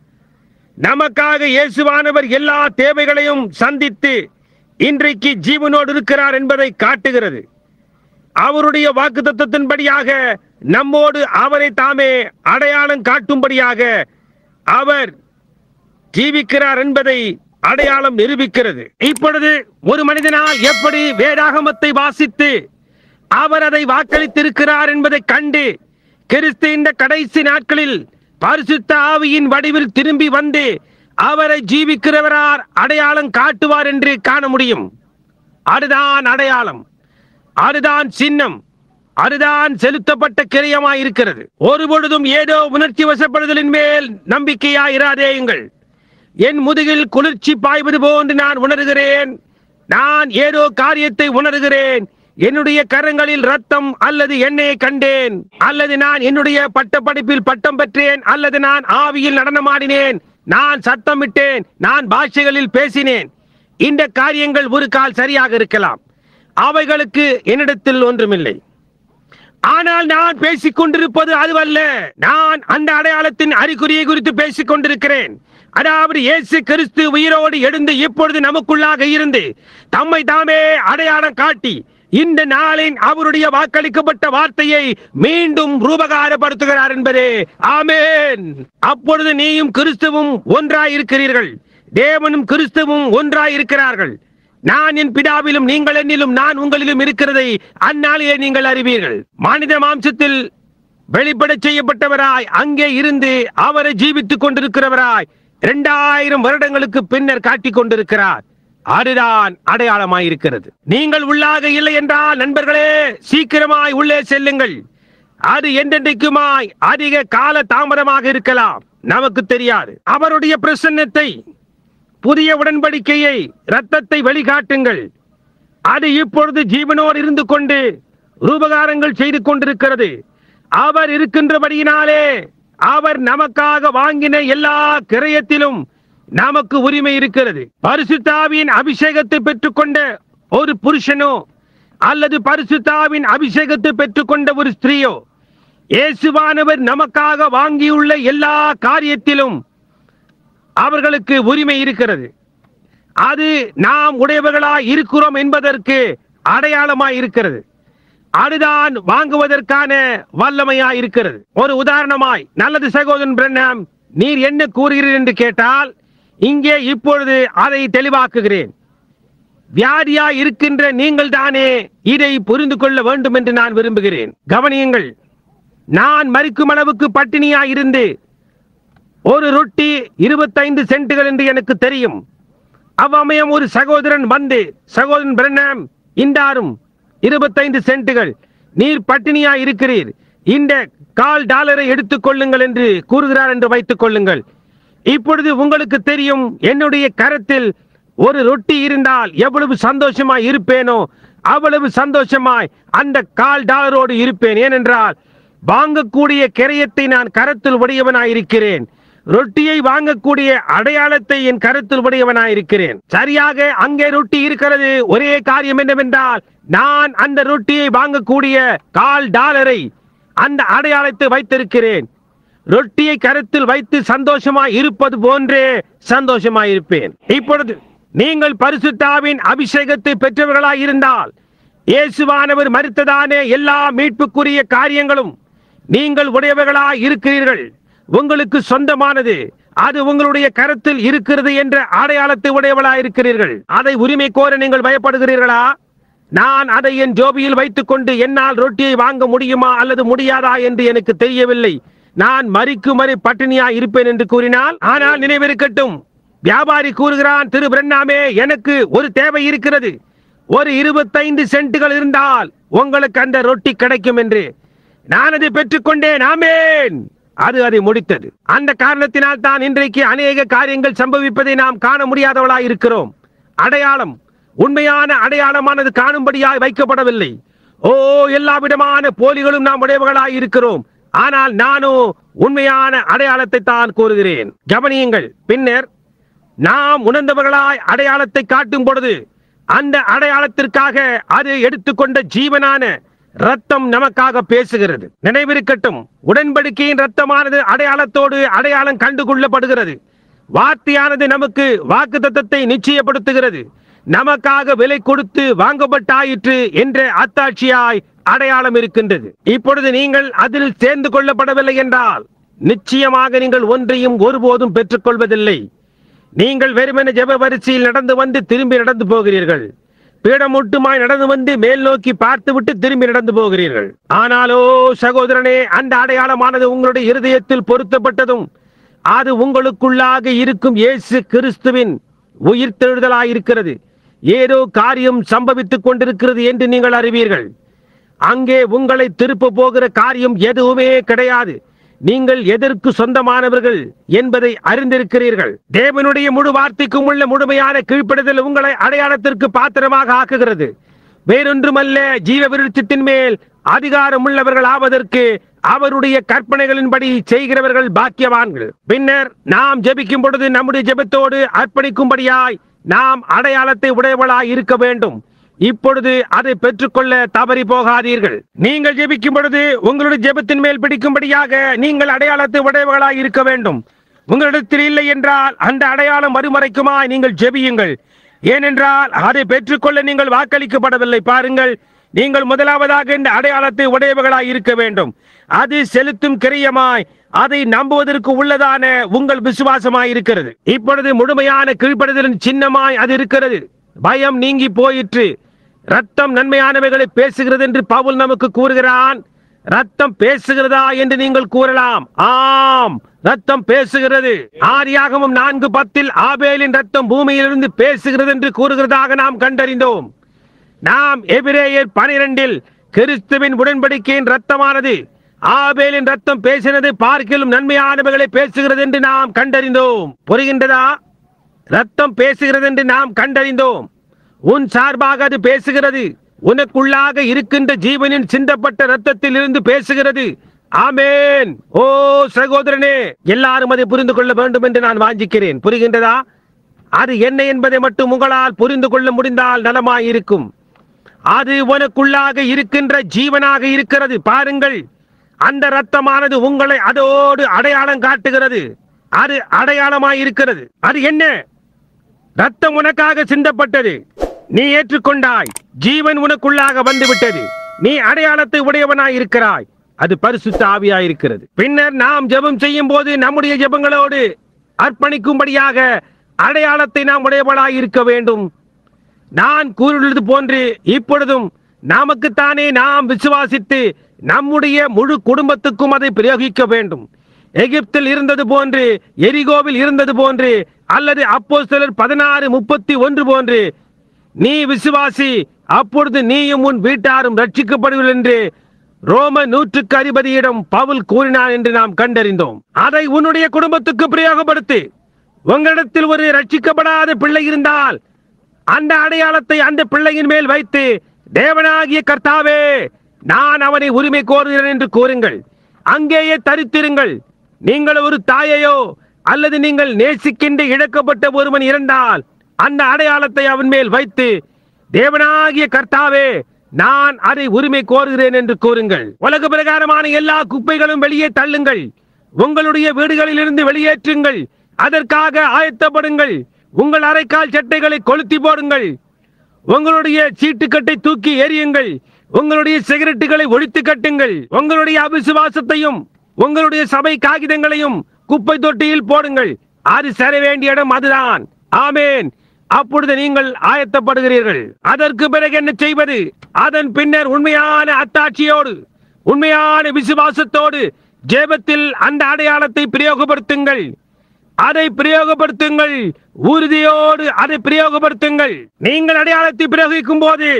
நமக்காக இயேசுவானவர் எல்லா தேவைகளையும் சந்தித்து இன்றைக்கு ஜீவனோடு இருக்கிறார் என்பதை காட்டுகிறது. அவருடைய வாக்குத்தத்தத்தின்படியாக நம்மோடு அவரை தாமே அடையாளம் காட்டும்படியாக அவர் ஜீவிக்கிறார் என்பதை அடையாளம் நிரூபிக்கிறது. இப்பொழுது ஒரு மனிதனால் எப்படி வேதாகமத்தை வாசித்து அவர் அதை வாக்களித்திருக்கிறார் என்பதை கண்டு கிறிஸ்து இந்த கடைசி நாட்களில் பரிசுத்த ஆவியின் வடிவில் திரும்பி வந்து அவரை ஜீவிக்கிறவரார் அடையாளம் காட்டுவார் என்று காண முடியும். அதுதான் அடையாளம், அதுதான் சின்னம், அதுதான் செலுத்தப்பட்ட கிரயமாயிருக்கிறது. ஒருபொழுதும் ஏதோ உணர்ச்சி வசப்படுதலின் மேல் நம்பிக்கையாயிராதேயுங்கள். என் முதுகில் குளிர்ச்சி பாய்வது போன்று நான் உணர்கிறேன். நான் ஏதோ காரியத்தை உணர்கிறேன். என்னுடைய கரங்களில் ரத்தம் அல்லது எண்ணெயை கண்டேன், அல்லது நான் என்னுடைய பட்ட படிப்பில் பட்டம் பெற்றேன், அல்லது நான் ஆவியில் நடனமாடினேன், நான் சத்தமிட்டேன், நான் பாஷைகளில் பேசினேன். இந்த காரியங்கள் ஒரு கால் சரியாக இருக்கலாம். அவைகளுக்கு என்னிடத்தில் ஒன்றுமில்லை. ஆனால் நான் பேசிக் கொண்டிருப்பது அதுவல்ல. நான் அந்த அடையாளத்தின் அறிகுறியை குறித்து பேசிக் கொண்டிருக்கிறேன். அதாவது இயேசு கிறிஸ்து உயிரோடு எழுந்து இப்பொழுது நமக்குள்ளாக இருந்து தம்மை தாமே அடையாளம் காட்டி இந்த நாளின் அவருடைய வாக்களிக்கப்பட்ட வார்த்தையை மீண்டும் ரூபகாரப்படுத்துகிறார் என்பதே. ஆமென். அப்பொழுது நீயும் கிறிஸ்துவும் ஒன்றாய் இருக்கிறீர்கள். தேவனும் கிறிஸ்துவும் ஒன்றாய் இருக்கிறார்கள். நான் என் பிதாவிலும் நீங்கள் என்னிலும் நான் உங்களிலும் இருக்கிறதை அந்நாளிலே நீங்கள் அறிவீர்கள். மனித மாம்சத்தில் வெளிப்பட செய்யப்பட்டவராய் அங்கே இருந்து அவரை ஜீவித்துக் கொண்டிருக்கிறவராய் இரண்டாயிரம் வருடங்களுக்கு பின்னர் காட்டிக் கொண்டிருக்கிறார். அதுதான் அடையாளமாயிருக்கிறது. நீங்கள் உள்ளாக இல்லை என்றால் நண்பர்களே, சீக்கிரமாய் உள்ளே செல்லுங்கள். அது என்றென்றைக்குமாய் அதிக கால தாமதமாக இருக்கலாம், நமக்கு தெரியாது. அவருடைய பிரசன்னத்தை, புதிய உடன்படிக்கையை, இரத்தத்தை வழிகாட்டுங்கள். அது இப்பொழுது ஜீவனோடு இருந்து கொண்டு ரூபகாரங்கள் செய்து கொண்டிருக்கிறது. அவர் இருக்கின்றபடியினாலே அவர் நமக்காக வாங்கின எல்லா கிரயத்திலும் நமக்கு உரிமை இருக்கிறது. பரிசுத்த ஆவியின் அபிஷேகத்தை பெற்றுக்கொண்ட ஒரு புருஷனோ அல்லது பரிசுத்த ஆவியின் அபிஷேகத்தை பெற்றுக்கொண்ட ஒரு ஸ்திரீயோ இயேசுவானவர் நமக்காக வாங்கியுள்ள எல்லா காரியத்திலும் அவர்களுக்கு உரிமை இருக்கிறது. அது நாம் உடையவர்களாய் இருக்கிறோம் என்பதற்கு அடையாளமாய் இருக்கிறது. அதுதான் வாங்குவதற்கான வல்லமையாய் இருக்கிறது. ஒரு உதாரணமாய், நல்லது சகோதரன் பிரண்ணாம், நீர் என்ன கூறுகிறீர் என்று கேட்டால் இங்கே இப்பொழுது அதை தெளிவாக்குகிறேன். வியாதியாய் இருக்கின்ற நீங்கள் தானே இதை புரிந்து கொள்ள வேண்டும் என்று நான் விரும்புகிறேன். கவனியுங்கள். நான் மரிக்கும் அளவுக்கு பட்டினியாய் இருந்து ஒரு ரொட்டி இருபத்தைந்து சென்ட்டுகள் என்று எனக்கு தெரியும். அவ்வமயம் ஒரு சகோதரன் வந்து, சகோதரன் பிரண்ணாம், இந்தாரும் இருபத்தைந்து சென்ட்டுகள், நீர் பட்டினியா இருக்கிறீர், இந்த கால் டாலரை எடுத்துக் கொள்ளுங்கள் என்று கூறுகிறார் என்று வைத்துக் கொள்ளுங்கள். இப்பொழுது உங்களுக்கு தெரியும், என்னுடைய கரத்தில் ஒரு ரொட்டி இருந்தால் எவ்வளவு சந்தோஷமாய் இருப்பேனோ அவ்வளவு சந்தோஷமாய் அந்த கால் டாலரோடு இருப்பேன். ஏனென்றால் வாங்கக்கூடிய கிரயத்தை நான் கரத்தில் உடையவனாயிருக்கிறேன், ரொட்டியை வாங்கக்கூடிய அடையாளத்தை என் கருத்தில் உடையவனாயிருக்கிறேன். சரியாக அங்கே ரொட்டி இருக்கிறது. ஒரே காரியம் என்னவென்றால், நான் அந்த ரொட்டியை வாங்கக்கூடிய கால் டாலரை, அந்த அடையாளத்தை வைத்திருக்கிறேன். ரொட்டியை கருத்தில் வைத்து சந்தோஷமாய் இருப்பது போன்றே சந்தோஷமாய் இருப்பேன். இப்பொழுது நீங்கள் பரிசுத்தாவின் அபிஷேகத்தை பெற்றவர்களாய் இருந்தால், இயேசுவானவர் மரித்ததானே எல்லா மீட்புக்குரிய காரியங்களும் நீங்கள் உடையவர்களாய் இருக்கிறீர்கள். உங்களுக்கு சொந்தமானது, அது உங்களுடைய கரத்தில் இருக்கிறது என்ற அடையாளத்தை உடையவளாய் இருக்கிறீர்கள். அதை உரிமை கோர நீங்கள் பயப்படுகிறீர்களா? நான் அதை என் ஜோபியில் வைத்துக் கொண்டு என்னால் ரொட்டியை வாங்க முடியுமா அல்லது முடியாதா என்று எனக்கு தெரியவில்லை, நான் மரிக்கும் வரை பட்டினியா இருப்பேன் என்று கூறினால், ஆனால் நினைவிருக்கட்டும், வியாபாரி கூறுகிறான், திரு பிரண்ணாமே, எனக்கு ஒரு தேவை இருக்கிறது, ஒரு இருபத்தைந்து சென்ட்டுகள் இருந்தால் உங்களுக்கு அந்த ரொட்டி கிடைக்கும் என்று. நான் அதை பெற்றுக்கொண்டேன். ஆமென். அது அதை முடித்தது. அந்த காரணத்தினால் தான் இன்றைக்கு அநேக காரியங்கள் சம்பவிப்பதை நாம் காண முடியாதவளாய் இருக்கிறோம். அடையாளம், உண்மையான அடையாளமானது காணும்படியாய் வைக்கப்படவில்லை. ஓ, எல்லா விதமான போலிகளும் நாம் உடையவர்களாய் இருக்கிறோம். ஆனால் நானோ உண்மையான அடையாளத்தை தான் கூறுகிறேன். கவனியுங்கள். பின்னர் நாம் உணர்ந்தவர்களாய் அடையாளத்தை காட்டும் பொழுது, அந்த அடையாளத்திற்காக அது எடுத்துக்கொண்ட ஜீவனான ரத்தம் நமக்காக பேசுகிறது. நினைவிருக்கட்டும், உடன்படிக்கையின் ரத்தமானது அடையாளத்தோடு அடையாளம் கண்டுகொள்ளப்படுகிறது. வார்த்தையானது நமக்கு வாக்குத்தத்தத்தை நிச்சயப்படுத்துகிறது. நமக்காக விலை கொடுத்து வாங்கப்பட்டாயிற்று என்ற அத்தாட்சியாய் அடையாளம் இருக்கின்றது. இப்பொழுது நீங்கள் அதில் சேர்ந்து கொள்ளப்படவில்லை என்றால் நிச்சயமாக நீங்கள் ஒன்றையும் ஒருபோதும் பெற்றுக் கொள்வதில்லை. நீங்கள் வெறுமன ஜெப வரிசையில் நடந்து வந்து திரும்பி நடந்து போகிறீர்கள். பீடமுட்டுமாய் நடந்து வந்து மேல் நோக்கி பார்த்துவிட்டு திரும்பி நடந்து போகிறீர்கள். ஆனாலோ சகோதரனே, அந்த அடையாளமானது உங்களுடைய இருதயத்தில் பொருத்தப்பட்டதும், அது உங்களுக்குள்ளாக இருக்கும் இயேசு கிறிஸ்துவின் உயிர்த்தெழுதலாயிருக்கிறது. ஏதோ காரியம் சம்பவித்துக் கொண்டிருக்கிறது என்று நீங்கள் அறிவீர்கள். அங்கே உங்களை திருப்ப போகிற காரியம் எதுவுமே கிடையாது. நீங்கள் எதற்கு சொந்தமானவர்கள் என்பதை அறிந்திருக்கிறீர்கள். தேவனுடைய முழு வார்த்தைக்கும் உள்ள முழுமையான கீழ்ப்படிதல் உங்களை அடையாளத்திற்கு பாத்திரமாக ஆக்குகிறது. வேறொன்றுமல்ல, ஜீவ விருட்சத்தின் மேல் அதிகாரம் உள்ளவர்கள் ஆவதற்கு அவருடைய கற்பனைகளின்படி செய்கிறவர்கள் பாக்கியவான்கள். பின்னர் நாம் ஜெபிக்கும் பொழுது நம்முடைய ஜெபத்தோடு அர்ப்பணிக்கும்படியாய் நாம் அடையாளத்தை உடையவளாய் இருக்க வேண்டும். இப்பொழுது அதை பெற்றுக்கொள்ள தவறி போகாதீர்கள். நீங்கள் ஜெபிக்கும் பொழுது உங்களுடைய ஜெபத்தின் மேல் பிடிக்கும்படியாக நீங்கள் அடையாளத்தை உடையவர்களாய் இருக்க வேண்டும். உங்களிடத்தில் இல்லை என்றால் அந்த அடையாளம் மறுமறைக்குமாய் நீங்கள் ஜெபியுங்கள். ஏனென்றால் அதை பெற்றுக்கொள்ள நீங்கள் வாக்களிக்கப்படவில்லை. பாருங்கள், நீங்கள் முதலாவதாக இந்த அடையாளத்தை உடையவர்களாய் இருக்க வேண்டும். அது செலுத்தும் கிரியமாய் அதை நம்புவதற்கு உள்ளதான உங்கள் விசுவாசமாய் இருக்கிறது. இப்பொழுது முழுமையான கீழ்ப்படுதலின் சின்னமாய் அது இருக்கிறது. பயம் நீங்கி போயிற்று. ரத்தம் நன்மையானவைகளை பேசுகிறது என்று பவுல் நமக்கு கூறுகிறான். ரத்தம் பேசுகிறதா என்று நீங்கள் கூறலாம். ஆம், ரத்தம் பேசுகிறது. ஆதியாகமம் நான்கு பத்தில் ஆபேலின் ரத்தம் பூமியிலிருந்து பேசுகிறது என்று கூறுகிறதாக நாம் கண்டறிந்தோம். நாம் எபிரேயர் பனிரெண்டில் கிறிஸ்துவின் உடன்படிக்கையின் ரத்தமானது ஆபேலின் ரத்தம் பேசினது பார்க்கிலும் நன்மையானவைகளை பேசுகிறது என்று நாம் கண்டறிந்தோம். புரிகின்றதா? ரத்தம் பேசுகிறது என்று நாம் கண்டறிந்தோம். உன் சார்பாக அது பேசுகிறது. உனக்குள்ளாக இருக்கின்ற ஜீவனின் சிந்தப்பட்ட ரத்தத்தில் இருந்து பேசுகிறது. ஆமென். ஓ சகோதரனே, எல்லாரும் அதை புரிந்து கொள்ள வேண்டும் என்று நான் வாஞ்சிக்கிறேன். புரிகின்றதா? அது என்ன என்பதை மட்டும் உங்களால் புரிந்து கொள்ள முடிந்தால் நலமாயிருக்கும். அது உனக்குள்ளாக இருக்கின்ற ஜீவனாக இருக்கிறது. பாருங்கள், அந்த ரத்தமானது உங்களை அதோடு அடையாளம் காட்டுகிறது. அது அடையாளமாய் இருக்கிறது. அது என்ன? ரத்தம் உனக்காக சிந்தப்பட்டது. நீ ஏற்றுக்கொண்டாய். ஜீவன் உனக்குள்ளாக வந்துவிட்டது. நீ அடையாளத்தை உடையவனாய் இருக்கிறாய். அது பரிசுத்த ஆவியாய் இருக்கிறது. பின்னர் நாம் ஜெபம் செய்யும் போது நம்முடைய ஜெபங்களோடு அர்ப்பணிக்கும்படியாக அடையாளத்தை நாம் உடையவனாய் இருக்க வேண்டும். நான் கூறுவது போன்று இப்பொழுதும் நமக்குத்தானே நாம் விசுவாசித்து நம்முடைய முழு குடும்பத்துக்கும் அதை பிரயோகிக்க வேண்டும். எகிப்தில் இருந்தது போன்று, எரிகோவில் இருந்தது போன்று, அல்லது அப்போஸ்தலர் பதினாறு முப்பத்தி ஒன்று போன்று நீ விசுவாசி, அப்பொழுது நீயும் உன் வீட்டாரும் ரட்சிக்கப்படுவீர்கள் என்று ரோம நூற்றுக்கு அதிபதியிடம் பவுல் கூறினான் என்று நாம் கண்டறிந்தோம். அதை உன்னுடைய குடும்பத்துக்கு பிரயோகப்படுத்து. உங்களிடத்தில் ஒரு ரட்சிக்கப்படாத பிள்ளை இருந்தால் அந்த அடையாளத்தை அந்த பிள்ளையின் மேல் வைத்து, தேவனாகிய கர்த்தாவே, நான் அவனை உரிமை கோருகிறேன் என்று கூறுங்கள். அங்கேயே தரித்திருங்கள். நீங்கள் ஒரு தாயையோ அல்லது நீங்கள் நேசிக்கின்ற இழக்கப்பட்ட ஒருவன் இருந்தால் அந்த அடையாளத்தை அவன் மேல் வைத்து, தேவனாகிய கர்த்தாவே, நான் அதை உரிமை கோருகிறேன் என்று கூறுங்கள். உலக பிரகாரமான எல்லா குப்பைகளும் வெளியே தள்ளுங்கள். உங்களுடைய வீடுகளில் இருந்து வெளியேற்றுங்கள். அதற்காக ஆயத்தப்படுங்கள். உங்கள் அரைக்கால் சட்டைகளை கொளுத்தி போடுங்கள். உங்களுடைய சீட்டுக்கட்டை தூக்கி எறியுங்கள். உங்களுடைய சிகரெட்டுகளை ஒழித்து கட்டுங்கள். உங்களுடைய அவிசுவாசத்தையும் உங்களுடைய சபை காகிதங்களையும் குப்பை தொட்டியில் போடுங்கள். அது சேர வேண்டிய இடம் அதுதான். ஆமேன். அப்பொழுது நீங்கள் ஆயத்தப்படுகிறீர்கள். அதற்கு பிறகு என்ன செய்வது? அதன் பின்னர் உண்மையான அத்தாட்சியோடு, உண்மையான விசுவாசத்தோடு ஜெபத்தில் அந்த அடையாளத்தை பிரயோகப்படுத்துங்கள். அதை பிரயோகப்படுத்துங்கள். உறுதியோடு அதை பிரயோகப்படுத்துங்கள். நீங்கள் அடையாளத்தை பிரயோகிக்கும் போது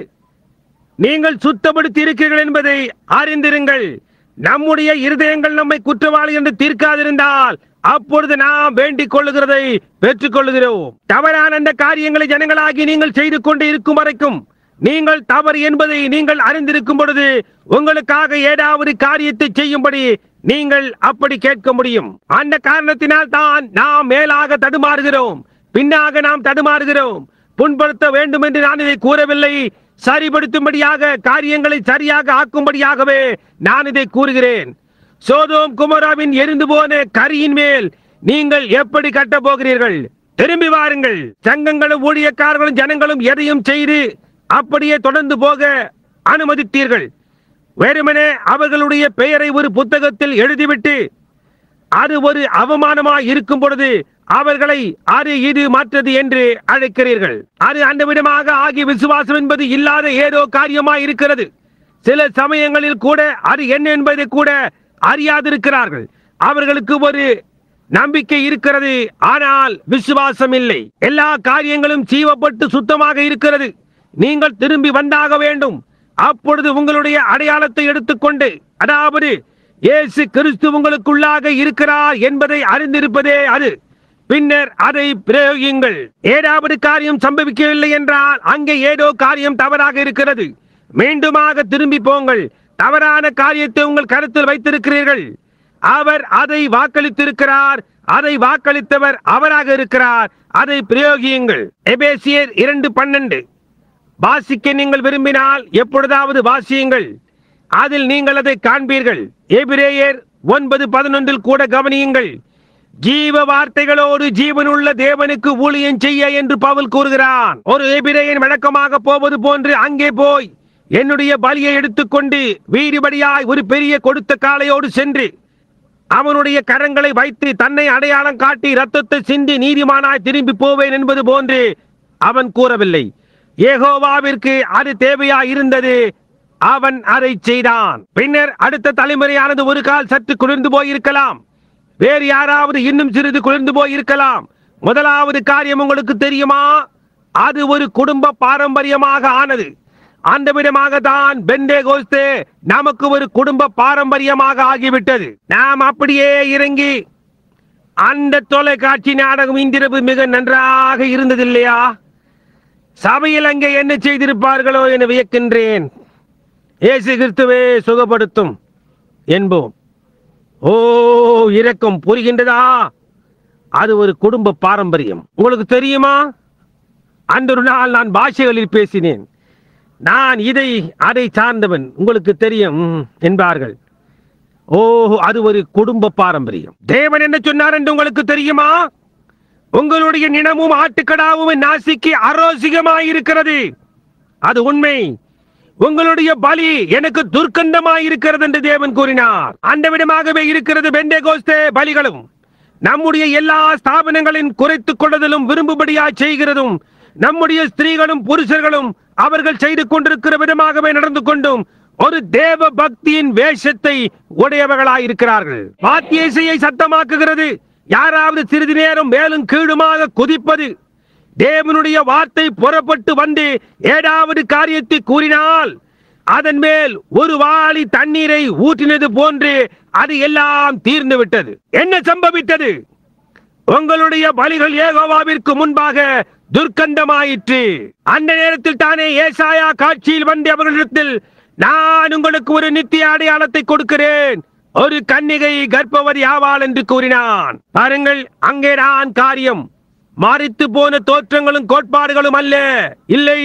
நீங்கள் சுத்தப்படுத்தி இருக்கிறீர்கள் என்பதை அறிந்திருங்கள். நம்முடைய இருதயங்கள் நம்மை குற்றவாளி என்று தீர்க்காதிருந்தால் அப்பொழுது நாம் வேண்டிக் கொள்ளுகிறதை பெற்றுக் கொள்ளுகிறோம். தவறான அந்த காரியங்களை ஜனங்களாகி நீங்கள் செய்து கொண்டு இருக்கும் வரைக்கும், நீங்கள் தவறு என்பதை நீங்கள் அறிந்திருக்கும் பொழுது உங்களுக்காக ஏதாவது காரியத்தை செய்யும்படி நீங்கள் அப்படி கேட்க முடியும். அந்த காரணத்தினால் தான் நாம் மேலாக தடுமாறுகிறோம், பின்னாக நாம் தடுமாறுகிறோம். புண்படுத்த வேண்டும் என்று நான் இதை கூறவில்லை. சரிபடுத்தும்படியாக, காரியங்களை சரியாக ஆக்கும்படியாகவே நான் இதை கூறுகிறேன். சோதோம் குமராவின் எரிந்து போன கரியின் மேல் நீங்கள் எப்படி கட்டப் போகிறீர்கள்? திரும்பி வாருங்கள். சங்கங்களும் ஊழியக்காரர்களும் ஜனங்களும் எதையும் செய்து அப்படியே தொடர்ந்து போக அனுமதித்தீர்கள். வெறுமனே அவர்களுடைய பெயரை ஒரு புத்தகத்தில் எழுதிவிட்டு அது ஒரு அவமானமாய் இருக்கும் பொழுது அவர்களை அது இது மற்றது என்று அழைக்கிறீர்கள். அது அந்த விதமாக ஆகிய விசுவாசம் என்பது இல்லாத ஏதோ காரியமாய் இருக்கிறது. சில சமயங்களில் கூட அது என்ன என்பதை கூட அறியாதிருக்கிறார்கள். அவர்களுக்கு ஒரு நம்பிக்கை இருக்கிறது, ஆனால் விசுவாசம் இல்லை. எல்லா காரியங்களும் சீவப்பட்டு சுத்தமாக இருக்கிறது. நீங்கள் திரும்பி வந்தாக வேண்டும். அப்பொழுது உங்களுடைய அடையாளத்தை எடுத்துக்கொண்டு, அதாவது இயேசு கிறிஸ்து உங்களுக்குள்ளாக இருக்கிறார் என்பதை அறிந்திருப்பதே அது. பின்னர் அதை பிரயோகியுங்கள். ஏதாவது காரியம் சம்பவிக்கவில்லை என்றால் அங்கே ஏதோ காரியம் தவறாக இருக்கிறது. மீண்டுமாக திரும்பி போங்கள். தவறான காரியத்தை உங்கள் கருத்தில் வைத்திருக்கிறீர்கள். அவர் அதை வாக்களித்திருக்கிறார். அதை வாக்களித்தவர் அவராக இருக்கிறார். அதை பிரயோகியுங்கள். எபேசியர் இரண்டு பன்னெண்டு. வாசிக்க நீங்கள் விரும்பினால் எப்பொழுதாவது வாசியுங்கள். அதில் நீங்கள் அதை காண்பீர்கள். எபிரேயர் ஒன்பது பதினொன்றில் கூட கவனியுங்கள். ஜீவ வார்த்தைகளோடு ஜீவனுள்ள தேவனுக்கு ஊழியம் செய்ய என்று பவுல் கூறுகிறான். ஒரு எபிரேயன் வழக்கமாக போவது போன்று அங்கே போய் என்னுடைய பலியை எடுத்துக்கொண்டு வீதிபடியாய் ஒரு பெரிய கொடுத்த காளையோடு சென்று அவனுடைய கரங்களை வைத்து தன்னை அடையாளம் காட்டி இரத்தத்தை சிந்தி நீதிமானாய் திரும்பி போவேன் என்பது போன்று அவன் கூறவில்லை. யெகோவாவிற்கு அது தேவையாய் இருந்தது. அவன் அதை செய்தான். பின்னர் அடுத்த தலைமுறையானது ஒரு கால் சற்று குளிர்ந்து போயிருக்கலாம். வேறு யாராவது இன்னும் சிறிது குளிர்ந்து போயிருக்கலாம். முதலாவது காரியம் உங்களுக்கு தெரியுமா? அது ஒரு குடும்ப பாரம்பரியமாக ஆனது. அந்த விதமாக தான் பெந்தேகோஸ்தே நமக்கு ஒரு குடும்ப பாரம்பரியமாக ஆகிவிட்டது. நாம் அப்படியே இறங்கி அந்த தொலைக்காட்சி நாடகம் இன்றிரவு மிக நன்றாக இருந்தது இல்லையா? சபையில் அங்கே என்ன செய்திருப்பார்களோ என வியக்கின்றேன். இயேசு கிறிஸ்துவே சுகப்படுத்தும் என்போம். ஓ, இரக்கம் புரிகின்றதா? அது ஒரு குடும்ப பாரம்பரியம். உங்களுக்கு தெரியுமா, அந்த ஒரு நாள் நான் பாஷைகளில் பேசினேன். நான் இதை அதை சார்ந்தவன், உங்களுக்கு தெரியும் என்பார்கள். ஓ, அது ஒரு குடும்ப பாரம்பரியம். தேவன் என்ன சொன்னார் என்று உங்களுக்கு தெரியுமா? உங்களுடைய நினமும் ஆட்டுக்கடாவும் நாசிக்கு அரோசிகமாயிருக்கிறது. அது உண்மை. உங்களுடைய பலி எனக்கு துர்க்கந்தமாயிருக்கிறது என்று தேவன் கூறினார். அந்த விதமாகவே இருக்கிறது பெந்தேகோஸ்தே பலிகளும். நம்முடைய எல்லா ஸ்தாபனங்களின் குறைத்துக் கொள்ளுதலும் விரும்பும்படியாய் செய்கிறதும், நம்முடைய ஸ்திரீகளும் புருஷர்களும் அவர்கள் செய்து கொண்டிருக்கிற விதமாகவே நடந்து கொண்டும் ஒரு தேவ பக்தியின் வேஷத்தை உடையவர்களாய் இருக்கிறார்கள். வாத்திய இசையை சத்தமாக்குகிறது, யாராவது சிறிது நேரம் மேலும் கீழுமாக குதிப்பது, தேவனுடைய வார்த்தை புறப்பட்டு வந்து ஏதாவது காரியத்தை கூறினால் அதன் மேல் ஒரு வாளி தண்ணீரை ஊற்றினது போன்று அது எல்லாம் தீர்ந்து விட்டது. என்ன சம்பவித்தது? உங்களுடைய பலிகள் யெகோவாவிற்கு முன்பாக துர்க்கந்தமாயிற்று. அந்த நேரத்தில் தானே ஏசாயா காட்சியில் வந்து அவர்களிடத்தில், நான் உங்களுக்கு ஒரு நித்திய அடையாளத்தை கொடுக்கிறேன், ஒரு கன்னிகை கர்ப்பவதி ஆவாள் என்று கூறினான். பாருங்கள், அங்கே நான் காரியம் மரித்து போன தோற்றங்களும் கோட்பாடுகளும் அல்ல, இல்லை,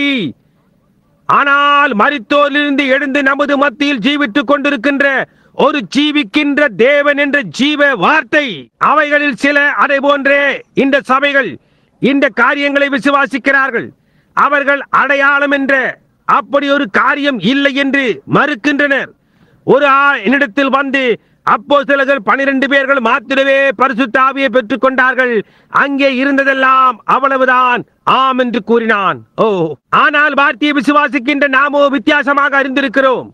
ஆனால் மரித்தோரிலிருந்து எழுந்து நமது மத்தியில் ஜீவித்துக் கொண்டிருக்கின்ற ஒரு ஜீவிக்கின்ற தேவன் என்ற ஜீவ வார்த்தை. அவைகளில் சில அதை போன்றே இந்த சபைகள் இந்த காரியங்களை விசுவாசிக்கிறார்கள். அவர்கள் அடையாளம் என்ற அப்படி ஒரு காரியம் இல்லை என்று மறுக்கின்றனர். ஒரு ஆள் என்னிடத்தில் வந்து, அப்போஸ்தலர்கள் பனிரெண்டு பேர்கள் மாத்திரமே பரிசுத்த ஆவியை பெற்றுக் கொண்டார்கள், அங்கே இருந்ததெல்லாம் அவ்வளவுதான், ஆம் என்று கூறினான். ஓ, ஆனால் வார்த்தையை விசுவாசிக்கின்ற நாமோ வித்தியாசமாக அறிந்திருக்கிறோம்.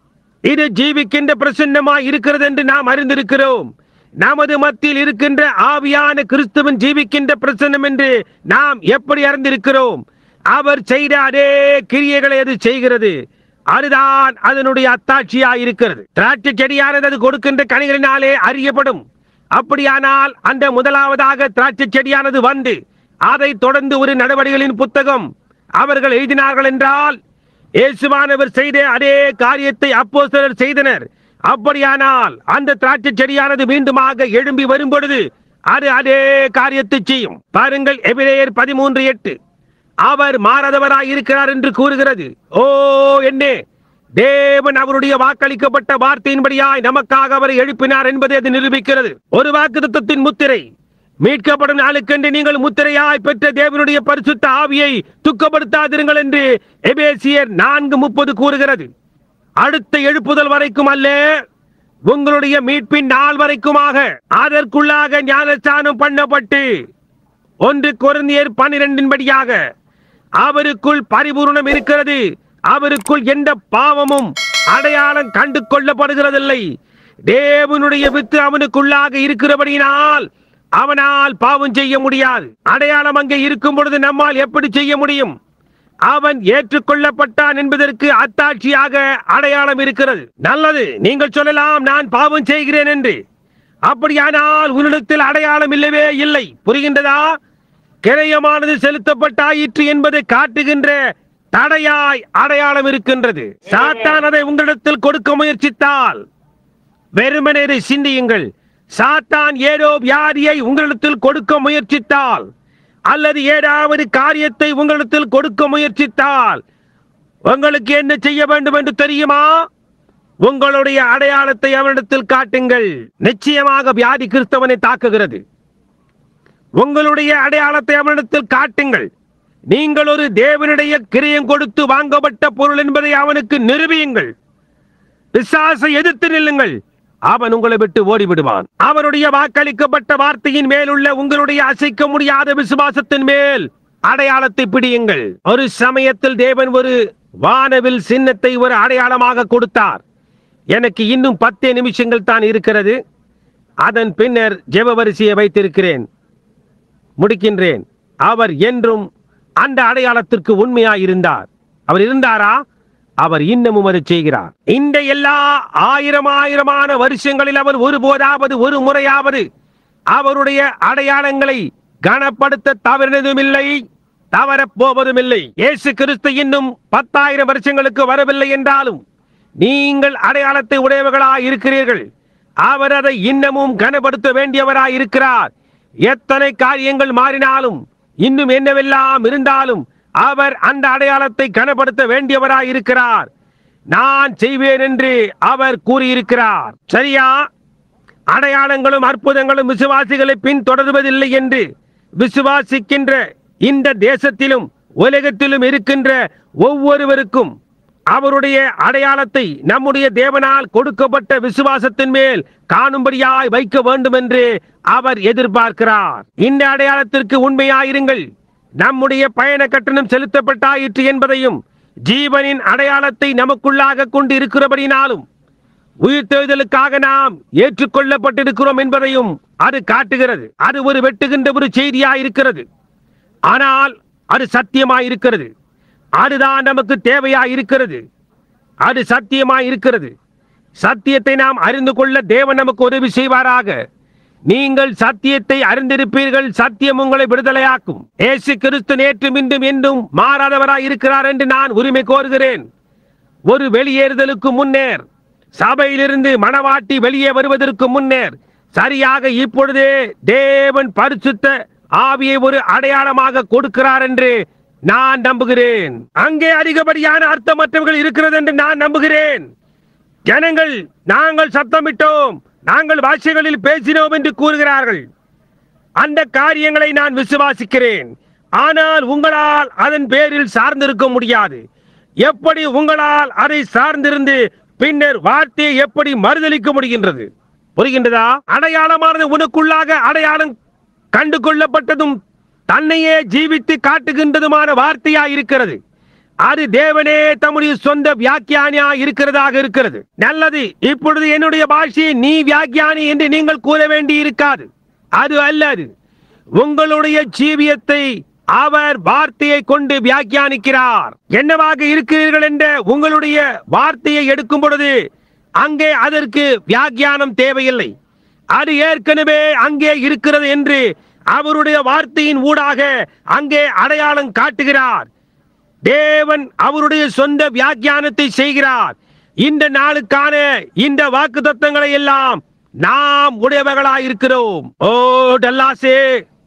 இது ஜீவிக்கின்ற பிரசன்னமாய் இருக்கிறது என்று நாம் அறிந்திருக்கிறோம். நமது மத்தியில் இருக்கின்ற ஆவியான கிறிஸ்துவின் ஜீவிக்கின்ற பிரசன்னம் என்று நாம் எப்படி அறிந்திருக்கிறோம்? அவர் செய்த அதே கிரியைகளை அது செய்கிறது. அதுதான் அதனுடைய அத்தாட்சியாய் இருக்கிறது. திராட்சை செடியானது அது கொடுக்கின்ற கனிகளினாலே அறியப்படும். அப்படியானால் அந்த முதலாவதாக திராட்சை செடியானது வந்து அதை தொடர்ந்து ஒரு நடவடிக்கைகளின் புத்தகம் அவர்கள் எழுதினார்கள் என்றால், இயேசுவானவர் செய்த அதே காரியத்தை அப்போஸ்தலர் செய்தனர். அப்படியானால் அந்த திராட்சை செடியானது மீண்டுமாக எழும்பி வரும் பொழுது அது அதே காரியத்தை செய்யும். பாருங்கள், எபிரேயர் பதிமூன்று எட்டு, அவர் மாறாதவராய் இருக்கிறார் என்று கூறுகிறது. ஓ, என்ன தேவன் அவருடைய வாக்களிக்கப்பட்ட வார்த்தையின்படியாய் நமக்காக அவரை எழுப்பினார் என்பதை அது நிரூபிக்கிறது. ஒரு வாக்குத்தத்தத்தின் முத்திரை, மீட்கப்படும் நாளுக்கென்று நீங்கள் முத்திரையாய் பெற்ற தேவனுடைய பரிசுத்த ஆவியை துக்கப்படுத்தாதிருங்கள் என்று எபேசியர் நான்கு முப்பது கூறுகிறது. அடுத்த எழுப்புதல் வரைக்கும் அல்ல, உங்களுடைய மீட்பின் நாள் வரைக்குமாக அதற்குள்ளாக ஞானஸ்நானம் பண்ணப்பட்டு ஒன்று கொரிந்தியர் பன்னிரண்டின் படியாக அவருக்குள் பரிபூரணம் இருக்கிறது. அவருக்குள் எந்த பாவமும் அடையாளம் கண்டு கொள்ளப்படுகிறதில்லை. தேவனுடைய வித்து அவனுக்குள்ளாக இருக்கிறபடியினால் அவனால் பாவம் செய்ய முடியாது. அடையாளம் அங்கே இருக்கும் பொழுது நம்மால் எப்படி செய்ய முடியும்? அவன் ஏற்றுக்கொள்ளப்பட்டான் என்பதற்கு அத்தாட்சியாக அடையாளம் இருக்கிறது. நல்லது, நீங்கள் சொல்லலாம், நான் பாவம் செய்கிறேன் என்று. அப்படியானால் உன்னிடத்தில் அடையாளம் இல்லவே இல்லை. புரிகின்றதா? கிரயமானது செலுத்தப்பட்டாயிற்று என்பதை காட்டுகின்ற தடையாய் அடையாளம் இருக்கின்றது. சாத்தான் அதை உங்களிடத்தில் கொடுக்க முயற்சித்தால் வெறுமனே இதை சிந்தியுங்கள். சாத்தான் ஏதோ வியாதியை உங்களிடத்தில் கொடுக்க முயற்சித்தால் அல்லது ஏதாவது காரியத்தை உங்களிடத்தில் கொடுக்க முயற்சித்தால் உங்களுக்கு என்ன செய்ய வேண்டும் என்று தெரியுமா? உங்களுடைய அடையாளத்தை அவனிடத்தில் காட்டுங்கள். நிச்சயமாக வியாதி கிறிஸ்தவனை தாக்குகிறது. உங்களுடைய அடையாளத்தை அவனிடத்தில் காட்டுங்கள். நீங்கள் ஒரு தேவனுடைய கிரயம் கொடுத்து வாங்கப்பட்ட பொருள் என்பதை அவனுக்கு நிரூபியுங்கள். பிசாசை எதிர்த்து நில்லுங்கள், அவன் உங்களை விட்டு ஓடிவிடுவான். அவருடைய வாக்களிக்கப்பட்ட வார்த்தையின் மேலுள்ள உங்களுடைய அசைக்க முடியாத விசுவாசத்தின் மேல் அடையாளத்தை பிடியுங்கள். ஒரு சமயத்தில் தேவன் ஒரு வானவில் சின்னத்தை ஒரு அடையாளமாக கொடுத்தார். எனக்கு இன்னும் பத்தே நிமிஷங்கள் தான் இருக்கிறது. அதன் பின்னர் ஜெப வரிசையை வைத்திருக்கிறேன், முடிக்கின்றேன். அவர் என்றும் அந்த அடையாளத்திற்கு உண்மையாய் இருந்தார். அவர் இருந்தாரா? அவர் இன்னமும் அதை செய்கிறார். இந்த எல்லா ஆயிரம் ஆயிரமான வருஷங்களில் அவர் ஒருபோதாவது ஒரு முறையாவது அவருடைய அடையாளங்களை கனப்படுத்த தவறினதும் இல்லை, தவறப் போவதும் இல்லை. இயேசு கிறிஸ்து இன்னும் பத்தாயிரம் வருஷங்களுக்கு வரவில்லை என்றாலும் நீங்கள் அடையாளத்தை உடையவர்களாய் இருக்கிறீர்கள். அவர் அதை இன்னமும் கனப்படுத்த வேண்டியவராய் இருக்கிறார். எத்தனை காரியங்கள் மாறினாலும், இன்னும் என்னவெல்லாம் இருந்தாலும் அவர் அந்த அடையாளத்தை கனப்படுத்த வேண்டியவராய் இருக்கிறார். நான் செய்வேன் என்று அவர் கூறியிருக்கிறார். சரியா? அடையாளங்களும் அற்புதங்களும் விசுவாசிகளை பின்தொடர்வதில்லை என்று விசுவாசிக்கின்ற இந்த தேசத்திலும் உலகத்திலும் இருக்கின்ற ஒவ்வொருவருக்கும் அவருடைய அடையாளத்தை நம்முடைய தேவனால் கொடுக்கப்பட்ட விசுவாசத்தின் மேல் காணும்படியாய் வைக்க வேண்டும் என்று அவர் எதிர்பார்க்கிறார். இந்த அடையாளத்திற்கு உண்மையாயிருங்கள். நம்முடைய பயண கட்டணம் செலுத்தப்பட்டாயிற்று என்பதையும் ஜீவனின் அடையாளத்தை நமக்குள்ளாக கொண்டு இருக்கிறபடினாலும் உயிர்த்தெழுதலுக்காக நாம் ஏற்றுக்கொள்ளப்பட்டிருக்கிறோம் என்பதையும் அது காட்டுகிறது. அது ஒரு வெட்டுகின்ற ஒரு செய்தியாய் இருக்கிறது. ஆனால் அது சத்தியமாய் இருக்கிறது. அதுதான் நமக்கு தேவையாய் இருக்கிறது. அது சத்தியமாய் இருக்கிறது. சத்தியத்தை நாம் அறிந்து கொள்ள தேவன் நமக்கு உதவி செய்வாராக. நீங்கள் சத்தியத்தை அறிந்திருப்பீர்கள், சத்தியம் உங்களை விடுதலையாக்கும். இயேசு கிறிஸ்து நேற்றும் இன்றும் என்றும் மாறாதவராய் இருக்கிறார் என்று நான் உரிமை கோருகிறேன். ஒரு வெளியேறுதலுக்கு முன்னேர், சபையிலிருந்து மணவாட்டி வெளியே வருவதற்கு முன்னேர், சரியாக இப்பொழுதே தேவன் பரிசுத்த ஆவியை ஒரு அடையாளமாக கொடுக்கிறார் என்று நான் நம்புகிறேன். அங்கே அதிகப்படியான அர்த்தமற்றவர்கள் இருக்கிறது என்று நான் நம்புகிறேன். ஜனங்கள் நாங்கள் சத்தமிட்டோம், நாங்கள் பாஷைகளில் பேசினோம் என்று கூறுகிறார்கள். அந்த காரியங்களை நான் விசுவாசிக்கிறேன். ஆனால் உங்களால் அதன் பேரில் சார்ந்திருக்க முடியாது. எப்படி உங்களால் அதை சார்ந்திருந்து பின்னர் வார்த்தையை எப்படி மறுதலிக்க முடிகின்றது? புரிகின்றதா? அடையாளமானது உனக்குள்ளாக அடையாளம் கண்டு கொள்ளப்பட்டதும் தன்னையே ஜீவித்து காட்டுகின்றதுமான வார்த்தையா இருக்கிறது. அது தேவனே தம்முடைய சொந்த வியாக்கியானியா இருக்கிறதாக இருக்கிறது. நல்லது. இப்பொழுது என்னுடைய பாஷையை நீ வியாக்கியானி என்று நீங்கள் கூற வேண்டி இருக்காது. அது அல்லது உங்களுடைய ஜீவியத்தை அவர் வார்த்தையை கொண்டு வியாக்கியானிக்கிறார். என்னவாக இருக்கிறீர்கள் என்ற உங்களுடைய வார்த்தையை எடுக்கும் பொழுது அங்கே அதற்கு வியாக்கியானம் தேவையில்லை. அது ஏற்கனவே அங்கே இருக்கிறது என்று அவருடைய வார்த்தையின் ஊடாக அங்கே அடையாளம் காட்டுகிறார். தேவன் அவருடைய சொந்த வியாக்கியானத்தை செய்கிறார். இந்த நாளுக்கான இந்த வாக்கு தத்தங்களை எல்லாம் நாம் உடையவர்களாய் இருக்கிறோம். ஓ டல்லாசே,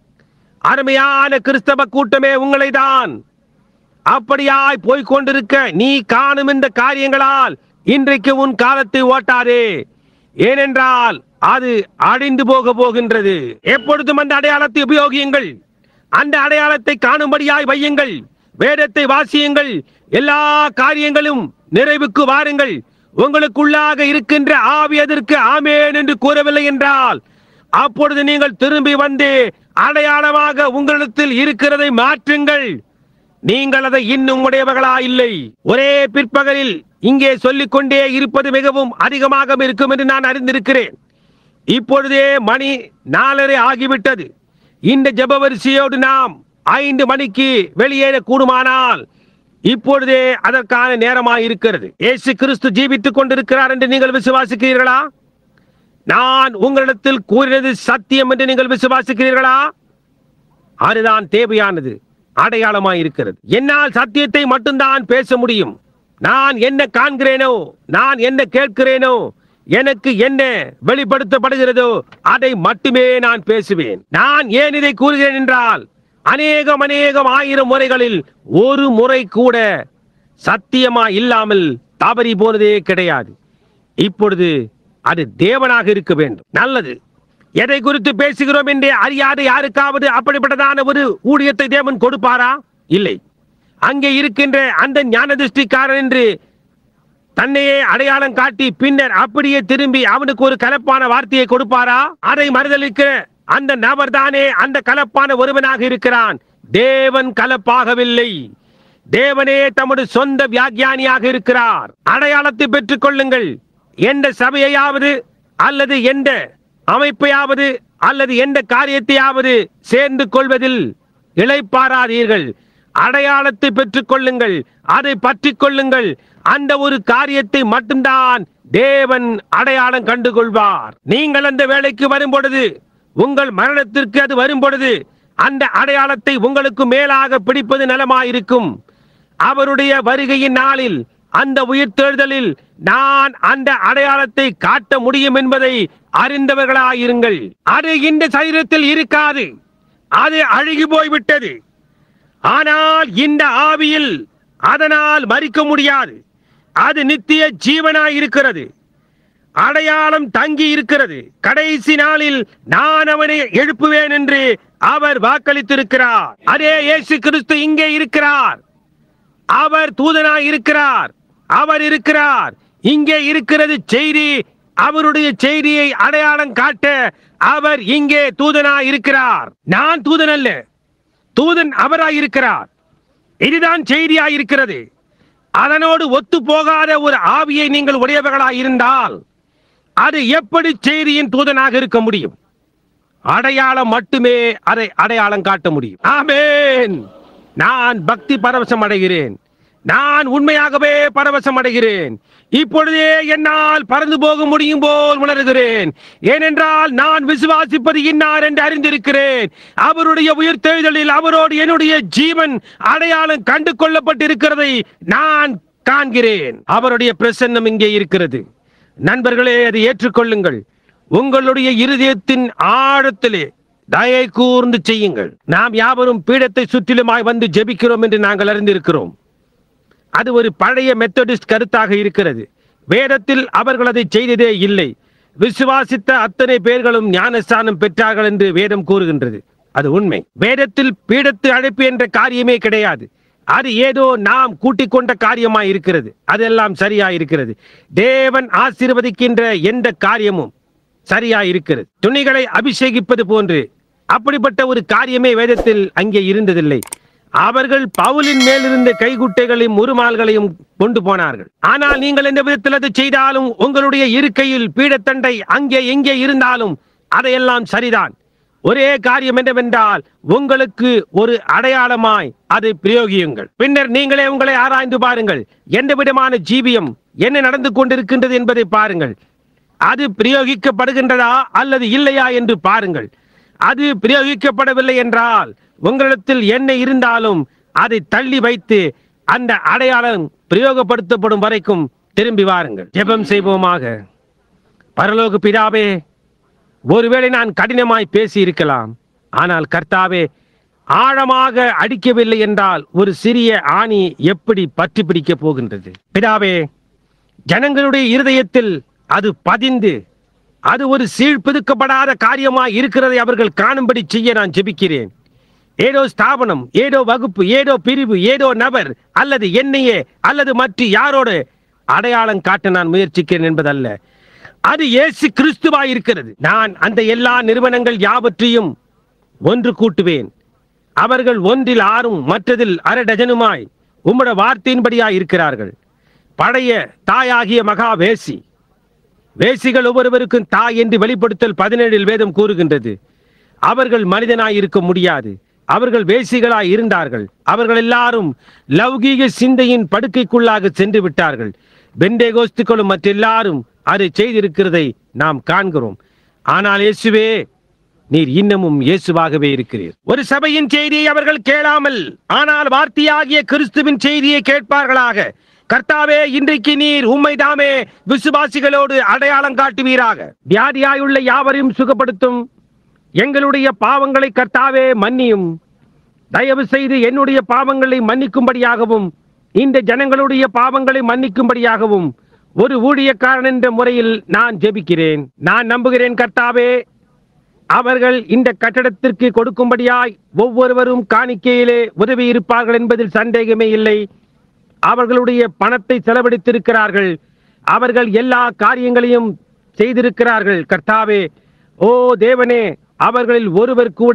அருமையான கிறிஸ்தவ கூட்டமே, உங்களை தான் அப்படியாய் போய்கொண்டிருக்க நீ காணும் இந்த காரியங்களால் இன்றைக்கு உன் காலத்தை ஓட்டாதே. ஏனென்றால் அது அழிந்து போக போகின்றது. எப்பொழுதும் அந்த அடையாளத்தை உபயோகியுங்கள். அந்த அடையாளத்தை காணும்படியாய் வையுங்கள். வேதத்தை வாசியுங்கள். எல்லா காரியங்களும் நிறைவுக்கு வாருங்கள். உங்களுக்குள்ளாக இருக்கின்ற ஆவி அதற்கு ஆமேன் என்று கூறவில்லை என்றால் அப்பொழுது நீங்கள் திரும்பி வந்து அடையாளமாக உங்களிடத்தில் இருக்கிறதை மாற்றுங்கள். நீங்கள் அதை இன்னும் உடையவர்களா இல்லை. ஒரே பிற்பகலில் இங்கே சொல்லிக் கொண்டே இருப்பது மிகவும் அதிகமாக இருக்கும் என்று நான் அறிந்திருக்கிறேன். இப்பொழுதே மணி நாலரை ஆகிவிட்டது. இந்த ஜெப வரிசையோடு நாம் ஐந்து மணிக்கு வெளியேற கூடுமானால் இப்பொழுதே அதற்கான நேரமாக இருக்கிறது. இயேசு கிறிஸ்து ஜீவித்துக் கொண்டிருக்கிறார் என்று நீங்கள் விசுவாசிக்கிறீர்களா? நான் உங்களிடத்தில் கூறினது சத்தியம் என்று நீங்கள் விசுவாசிக்கிறீர்களா? அதுதான் தேவையானது, அடையாளமாய் இருக்கிறது. என்னால் சத்தியத்தை மட்டும்தான் பேச முடியும். நான் என்ன காண்கிறேனோ, நான் என்ன கேட்கிறேனோ, எனக்கு என்ன வெளிப்படுத்தப்படுகிறதோ அதை மட்டுமே நான் பேசுவேன். நான் ஏன் இதை கூறுகிறேன் என்றால் அநேகம் அநேகம் ஆயிரம் முறைகளில் ஒரு முறை கூட சத்தியமா இல்லாமல் தவறி போனதே கிடையாது. இப்பொழுது அது தேவனாக இருக்க வேண்டும். நல்லது. எதை குறித்து பேசுகிறோம் என்றே அறியாத யாருக்காவது அப்படிப்பட்டதான ஒரு ஊழியத்தை தேவன் கொடுப்பாரா? இல்லை. அங்கே இருக்கின்ற அந்த ஞான திருஷ்டிக்காரன் என்று தன்னையே அடையாளம் காட்டி பின்னர் அப்படியே திரும்பி அவனுக்கு ஒரு கலப்பான வார்த்தையை கொடுப்பாரா? அதை மறுதலிக்க அந்த நபர் தானே அந்த கலப்பான ஒருவனாக இருக்கிறான். தேவன் கலப்பாகவில்லை. தேவனே தம்முடைய சொந்த வியாக்கியானியாக இருக்கிறார். அடையாளத்தை பெற்றுக் கொள்ளுங்கள். எந்த சபையாவது அல்லது எந்த அமைப்பையாவது அல்லது எந்த காரியத்தையாவது சேர்ந்து கொள்வதில் இளைப்பாராதீர்கள். அடையாளத்தை பெற்றுக் கொள்ளுங்கள். அதை பற்றிக் கொள்ளுங்கள். அந்த ஒரு காரியத்தை மட்டும்தான் தேவன் அடையாளம் கண்டுகொள்வார். நீங்கள் அந்த வேலைக்கு வரும் பொழுது, உங்கள் மரணத்திற்கு அது வரும் பொழுது அந்த அடையாளத்தை உங்களுக்கு மேலாக பிடிப்பது நலமாயிருக்கும். அவருடைய வருகையின் நாளில், அந்த உயிர்த்தெழுதலில் நான் அந்த அடையாளத்தை காட்ட முடியும் என்பதை அறிந்தவர்களாயிருங்கள். அது இந்த சரீரத்தில் இருக்காது. அது அழுகி போய்விட்டது. ஆனால் இந்த ஆவியில் அதனால் மறிக்க முடியாது. அது நித்திய ஜீவனாய் இருக்கிறது. அடையாளம் தங்கி இருக்கிறது. கடைசி நாளில் நான் அவனை எழுப்புவேன் என்று அவர் வாக்களித்திருக்கிறார். அதே இயேசு கிறிஸ்து இங்கே இருக்கிறார். அவர் தூதனாய் இருக்கிறார். அவர் இருக்கிறார். இங்கே இருக்கிறது செய்தி. அவருடைய செய்தியை அடையாளம் காட்ட அவர் இங்கே தூதனாய் இருக்கிறார். நான் தூதன் அல்ல, தூதன் அவராய் இருக்கிறார். இதுதான் செய்தியாய் இருக்கிறது. அதனோடு ஒத்து போகாத ஒரு ஆவியை நீங்கள் உடையவர்களாய் இருந்தால் அது எப்படி செய்தியின் தூதனாக இருக்க முடியும்? அடையாளம் மட்டுமே அதை அடையாளம் காட்ட முடியும். ஆமென். நான் பக்தி பரவசம் அடைகிறேன். நான் உண்மையாகவே பரவசம் அடைகிறேன். இப்பொழுதே என்னால் பறந்து போக முடியும் போல் உணர்கிறேன். ஏனென்றால் நான் விசுவாசிப்பது இன்னார் என்று அறிந்திருக்கிறேன். அவருடைய உயிர்த்தெழுதலில் அவரோடு என்னுடைய ஜீவன் அடையாளம் கண்டு கொள்ளப்பட்டிருக்கிறதை நான் காண்கிறேன். அவருடைய பிரசன்னம் இங்கே இருக்கிறது. நண்பர்களே, அதை ஏற்றுக்கொள்ளுங்கள். உங்களுடைய இருதயத்தின் ஆழத்திலே தயை கூர்ந்து செய்யுங்கள். நாம் யாவரும் பீடத்தை சுற்றிலுமாய் வந்து ஜெபிக்கிறோம் என்று நாங்கள் அறிந்திருக்கிறோம். அது ஒரு பழைய மெத்தடிஸ்ட் கருத்தாக இருக்கிறது. வேதத்தில் அவர்கள் அதை செய்ததே இல்லை. விசுவாசித்த அத்தனை பேர்களும் ஞானஸ்தானம் பெற்றார்கள் என்று வேதம் கூறுகின்றது. அது உண்மை. வேதத்தில் பீடத்து அழைப்பு என்ற காரியமே கிடையாது. அது ஏதோ நாம் கூட்டிக் கொண்ட காரியமாய் இருக்கிறது. அதெல்லாம் சரியாய் இருக்கிறது. தேவன் ஆசீர்வதிக்கின்ற எந்த காரியமும் சரியாய் இருக்கிறது. துணிகளை அபிஷேகிப்பது போன்று அப்படிப்பட்ட ஒரு காரியமே வேதத்தில் அங்கே இருந்ததில்லை. அவர்கள் பவுலின் மேலிருந்த கைகுட்டைகளையும் உருமால்களையும் கொண்டு போனார்கள். ஆனால் நீங்கள் எந்த விதத்தில் அதை செய்தாலும் உங்களுடைய இருக்கையில் பீடத்தண்டை அங்கே எங்கே இருந்தாலும் அதையெல்லாம் சரிதான். ஒரே காரியம் என்னவென்றால் உங்களுக்கு ஒரு அடையாளமாய் அதை பிரயோகியுங்கள். பின்னர் நீங்களே உங்களை ஆராய்ந்து பாருங்கள். எந்த விதமான ஜீவியம் என்ன நடந்து கொண்டிருக்கின்றது என்பதை பாருங்கள். அது பிரயோகிக்கப்படுகின்றதா அல்லது இல்லையா என்று பாருங்கள். அது பிரயோகிக்கப்படவில்லை என்றால் உங்களிடத்தில் என்ன இருந்தாலும் அதை தள்ளி வைத்து அந்த அடையாளம் பிரயோகப்படுத்தப்படும் வரைக்கும் திரும்பி வாருங்கள். ஜெபம் செய்வோமாக. பரலோக பிதாவே, ஒருவேளை நான் கடினமாய் பேசி இருக்கலாம். ஆனால் கர்த்தாவே, ஆழமாக அடிக்கவில்லை என்றால் ஒரு சிறிய ஆணி எப்படி பற்றி பிடிக்கப் போகின்றது? பிதாவே, ஜனங்களுடைய இருதயத்தில் அது பதிந்து அது ஒரு சீழ்பிதுக்கப்படாத காரியமாய் இருக்கிறதை அவர்கள் காணும்படி செய்ய நான் ஜெபிக்கிறேன். ஏதோ ஸ்தாபனம், ஏதோ வகுப்பு, ஏதோ பிரிவு, ஏதோ நபர் அல்லது என்னையே அல்லது மற்ற யாரோடு அடையாளம் காட்ட நான் முயற்சிக்கிறேன் என்பதல்ல. அது இயேசு கிறிஸ்துவாய் இருக்கிறது. நான் அந்த எல்லா நிறுவனங்கள் யாவற்றையும் ஒன்று கூட்டுவேன். அவர்கள் ஒன்றில் ஆறும் மற்றதில் அரை டஜனுமாய் உம்முடைய வார்த்தையின்படியாய் இருக்கிறார்கள். பழைய தாயாகிய மகா வேசி, வேசிகள் ஒவ்வொருவருக்கும் தாய் என்று வெளிப்படுத்தல் பதினேழில் வேதம் கூறுகின்றது. அவர்கள் மனிதனாய் இருக்க முடியாது. அவர்கள் வேசிகளாய் இருந்தார்கள். அவர்கள் எல்லாரும் லௌகீக சிந்தையின் படுக்கைக்குள்ளாக சென்று விட்டார்கள். பெண்டேகோஸ்துக்களும் மற்ற எல்லாரும் அதை செய்திருக்கிறதை நாம் காண்கிறோம். ஆனால் இயேசுவே, நீர் இன்னமும் இயேசுவாகவே இருக்கிறீர். ஒரு சபையின் செய்தியை அவர்கள் கேளாமல் ஆனால் வார்த்தையாகிய கிறிஸ்துவின் செய்தியை கேட்பார்களாக. கர்த்தாவே, இன்றைக்கு நீர் உம்மை தாமே விசுவாசிகளோடு அடையாளம் காட்டுவீராக. வியாதியாயுள்ள யாவரையும் சுகப்படுத்தும். எங்களுடைய பாவங்களை கர்த்தாவே மன்னியும். தயவு செய்து என்னுடைய பாவங்களை மன்னிக்கும்படியாகவும் இந்த ஜனங்களுடைய பாவங்களை மன்னிக்கும்படியாகவும் ஒரு ஊழியக்காரன் என்ற முறையில் நான் ஜெபிக்கிறேன். நான் நம்புகிறேன் கர்த்தாவே, அவர்கள் இந்த கட்டடத்திற்கு கொடுக்கும்படியாய் ஒவ்வொருவரும் காணிக்கையிலே உதவி இருப்பார்கள் என்பதில் சந்தேகமே இல்லை. அவர்களுடைய பணத்தை செலவழித்திருக்கிறார்கள். அவர்கள் எல்லா காரியங்களையும் செய்திருக்கிறார்கள். கர்த்தாவே, ஓ தேவனே, அவர்களில் ஒருவர் கூட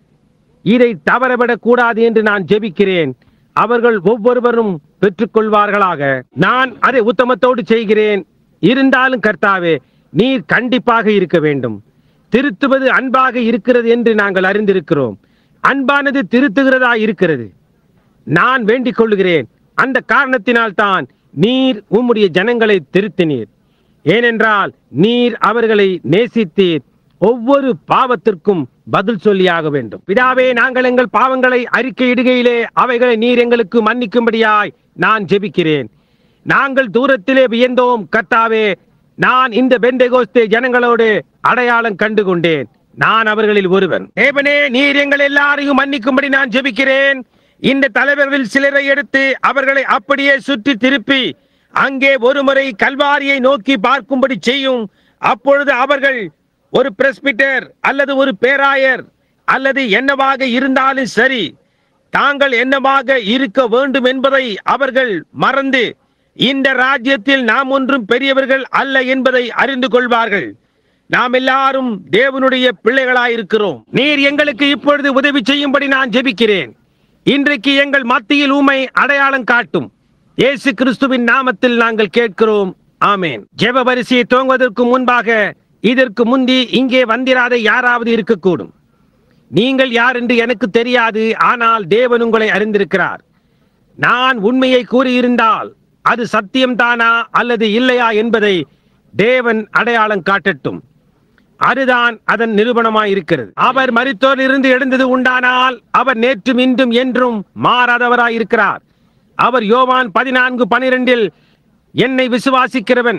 இதை தவறவிடக் கூடாது என்று நான் ஜெபிக்கிறேன். அவர்கள் ஒவ்வொருவரும் பெற்றுக்கொள்வார்களாக. நான் அதை உத்தமத்தோடு செய்கிறேன். இருந்தாலும் கர்த்தாவே, நீர் கண்டிப்பாக இருக்க வேண்டும். திருத்துவது அன்பாக இருக்கிறது என்று நாங்கள் அறிந்திருக்கிறோம். அன்பானது திருத்துகிறதா இருக்கிறது. நான் வேண்டிக் கொள்கிறேன். அந்த காரணத்தினால் தான் நீர் உம்முடைய ஜனங்களை திருத்தினீர். ஏனென்றால் நீர் அவர்களை நேசித்தீர். ஒவ்வொரு பாவத்திற்கும் பதில் சொல்லியாக வேண்டும். பிதாவே, நாங்கள் எங்கள் பாவங்களை அறிக்கையிடுகையிலே அவைகளை நீர் எங்களுக்கு மன்னிக்கும்படியாய் நான் ஜெபிக்கிறேன். நாங்கள் தூரத்திலே வியந்தோம் கர்த்தாவே. நான் இந்த பெந்தேகோஸ்தே ஜனங்களோடு அடையாளம் கண்டு கொண்டேன். நான் அவர்களில் ஒருவன். தேவனே, நீர் எங்கள் எல்லாரையும் மன்னிக்கும்படி நான் ஜெபிக்கிறேன். இந்த தலைவர்களில் சிலரை எடுத்து அவர்களை அப்படியே சுற்றி திருப்பி அங்கே ஒருமுறை கல்வாரியை நோக்கி பார்க்கும்படி செய்யும். அப்பொழுது அவர்கள் ஒரு பிரஸ்பிட்டர் அல்லது ஒரு பேராயர் அல்லது என்னவாக இருந்தாலும் சரி, தாங்கள் என்னவாக இருக்க வேண்டும் என்பதை அவர்கள் மறந்து இந்த ராஜ்யத்தில் நாம் ஒன்றும் பெரியவர்கள் அல்ல என்பதை அறிந்து கொள்வார்கள். நாம் எல்லாரும் தேவனுடைய பிள்ளைகளாயிருக்கிறோம். நீர் எங்களுக்கு இப்பொழுது உதவி செய்யும்படி நான் ஜெபிக்கிறேன். இன்றைக்கு எங்கள் மத்தியில் உம்மை அடையாளம் காட்டும். இயேசு கிறிஸ்துவின் நாமத்தில் நாங்கள் கேட்கிறோம், ஆமென். ஜெப வரிசையை துவங்குவதற்கு முன்பாக இதற்கு முந்தி இங்கே வந்திராத யாராவது இருக்கக்கூடும். நீங்கள் யார் என்று எனக்கு தெரியாது, ஆனால் தேவன் உங்களை அறிந்திருக்கிறார். நான் உண்மையை கூறியிருந்தால் அது சத்தியம்தானா அல்லது இல்லையா என்பதை தேவன் அடையாளம் காட்டட்டும். அதுதான் அதன் நிரூபணமாய் இருக்கிறது. அவர் மரித்தோரிலிருந்து எழுந்தது உண்டானால் அவர் நேற்றும் இன்றும் என்றும் மாறாதவராய் இருக்கிறார். அவர் யோவான் பதினான்கு பனிரெண்டில் என்னை விசுவாசிக்கிறவன்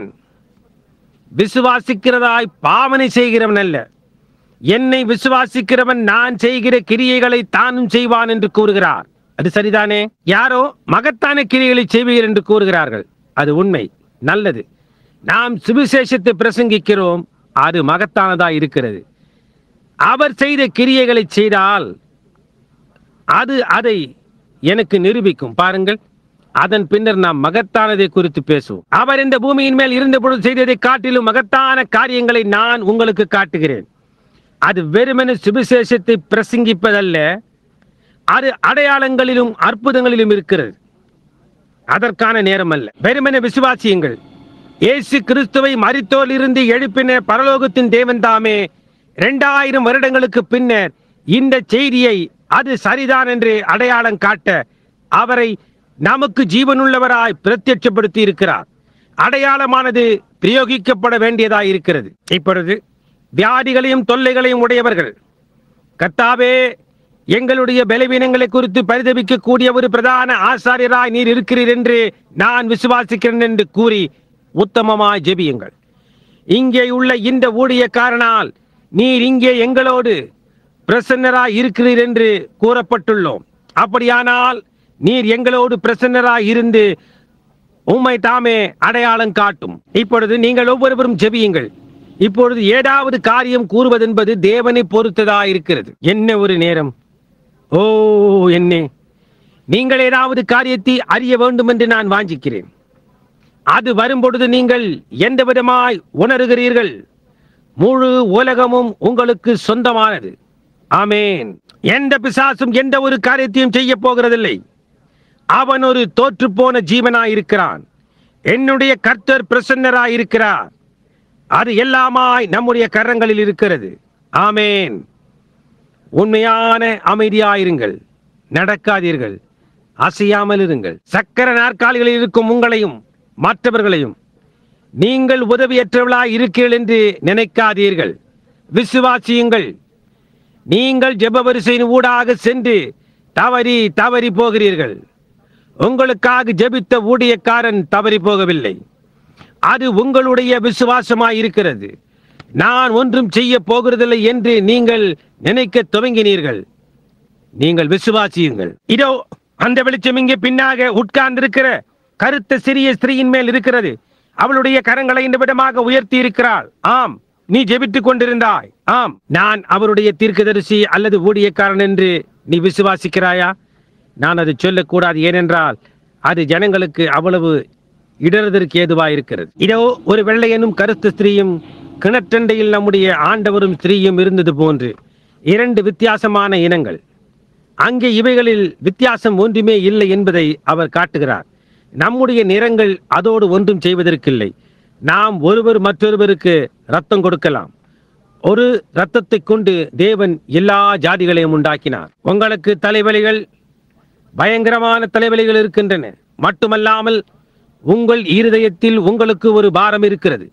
விசுவாசிக்கிறதாய் பாவனை செய்கிறவன் அல்ல, என்னை விசுவாசிக்கிறவன் நான் செய்கிற கிரியைகளை தானும் செய்வான் என்று கூறுகிறார். அது சரிதானே? யாரோ மகத்தான கிரியைகளை செய்வீர் என்று கூறுகிறார்கள். அது உண்மை, நல்லது. நாம் சுவிசேஷத்தை பிரசங்கிக்கிறோம், அது மகத்தானதா இருக்கிறது. அவர் செய்த கிரியைகளை செய்தால் அது அதை எனக்கு நிரூபிக்கும். பாருங்கள், அதன் பின்னர் நாம் மகத்தானதை குறித்து பேசுவோம். அவர் இந்த பூமியின் மேல் இருந்த பொழுது செய்ததை காட்டிலும் மகத்தான காரியங்களை நான் உங்களுக்கு காட்டுகிறேன். அது வெறுமனே சுவிசேஷத்தை பிரசங்கிப்பதல்ல, அது அடையாளங்களிலும் அற்புதங்களிலும் இருக்கிறது. அதற்கான நேரம் அல்ல. வெறுமனே விசுவாசியுங்கள். இயேசு கிறிஸ்துவை மரித்தோரிலிருந்து எழுப்பின பரலோகத்தின் தேவன் தாமே இரண்டாயிரம் வருடங்களுக்கு பின்னர் இந்த செய்தியை அது சரிதான் என்று அடையாளம் காட்ட அவரை நமக்கு ஜீவனுள்ளவராய் பிரத்யட்சப்படுத்தி இருக்கிறார். அடையாளமானது பிரயோகிக்கப்பட வேண்டியதாய் இருக்கிறது. இப்பொழுது வியாதிகளையும் தொல்லைகளையும் உடையவர்கள், கர்த்தாவே எங்களுடைய பலவீனங்களை குறித்து பரிதபிக்கக்கூடிய ஒரு பிரதான ஆசாரியராய் நீர் இருக்கிறீர் என்று நான் விசுவாசிக்கிறேன் என்று கூறி உத்தமமாய் ஜெபியுங்கள். இங்கே உள்ள இந்த ஊழியக்காரனால் நீர் இங்கே எங்களோடு பிரசன்னராய் இருக்கிறீர் என்று கூறப்பட்டுள்ளோம். அப்படியானால் நீர் எங்களோடு பிரசன்னராய் இருந்து உம்மை தாமே அடையாளம் காட்டும். இப்பொழுது நீங்கள் ஒவ்வொருவரும் ஜெபியுங்கள். இப்பொழுது ஏதாவது காரியம் கூறுவதென்பது தேவனை பொறுத்ததாய் இருக்கிறது. என்ன ஒரு நேரம்! ஓ என்னே, நீங்கள் ஏதாவது காரியத்தை அறிய வேண்டும் என்று நான் வாஞ்சிக்கிறேன். அது வரும்பொழுது நீங்கள் எந்த விதமாய் உணர்கிறீர்கள்? முழு உலகமும் உங்களுக்கு சொந்தமானது. ஆமென். எந்த பிசாசும் எந்த ஒரு காரியத்தையும் செய்ய போகிறதில்லை. அவன் ஒரு தோற்று போன ஜீவனாய் இருக்கிறான். என்னுடைய கர்த்தர் பிரசன்னராய் இருக்கிறார். அது எல்லாமாய் நம்முடைய கரங்களில் இருக்கிறது. ஆமென். உண்மையான அமைதியாயிருங்கள், நடக்காதீர்கள், அசையாமல் இருங்கள். சக்கர நாற்காலிகளில் இருக்கும் உங்களையும் மற்றவர்களையும் நீங்கள் உதவியற்றவர்களாய் இருக்கிறீர்கள் என்று நினைக்காதீர்கள். விசுவாசியுங்கள். நீங்கள் ஜெப வரிசையின் ஊடாக சென்று தவறி தவறி போகிறீர்கள். உங்களுக்காக ஜெபித்த ஊழியக்காரன் தவறி போகவில்லை. அது உங்களுடைய விசுவாசமாய் இருக்கிறது. நான் ஒன்றும் செய்ய போகிறதில்லை என்று நீங்கள் நினைக்க துவங்கினீர்கள். நீங்கள் விசுவாசியுங்கள். இதோ அந்த வெளிச்சம் இங்கே பின்னாக உட்கார்ந்திருக்கிற கருத்த சிறிய ஸ்திரீயின் மேல் இருக்கிறது. அவளுடைய கரங்களை இந்த விதமாக உயர்த்தி இருக்கிறாள். ஆம், நீ ஜெபித்துக் கொண்டிருந்தாய். ஆம், நான் அவருடைய தீர்க்கதரிசி அல்லது ஊழியக்காரன் என்று நீ விசுவாசிக்கிறாயா? நான் அது சொல்லக்கூடாது, ஏனென்றால் அது ஜனங்களுக்கு அவ்வளவு இடறுதற்கு ஏதுவாக இருக்கிறது. இதோ ஒரு வெள்ளையனும் கருத்த ஸ்திரீயும் கிணற்றண்டையில் நம்முடைய ஆண்டவரும் ஸ்திரீயும் இருந்தது போன்று இரண்டு வித்தியாசமான இனங்கள். அங்கே இவைகளில் வித்தியாசம் ஒன்றுமே இல்லை என்பதை அவர் காட்டுகிறார். நம்முடைய நிறங்கள் அதோடு ஒன்றும் செய்வதற்கில்லை. நாம் ஒருவர் மற்றொருவருக்கு ரத்தம் கொடுக்கலாம். ஒரு இரத்தத்தை கொண்டு தேவன் எல்லா ஜாதிகளையும் உண்டாக்கினார். உங்களுக்கு தலைவலிகள், பயங்கரமான தலைவலிகள் இருக்கின்றன. மட்டுமல்லாமல் உங்கள் இருதயத்தில் உங்களுக்கு ஒரு பாரம் இருக்கிறது.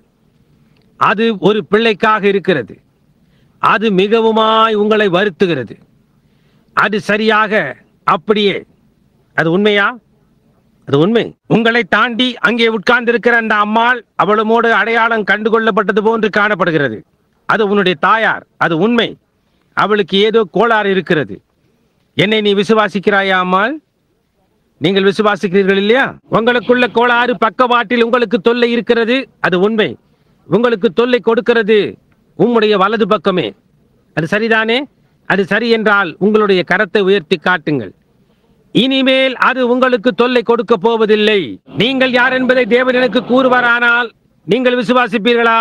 அது ஒரு பிள்ளைக்காக இருக்கிறது. அது மிகவுமாய் உங்களை வருத்துகிறது. அது சரியாக அப்படியே. அது உண்மையா? அது உண்மை. உங்களை தாண்டி அங்கே உட்கார்ந்திருக்கிற அந்த அம்மாள் அவளமோடு அடையாளம் கண்டுகொள்ளப்பட்டது போன்று காணப்படுகிறது. அது உன்னுடைய தாயார். அது உண்மை. அவளுக்கு ஏதோ கோளாறு இருக்கிறது. என்னை நீ விசுவாசிக்கிறாயா அம்மாள்? நீங்கள் விசுவாசிக்கிறீர்கள் இல்லையா? உங்களுக்குள்ள கோளாறு, பக்கவாட்டில் உங்களுக்கு தொல்லை இருக்கிறது. அது உண்மை. உங்களுக்கு தொல்லை கொடுக்கிறது உம்முடைய வலது பக்கமே. அது சரிதானே? அது சரி என்றால் உங்களுடைய கரத்தை உயர்த்தி காட்டுங்கள். இனிமேல் அது உங்களுக்கு தொல்லை கொடுக்க போவதில்லை. நீங்கள் யார் என்பதை தேவன் எனக்கு கூறுவாரானால் நீங்கள் விசுவாசிப்பீர்களா?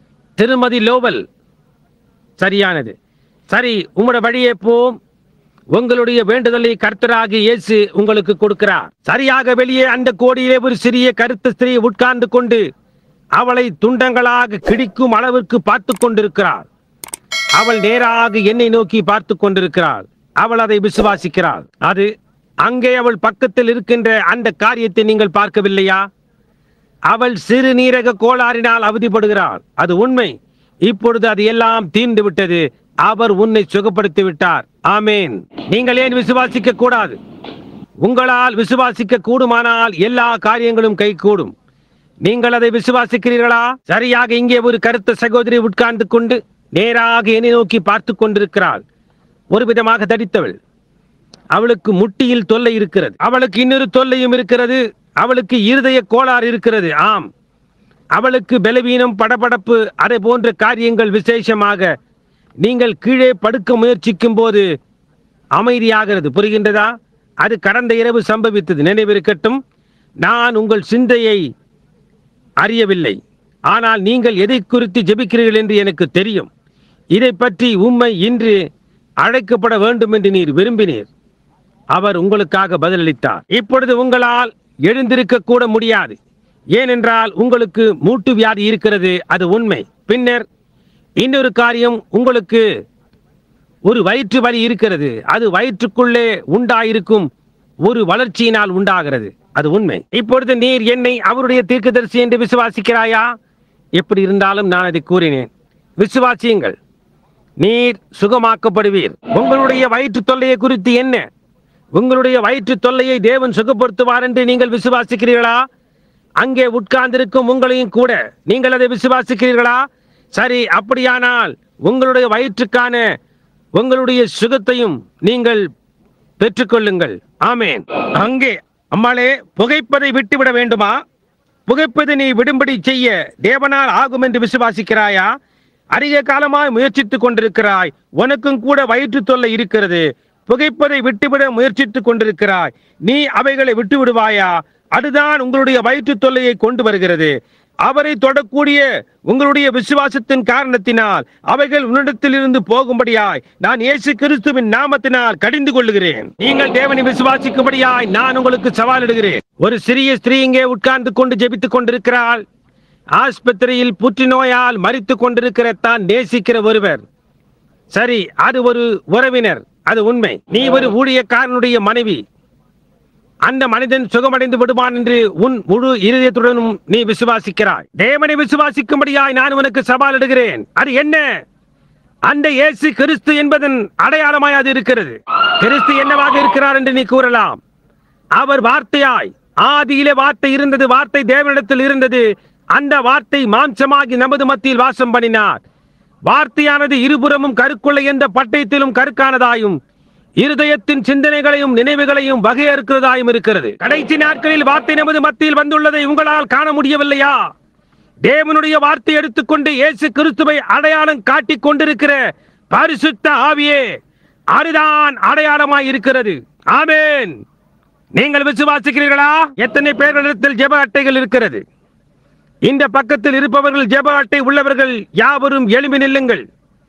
திருமதி லோவல், சரியானது. சரி, உம்முடைய வழியே போம். உங்களுடைய வேண்டுதலை கர்த்தராகிய இயேசு உங்களுக்கு கொடுக்கிறார். சரியாக வெளியே அந்த கோடியிலே ஒரு சிறிய கருத்த ஸ்திரீ உட்கார்ந்து கொண்டு அவளை துண்டங்களாக கிடிக்கும் அளவிற்கு பார்த்து கொண்டிருக்கிறாள். அவள் நேராக என்னை நோக்கி பார்த்து கொண்டிருக்கிறாள். அவள் அதை விசுவாசிக்கிறாள். அது அங்கே அவள் பக்கத்தில் இருக்கின்ற அந்த காரியத்தை நீங்கள் பார்க்கவில்லையா? அவள் சிறுநீரக கோளாறினால் அவதிப்படுகிறாள். அது உண்மை. இப்பொழுது அது எல்லாம் தீர்ந்து விட்டது. அவர் உன்னை சுகப்படுத்தி விட்டார். ஆமேன். நீங்கள் ஏன் விசுவாசிக்க கூடாது? உங்களால் விசுவாசிக்க கூடுமானால் எல்லா காரியங்களும் கைகூடும். நீங்கள் அதை விசுவாசிக்கிறீர்களா? சரியாக இங்கே ஒரு கருத்த சகோதரி உட்கார்ந்து கொண்டு நேராக என்னை நோக்கி பார்த்து கொண்டிருக்கிறாள். ஒரு விதமாக தடித்தவள். அவளுக்கு முட்டியில் தொல்லை இருக்கிறது. அவளுக்கு இன்னொரு தொல்லையும் இருக்கிறது. அவளுக்கு இருதய கோளாறு இருக்கிறது. ஆம், அவளுக்கு பலவீனம், படபடப்பு, அதை போன்ற காரியங்கள். விசேஷமாக நீங்கள் கீழே படுக்க முயற்சிக்கும் போது அமைதியாகிறது. புரிகின்றதா? அது கடந்த இரவு சம்பவித்தது. நினைவிருக்கட்டும், நான் உங்கள் சிந்தையை அறியவில்லை, ஆனால் நீங்கள் எதை குறித்து ஜெபிக்கிறீர்கள் என்று எனக்கு தெரியும். இதை பற்றி உம்மை இன்று அழைக்கப்பட வேண்டும் என்று நீர் விரும்பினீர். அவர் உங்களுக்காக பதிலளித்தார். இப்பொழுது உங்களால் எழுந்திருக்க கூட முடியாது. ஏனென்றால் உங்களுக்கு மூட்டு வியாதி இருக்கிறது. அது உண்மை. பின்னர் இன்னொரு காரியம், உங்களுக்கு ஒரு வயிற்று வலி இருக்கிறது. அது வயிற்றுக்குள்ளே உண்டாயிருக்கும் ஒரு வளர்ச்சியினால் உண்டாகிறது. அது உண்மை. இப்பொழுது நீர் என்னை அவருடைய தீர்க்கதரிசி என்று விசுவாசிக்கிறாயா? எப்படி இருந்தாலும் நான் அதை கூறினேன். விசுவாசியுங்கள், நீர் சுகமாக்கப்படுவீர். உங்களுடைய வயிற்று தொல்லையை குறித்து என்ன? உங்களுடைய வயிற்று தொல்லையை தேவன் சுகப்படுத்துவார் என்று நீங்கள் விசுவாசிக்கிறீர்களா? அங்கே உட்கார்ந்திருக்கும் உங்களையும் கூட நீங்கள் அதை விசுவாசிக்கிறீர்களா? சரி, அப்படியானால் உங்களுடைய வயிற்றுக்கான உங்களுடைய சுகத்தையும் நீங்கள் பெற்றுக்கொள்ளுங்கள். ஆமேன். அங்கே அம்மாளே, புகைப்பதை விட்டுவிட வேண்டுமா? புகைப்பதை நீ விடும்படி செய்ய தேவனால் ஆகும் என்று விசுவாசிக்கிறாயா? அதிக காலமாய் முயற்சித்துக் கொண்டிருக்கிறாய். உனக்கும் கூட வயிற்று தொல்லை இருக்கிறது. புகைப்பதை விட்டுவிட முயற்சித்துக் கொண்டிருக்கிறாய். நீ அவைகளை விட்டு விடுவாயா? அதுதான் உங்களுடைய வயிற்று தொல்லையை கொண்டு வருகிறது. அவரை தொடக்கூடிய உங்களுடைய விசுவாசத்தின் காரணத்தினால் அவைகள் உன்னிடத்தில் இருந்து போகும்படியாய் நான் இயேசு கிறிஸ்துவின் நாமத்தினால் கடிந்து கொள்ளுகிறேன். நீங்கள் தேவனை விசுவாசிக்கும்படியாய் நான் உங்களுக்கு சவாலிடுகிறேன். ஒரு சிறிய ஸ்திரீ இங்கே உட்கார்ந்து கொண்டு ஜெபித்துக் கொண்டிருக்கிறாள். ஆஸ்பத்திரியில் புற்றுநோயால் மரித்துக் கொண்டிருக்கிற தான் நேசிக்கிற ஒருவர். சரி, அது ஒரு உறவினர். அது உண்மை. நீ ஒரு ஊழியக்காரனுடைய மனைவி. அந்த மனிதன் சுகமடைந்து விடுவான் என்று உன் முழு இருதயத்துடனும் நீ விசுவாசிக்கிறாய். தேவனை விசுவாசிக்கும்படியாய் நான் உனக்கு சவாலிடுகிறேன். அது என்ன? அந்த இயேசு கிறிஸ்து என்பதன் அடையாளமாய் அது இருக்கிறது. கிறிஸ்து என்னவாக இருக்கிறார் என்று நீ கூறலாம். அவர் வார்த்தையாய், ஆதியிலே வார்த்தை இருந்தது, வார்த்தை தேவனிடத்தில் இருந்தது, அந்த வார்த்தை மாம்சமாகி நமது மத்தியில் வாசம் பண்ணினார். வார்த்தையானது இருபுறமும் கருக்குள்ள எந்த பட்டயத்திலும் கருக்கானதாயும் இருதயத்தின் சிந்தனைகளையும் நினைவுகளையும் வகையறுக்கிறதாயும் இருக்கிறது. கடைசி நாட்களில் வார்த்தை நமது மத்தியில் வந்துள்ளதை உங்களால் காண முடியவில்லையா? தேவனுடைய வார்த்தை எடுத்துக்கொண்டு இயேசு கிறிஸ்துவை அடையாளம் காட்டிக் கொண்டிருக்கிற பரிசுத்த ஆவியே, அதுதான் அடையாளமாய் இருக்கிறது. ஆமென். நீங்கள் விசுவாசிக்கிறீர்களா? எத்தனை பேரிடத்தில் ஜெப அட்டைகள் இருக்கிறது? இந்த பக்கத்தில் இருப்பவர்கள் ஜெப அட்டை உள்ளவர்கள் யாவரும் எழும்பி நில்லுங்கள்.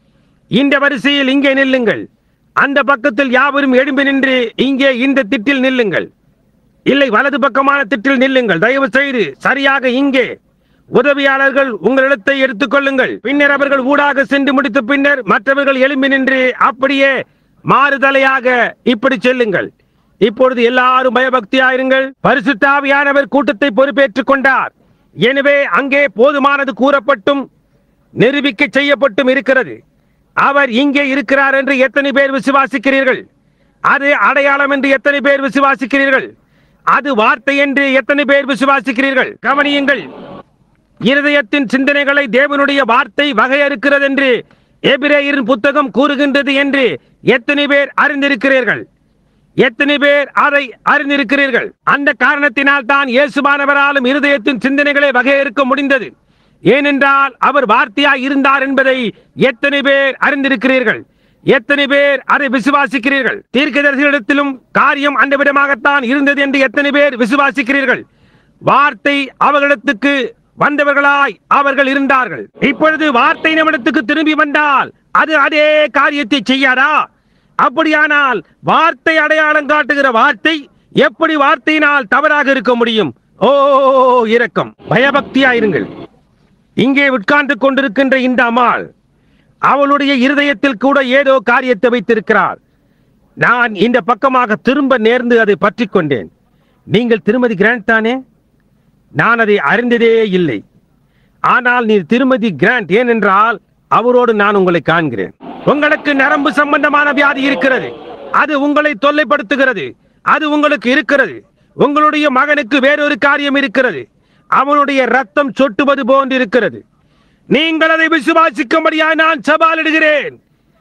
இந்த வரிசையில் இங்கே நில்லுங்கள். அந்த பக்கத்தில் யாவரும் எழும்பி நின்று இங்கே இந்த திட்டில் நில்லுங்கள். இல்லை, வலது பக்கமான திட்டில் நில்லுங்கள். தயவு செய்து சரியாக இங்கே உதவியாளர்கள் உங்களிடத்தை எடுத்துக் கொள்ளுங்கள். பின்னர் அவர்கள் ஊடாக சென்று முடித்த பின்னர் மற்றவர்கள் எழும்பி நின்று அப்படியே மாறுதலையாக இப்படி செல்லுங்கள். இப்பொழுது எல்லாரும் பயபக்தியாயிருங்கள். பரிசுத்த ஆவியானவர் கூட்டத்தை பொறுப்பேற்றுக் கொண்டார். எனவே அங்கே போதுமானது கூறப்பட்டும் நிரூபிக்க செய்யப்பட்டும் இருக்கிறது. அவர் இங்கே இருக்கிறார் என்று எத்தனை பேர் விசுவாசிக்கிறீர்கள்? அது அடையாளம் என்று எத்தனை பேர் விசுவாசிக்கிறீர்கள்? அது வார்த்தை என்று எத்தனை பேர் விசுவாசிக்கிறீர்கள்? கவனியுங்கள், இருதயத்தின் சிந்தனைகளை தேவனுடைய வார்த்தை வகையறுக்கிறது என்று எபிரேயரின் புத்தகம் கூறுகின்றது என்று எத்தனை பேர் அறிந்திருக்கிறீர்கள்? எத்தனை பேர் அதை அறிந்திருக்கிறீர்கள்? அந்த காரணத்தினால் தான் இயேசுவானவராலும் இருதயத்தின் சிந்தனைகளை வகையறுக்க முடிந்தது. ஏனென்றால் அவர் வார்த்தையாய் இருந்தார் என்பதை எத்தனை பேர் அறிந்திருக்கிறீர்கள்? எத்தனை பேர் அதை விசுவாசிக்கிறீர்கள்? தீர்க்கதரிசிகளிடத்திலும் காரியம் அந்த விதமாகத்தான் இருந்தது என்று எத்தனை பேர் விசுவாசிக்கிறீர்கள்? வார்த்தை அவர்களிடத்துக்கு வந்தவர்களாய் அவர்கள் இருந்தார்கள். இப்பொழுது வார்த்தை நம்மிடத்துக்கு திரும்பி வந்தால் அது அதே காரியத்தை செய்யாதா? அப்படியானால் வார்த்தை அடையாளம் காட்டுகிற வார்த்தை எப்படி வார்த்தையினால் தவறாக இருக்க முடியும்? ஓ இரக்கம், பயபக்தியாயிருங்கள். இங்கே உட்கார்ந்து கொண்டிருக்கின்ற இந்த அம்மாள் அவளுடைய இருதயத்தில் கூட ஏதோ காரியத்தை வைத்திருக்கிறார். நான் இந்த பக்கமாக திரும்ப நேர்ந்து அதை பற்றி கொண்டேன். நீங்கள் திருமதி கிராண்ட் தானே? நான் அதை அறிந்ததே இல்லை. ஆனால் நீ திருமதி கிராண்ட், ஏனென்றால் அவரோடு நான் உங்களை காண்கிறேன். உங்களுக்கு நரம்பு சம்பந்தமான வியாதி இருக்கிறது. அது உங்களை தொல்லைப்படுத்துகிறது. அது உங்களுக்கு இருக்கிறது. உங்களுடைய மகனுக்கு வேறொரு காரியம் இருக்கிறது. அவனுடைய ரத்தம் சொட்டுவது போன்று இருக்கிறது. நீங்கள் அதை விசுவாசிக்கும்படியாக நான் சவாலிடுகிறேன்.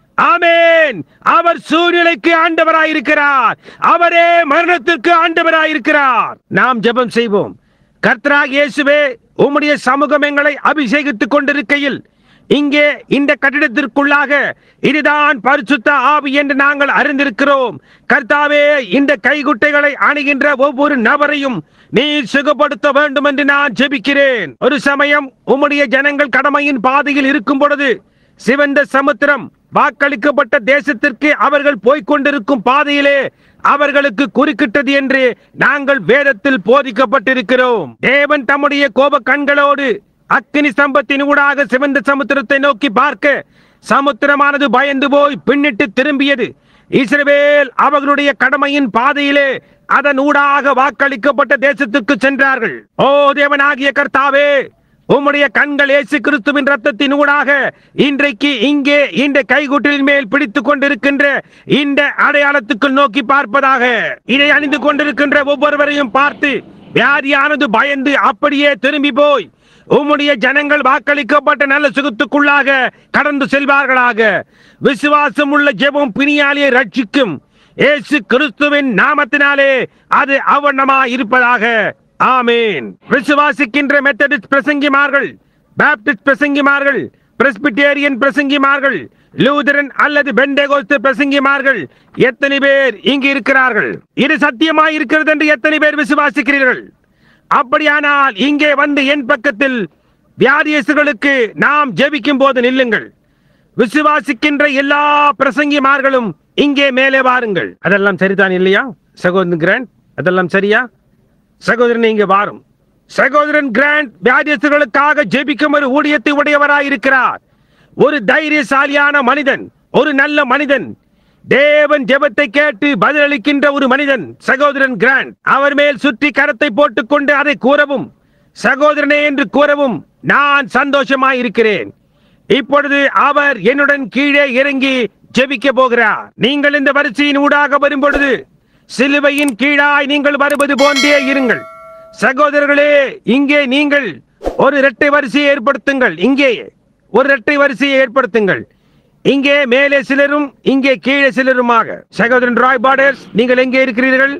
ஆமென். அவர் சூழ்நிலைக்கு ஆண்டவராயிருக்கிறார். அவரே மரணத்திற்கு ஆண்டவராயிருக்கிறார். நாம் ஜெபம் செய்வோம். கர்த்தராகிய இயேசுவே, உம்முடைய சமூகம் எங்களை அபிஷேகித்துக் கொண்டிருக்கையில் இங்கே இந்த கட்டிடத்திற்குள்ளாக இதுதான் பரிசுத்த ஆவி என்று நாங்கள் அறிந்திருக்கிறோம். கர்த்தாவே, இந்த கைகுட்டைகளை அணுகின்ற ஒவ்வொரு நபரையும் நீர் சுகப்படுத்த வேண்டும் என்று நான் ஜெபிக்கிறேன். ஒரு சமயம் உம்முடைய ஜனங்கள் கடமையின் பாதையில் இருக்கும் பொழுது சிவந்த சமுத்திரம் வாக்களிக்கப்பட்ட தேசத்திற்கு அவர்கள் போய்கொண்டிருக்கும் பாதையிலே அவர்களுக்கு குறுக்கிட்டது என்று நாங்கள் வேதத்தில் போதிக்கப்பட்டிருக்கிறோம். தேவன் தம்முடைய கோப கண்களோடு அக்கினி ஸ்தம்பத்தின் ஊடாக சிவந்த சமுத்திரத்தை நோக்கி பார்க்க சமுத்திரமானது பயந்து போய் பின்னிட்டு திரும்பியது. இஸ்ரவேல் அவர்களுடைய கடமையின் பாதையிலே அதன் ஊடாக வாக்களிக்கப்பட்ட தேசத்துக்கு சென்றார்கள். ஓ தேவனாகிய கர்த்தாவே, உம்முடைய கண்கள் இயேசு கிறிஸ்துவின் ரத்தத்தின் ஊடாக இன்றைக்கு இங்கே இந்த கைகுட்டின் மேல் பிடித்துக் கொண்டிருக்கின்ற இந்த அடையாளத்துக்குள் நோக்கி பார்ப்பதாக. இதை அணிந்து கொண்டிருக்கின்ற ஒவ்வொருவரையும் பார்த்து வியாதியானது பயந்து அப்படியே திரும்பி போய் உம்முடைய ஜனங்கள் வாக்களிக்கப்பட்ட நல்ல சுகத்துக்குள்ளாக கடந்து செல்வார்களாக. விசுவாசம் உள்ள ஜெபம் பிணியாளியை ரட்சிக்கும். இயேசு கிறிஸ்துவின் நாமத்தினாலே அது அவனமாய் இருப்பதாக. ஆமென். விசுவாசிக்கின்ற மெத்தடிஸ்ட் பிரசங்கிமார்கள், பாப்டிஸ்ட் பிரசங்கிமார்கள், பிரெஸ்பிட்டேரியன் பிரசங்கிமார்கள், லூதரன் அல்லது பெண்டேகோஸ்து பிரசங்கிமார்கள் எத்தனை பேர் இங்கு இருக்கிறார்கள்? இது சத்தியமாய் இருக்கிறது என்று எத்தனை பேர் விசுவாசிக்கிறீர்கள்? அப்படியானால் இங்கே வந்து என் பக்கத்தில் வியாதியஸ்தர்களுக்கு நாம் ஜெபிக்கும் போது நில்லுங்கள். விசுவாசிக்கின்ற எல்லா பிரசங்கிமார்களும் இங்கே மேலே வாருங்கள். அதெல்லாம் சரிதான் இல்லையா சகோதரன் கிராண்ட்? அதெல்லாம் சரியா? சகோதரன் இங்கே வாரும். சகோதரன் கிராண்ட் வியாதியஸ்தர்களுக்காக ஜெபிக்கும் ஒரு ஊழியத்தை உடையவராய் இருக்கிறார். ஒரு தைரியசாலியான மனிதன், ஒரு நல்ல மனிதன், தேவன் ஜெபத்தை கேட்டு பதிலளிக்கின்ற ஒரு மனிதன் சகோதரன் கிராண்ட். அவர் மேல் சுற்றி கரத்தை போட்டுக்கொண்டு அதை கூறவும், சகோதரனே என்று கூறவும் நான் சந்தோஷமாய் இருக்கிறேன். இப்பொழுது அவர் என்னுடன் கீழே இறங்கி ஜெபிக்க போகிறார். நீங்கள் இந்த வரிசையின் ஊடாக வரும் பொழுது சிலுவையின் கீழாய் நீங்கள் வருவது போன்றே இருங்கள். சகோதரர்களே, இங்கே நீங்கள் ஒரு இரட்டை வரிசையை ஏற்படுத்துங்கள். இங்கே ஒரு இரட்டை வரிசையை ஏற்படுத்துங்கள். இங்கே மேலே சிலரும் இங்கே கீழே சிலருமாக. சகோதரன் ராய் பார்டர்ஸ், நீங்கள் எங்கே இருக்கிறீர்கள்?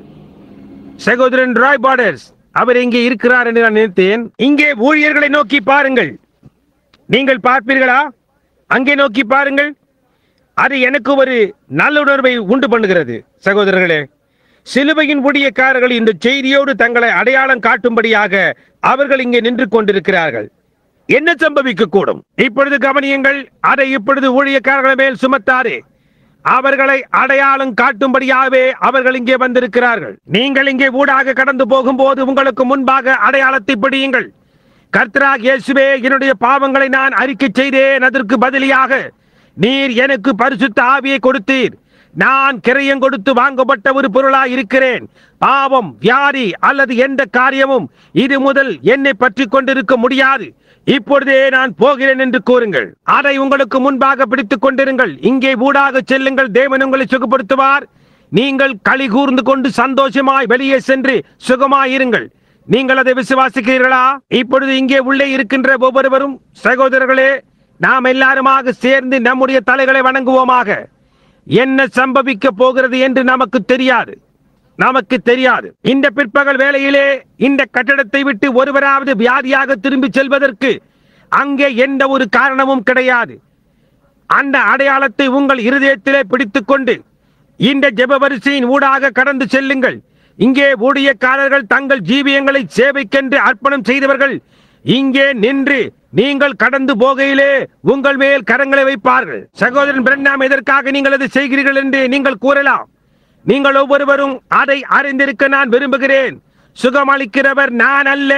சகோதரன் ராய் பார்டர்ஸ், அவர் இங்கே இருக்கிறார் என்று நான் நினைத்தேன். இங்கே ஊழியர்களை நோக்கி பாருங்கள். நீங்கள் பார்ப்பீர்களா? அங்கே நோக்கி பாருங்கள். அது எனக்கு ஒரு நல்லுணர்வை உண்டு பண்ணுகிறது. சகோதரர்களே, சிலுவையின் ஊழியக்காரர்கள் இந்த செய்தியோடு தங்களை அடையாளம் காட்டும்படியாக அவர்கள் இங்கே நின்று கொண்டிருக்கிறார்கள். என்ன சம்பவிக்க கூடும்? இப்பொழுது கவனியுங்கள். அதை இப்பொழுது ஊழியக்காரர்கள் மேல் சுமத்தாரே, அவர்களை அடையாளம் காட்டும்படியாகவே அவர்கள் இங்கே வந்திருக்கிறார்கள். நீங்கள் இங்கே ஊடாக கடந்து போகும்போது உங்களுக்கு முன்பாக அடையாளத்தை பிடியுங்கள். கர்த்தராகிய இயேசுவே, என்னுடைய பாவங்களை நான் அறிக்கை செய்தேன். அதற்கு பதிலாக நீர் எனக்கு பரிசுத்த ஆவியை கொடுத்தீர். நான் கிரயம் கொடுத்து வாங்கப்பட்ட ஒரு பொருளாய் இருக்கிறேன். பாவம், வியாதி அல்லது எந்த காரியமும் இது முதல் என்னை பற்றி கொண்டிருக்க முடியாது. இப்பொழுதே நான் போகிறேன் என்று கூறுங்கள். அதை உங்களுக்கு முன்பாக பிடித்துக் கொண்டிருங்கள். இங்கே ஊடாக செல்லுங்கள். தேவன் உங்களை சுகப்படுத்துவார். நீங்கள் களி கூர்ந்து கொண்டு சந்தோஷமாய் வெளியே சென்று சுகமாயிருங்கள். நீங்கள் அதை விசுவாசிக்கிறீர்களா? இப்பொழுது இங்கே உள்ளே இருக்கின்ற ஒவ்வொருவரும் சகோதரர்களே, நாம் எல்லாருமாக சேர்ந்து நம்முடைய தலைகளை வணங்குவோமாக. என்ன சம்பவிக்க போகிறது என்று நமக்கு தெரியாது. நமக்கு தெரியாது. இந்த பிற்பகல் வேளையிலே இந்த கட்டடத்தை விட்டு ஒருவராவது வியாதியாக திரும்பி செல்வதற்கு அங்கே எந்த ஒரு காரணமும் கிடையாது. அந்த அடையாளத்தை உங்கள் இருதயத்திலே பிடித்துக் கொண்டு இந்த ஜெப வரிசையின் ஊடாக கடந்து செல்லுங்கள். இங்கே ஊழியக்காரர்கள் தங்கள் ஜீவியங்களை சேவைக்கென்று அர்ப்பணம் செய்தவர்கள் இங்கே நின்று நீங்கள் கடந்து போகையிலே உங்கள் மேல் கரங்களை வைப்பார்கள். சகோதரன் பிரண்ணாம், எதற்காக நீங்கள் அதை செய்கிறீர்கள் என்று நீங்கள் கூறலாம். நீங்கள் ஒவ்வொருவரும் அதை அறிந்திருக்க நான் விரும்புகிறேன். சுகமளிக்கிறவர் நான் அல்ல.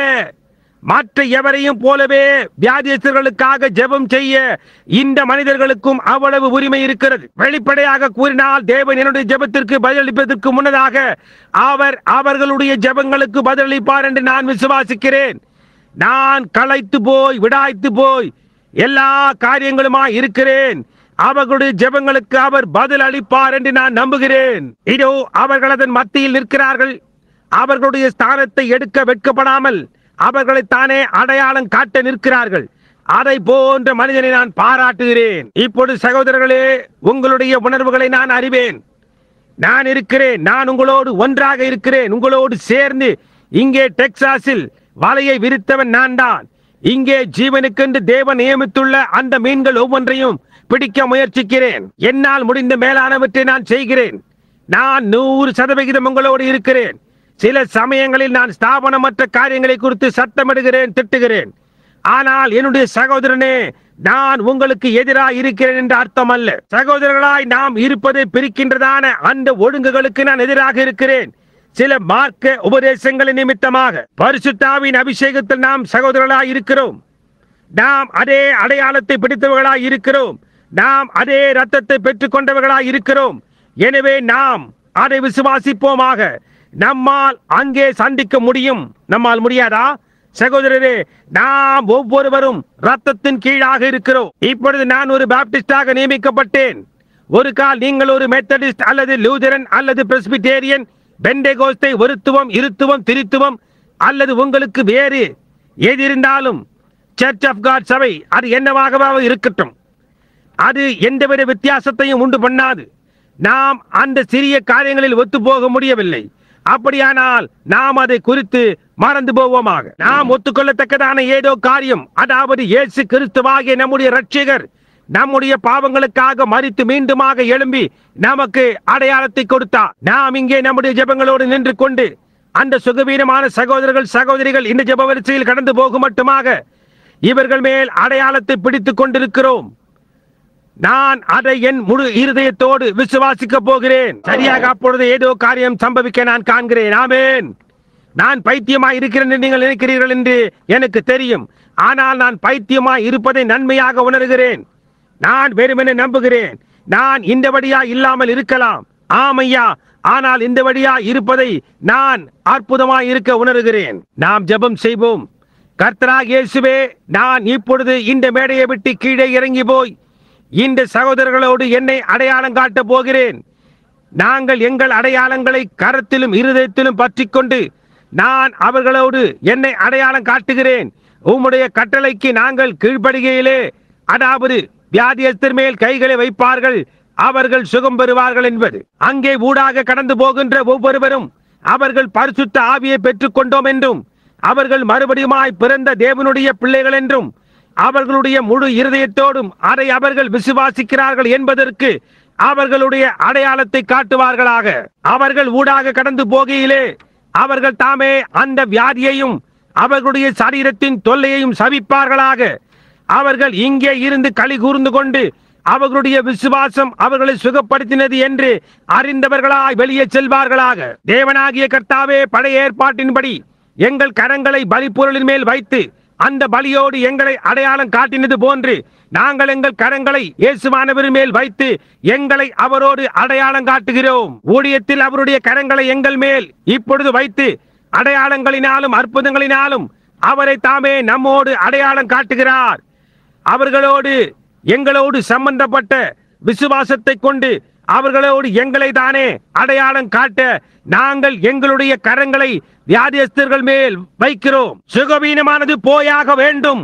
மற்ற எவரையும் போலவே வியாதியஸ்தர்களுக்காக ஜெபம் செய்ய இந்த மனிதர்களுக்கும் அவ்வளவு உரிமை இருக்கிறது. வெளிப்படையாக கூறினால், தேவன் என்னுடைய ஜெபத்திற்கு பதிலளிப்பதற்கு முன்னதாக அவர் அவர்களுடைய ஜெபங்களுக்கு பதிலளிப்பார் என்று நான் விசுவாசிக்கிறேன். நான் களைத்து போய் விடாய்த்து போய் எல்லா காரியங்களுமா இருக்கிறேன். அவர்களுடைய ஜெபங்களுக்கு அவர் பதில் அளிப்பார் என்று நான் நம்புகிறேன். இதோ அவர்கள் அதன் மத்தியில் நிற்கிறார்கள். அவர்களுடைய ஸ்தானத்தை எடுக்க வெட்கப்படாமல் அவர்களை தானே அடையாளம் காட்ட நிற்கிறார்கள். அதை போன்ற மனிதனை நான் பாராட்டுகிறேன். இப்பொழுது சகோதரர்களே, உங்களுடைய உணர்வுகளை நான் அறிவேன். நான் இருக்கிறேன். நான் உங்களோடு ஒன்றாக இருக்கிறேன். உங்களோடு சேர்ந்து இங்கே டெக்சாஸில் வலையை விரித்தவன் நான் தான். இங்கே ஜீவனுக்கென்று தேவன் நியமித்துள்ள அந்த மீன்கள் ஒவ்வொன்றையும் பிடிக்க முயற்சிக்கிறேன். என்னால் முடிந்த மேலானவற்றை நான் செய்கிறேன். நான் நூறு சதவிகிதம் உங்களோடு இருக்கிறேன். சில சமயங்களில் நான் ஸ்தாபனமற்ற காரியங்களை குறித்து சத்தமிடுகிறேன், திட்டுகிறேன். ஆனால் என்னுடைய சகோதரனே, நான் உங்களுக்கு எதிராக இருக்கிறேன் என்று அர்த்தம் அல்ல. சகோதரர்களாய் நாம் இருப்பதை பிரிக்கின்றதான அந்த ஒழுங்குகளுக்கு நான் எதிராக இருக்கிறேன். சில மார்க்க உபதேசங்களின் நிமித்தமாக பரிசுத்தாவின் அபிஷேகத்தில் நாம் சகோதரர்களாய் இருக்கிறோம். நாம் அதே அடையாளத்தை பிடித்தவர்களாய் இருக்கிறோம். நாம் அதே ரத்தத்தை பெற்றுக் கொண்டவர்களாய் இருக்கிறோம். எனவே நாம் அதை விசுவாசிப்போமாக. நம்மால் அங்கே சந்திக்க முடியும். நம்மால் முடியாதா சகோதரரே? நாம் ஒவ்வொருவரும் ரத்தத்தின் கீழாக இருக்கிறோம். இப்பொழுது நான் ஒரு பாப்டிஸ்டாக நியமிக்கப்பட்டேன். ஒரு கால் நீங்கள் ஒரு மெத்தடிஸ்ட் அல்லது லூதரன் அல்லது பிரெஸ்பிடேரியன், பெண்டேகோஸ்தை, ஒருத்துவம், இருத்துவம், திரித்துவம் அல்லது உங்களுக்கு வேறு எது இருந்தாலும் சர்ச் ஆஃப் காட் சபை, அது என்னவாகவா இருக்கட்டும், அது எந்தவித வித்தியாசத்தையும் உண்டு பண்ணாது. நாம் அந்த சிறிய காரியங்களில் ஒத்து போக முடியவில்லை. அப்படியானால் நாம் அதை குறித்து மறந்து போவோமாக. நாம் ஒத்துக்கொள்ளத்தக்கதான ஏதோ காரியம், அதாவது இயேசு கிறிஸ்துவாகிய நம்முடைய இரட்சகர் நம்முடைய பாவங்களுக்காக மரித்து மீண்டுமாக எழும்பி நமக்கு அடையாளத்தை கொடுத்தார். நாம் இங்கே நம்முடைய ஜெபங்களோடு நின்று கொண்டு அந்த சுகவீனமான சகோதரர்கள் சகோதரிகள் இந்த ஜெப வரிசையில் கடந்து போகும் மட்டுமாக இவர்கள் மேல் அடையாளத்தை பிடித்துக் கொண்டிருக்கிறோம். நான் அதை என் முழு இருதயத்தோடு விசுவாசிக்க போகிறேன். சரியாக அப்பொழுது ஏதோ காரியம் சம்பவிக்க நான் காண்கிறேன். ஆமென். நான் பைத்தியமாய் இருக்கிறேன் என்று நீங்கள் நினைக்கிறீர்கள் என்று எனக்கு தெரியும். ஆனால் நான் பைத்தியமாய் இருப்பதை நன்மையாக உணர்கிறேன். நான் வெறுமனே நம்புகிறேன். நான் இந்த வழியா இல்லாமல் இருக்கலாம். ஆமையா, ஆனால் இந்த வழியா இருப்பதை நான் அற்புதமாய் இருக்க உணர்கிறேன். நாம் ஜெபம் செய்வோம். கர்த்தராகிய இயேசுவே, நான் இப்பொழுது இந்த மேடையை விட்டு கீழே இறங்கி போய் இந்த சகோதரர்களோடு என்னை அடையாளம் காட்ட போகிறேன். நாங்கள் எங்கள் அடையாளங்களை கரத்திலும் இருதயத்திலும் பற்றி கொண்டு நான் அவர்களோடு என்னை அடையாளம் காட்டுகிறேன். உம்முடைய கட்டளைக்கு நாங்கள் கீழ்ப்படுகையிலே, அதாவது வியாதியஸ்தர் மேல் கைகளை வைப்பார்கள், அவர்கள் சுகம் பெறுவார்கள் என்பது. அங்கே ஊடாக கடந்து போகின்ற ஒவ்வொருவரும் அவர்கள் பரிசுத்த ஆவியை பெற்றுக் கொண்டோம் என்றும், அவர்கள் மறுபடியுமாய் பிறந்த தேவனுடைய பிள்ளைகள் என்றும், அவர்களுடைய முழு இருதயத்தோடும் அதை அவர்கள் விசுவாசிக்கிறார்கள் என்பதற்கு அவர்களுடைய அடையாளத்தை காட்டுவார்களாக. அவர்கள் ஊடாக கடந்து போகையிலே அவர்கள் தாமே அந்த வியாதியையும் அவர்களுடைய சரீரத்தின் தொல்லையையும் சவிப்பார்களாக. அவர்கள் இங்கே இருந்து களி கூர்ந்து கொண்டு அவர்களுடைய விசுவாசம் அவர்களை சுகப்படுத்தினது என்று அறிந்தவர்களாய் வெளியே செல்வார்களாக. தேவனாகிய கர்த்தாவே, பழைய ஏற்பாட்டின்படி எங்கள் கரங்களை பலிப்பொருளின் மேல் வைத்து அந்த பலியோடு எங்களை அடையாளம் காட்டினது போன்று நாங்கள் எங்கள் கரங்களை இயேசுவானவர் மேல் வைத்து எங்களை அவரோடு அடையாளம் காட்டுகிறோம். ஊழியத்தில் அவருடைய கரங்களை எங்கள் மேல் இப்பொழுது வைத்து அடையாளங்களினாலும் அற்புதங்களினாலும் அவரை தாமே நம்மோடு அடையாளம் காட்டுகிறார். அவர்களோடு எங்களோடு சம்பந்தப்பட்ட விசுவாசத்தை கொண்டு அவர்களோடு எங்களை தானே அடையாளம் காட்ட நாங்கள் எங்களுடைய கரங்களை வியாதியஸ்தர்கள் மேல் வைக்கிறோம். சுகவீனமானது போயாக வேண்டும்.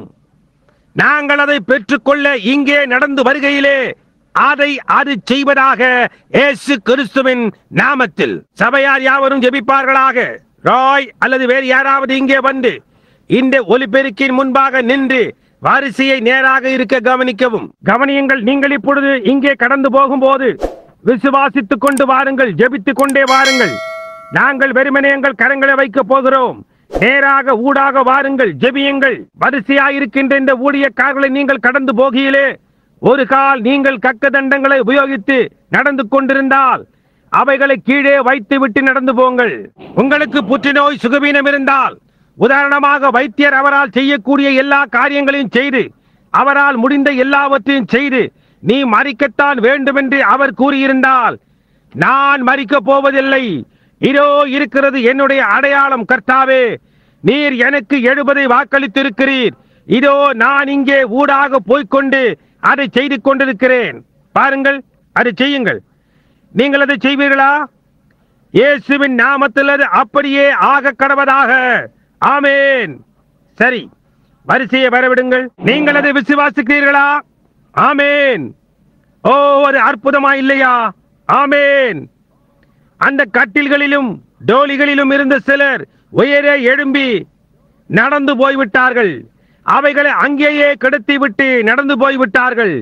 நாங்கள் அதை பெற்றுக்கொள்ள இங்கே நடந்து வருகையிலே அதை அது செய்வதாக இயேசு கிறிஸ்துவின் நாமத்தில். சபையார் யாவரும் ஜெபிப்பார்களாக. ராய் அல்லது வேறு யாராவது இங்கே வந்து இந்த ஒலிபெருக்கின் முன்பாக நின்று வரிசையை நேராக இருக்க கவனிக்கவும். கவனியுங்கள். நீங்கள் இப்பொழுது இங்கே கடந்து போகும்போது விசுவாசித்துக் கொண்டு வாருங்கள், ஜெபித்துக் கொண்டே வாருங்கள். நாங்கள் வெறுமனே எங்கள் கரங்களை வைக்க போகிறோம். நேராக ஊடாக வாருங்கள், ஜெபியுங்கள். வரிசையாயிருக்கின்ற இந்த ஊழியக்காரர்களை நீங்கள் கடந்து போகையிலே ஒரு கால் நீங்கள் கக்க தண்டங்களை உபயோகித்து நடந்து கொண்டிருந்தால் அவைகளை கீழே வைத்து விட்டு நடந்து போங்கள். உங்களுக்கு புற்றுநோய் சுகவீனம் இருந்தால், உதாரணமாக வைத்தியர் அவரால் செய்யக்கூடிய எல்லா காரியங்களையும் செய்து அவரால் முடிந்த எல்லாவற்றையும் செய்து நீ மறிக்கத்தான் வேண்டும் என்று அவர் கூறியிருந்தால், நான் மறிக்கப் போவதில்லை, இதோ இருக்கிறது என்னுடைய அடையாளம் கர்த்தாவே, நீர் எனக்கு எழுபதை வாக்களித்திருக்கிறீர், இதோ நான் இங்கே ஊடாக போய்கொண்டு அதை செய்து கொண்டிருக்கிறேன், பாருங்கள், அதை செய்யுங்கள். நீங்கள் அதை செய்வீர்களா? இயேசுவின் நாமத்தில் அது அப்படியே ஆக கடவதாக. ஆமேன். சரி, வரிசையை வரவிடுங்கள். நீங்கள் அதை விசுவாசிக்கிறீர்களா? ஆமேன். ஓ, ஒரு அற்புதமா இல்லையா? ஆமேன். அந்த கட்டில்களிலும் டோலிகளிலும் இருந்த சிலர் உயரே எழும்பி நடந்து போய்விட்டார்கள். அவைகளை அங்கேயே கிடத்தி விட்டு நடந்து போய்விட்டார்கள்.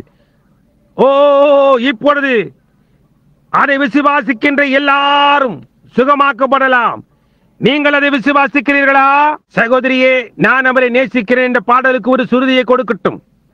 ஓ, இப்பொழுது அதை விசுவாசிக்கின்ற எல்லாரும் சுகமாக்கப்படலாம். நீங்கள் அதை விசுவாசிக்கிறீர்களா? சகோதரியே, நான் அவரை நேசிக்கிறேன் என்ற பாடலுக்கு ஒரு சுருதியை கொடுக்கட்டும்.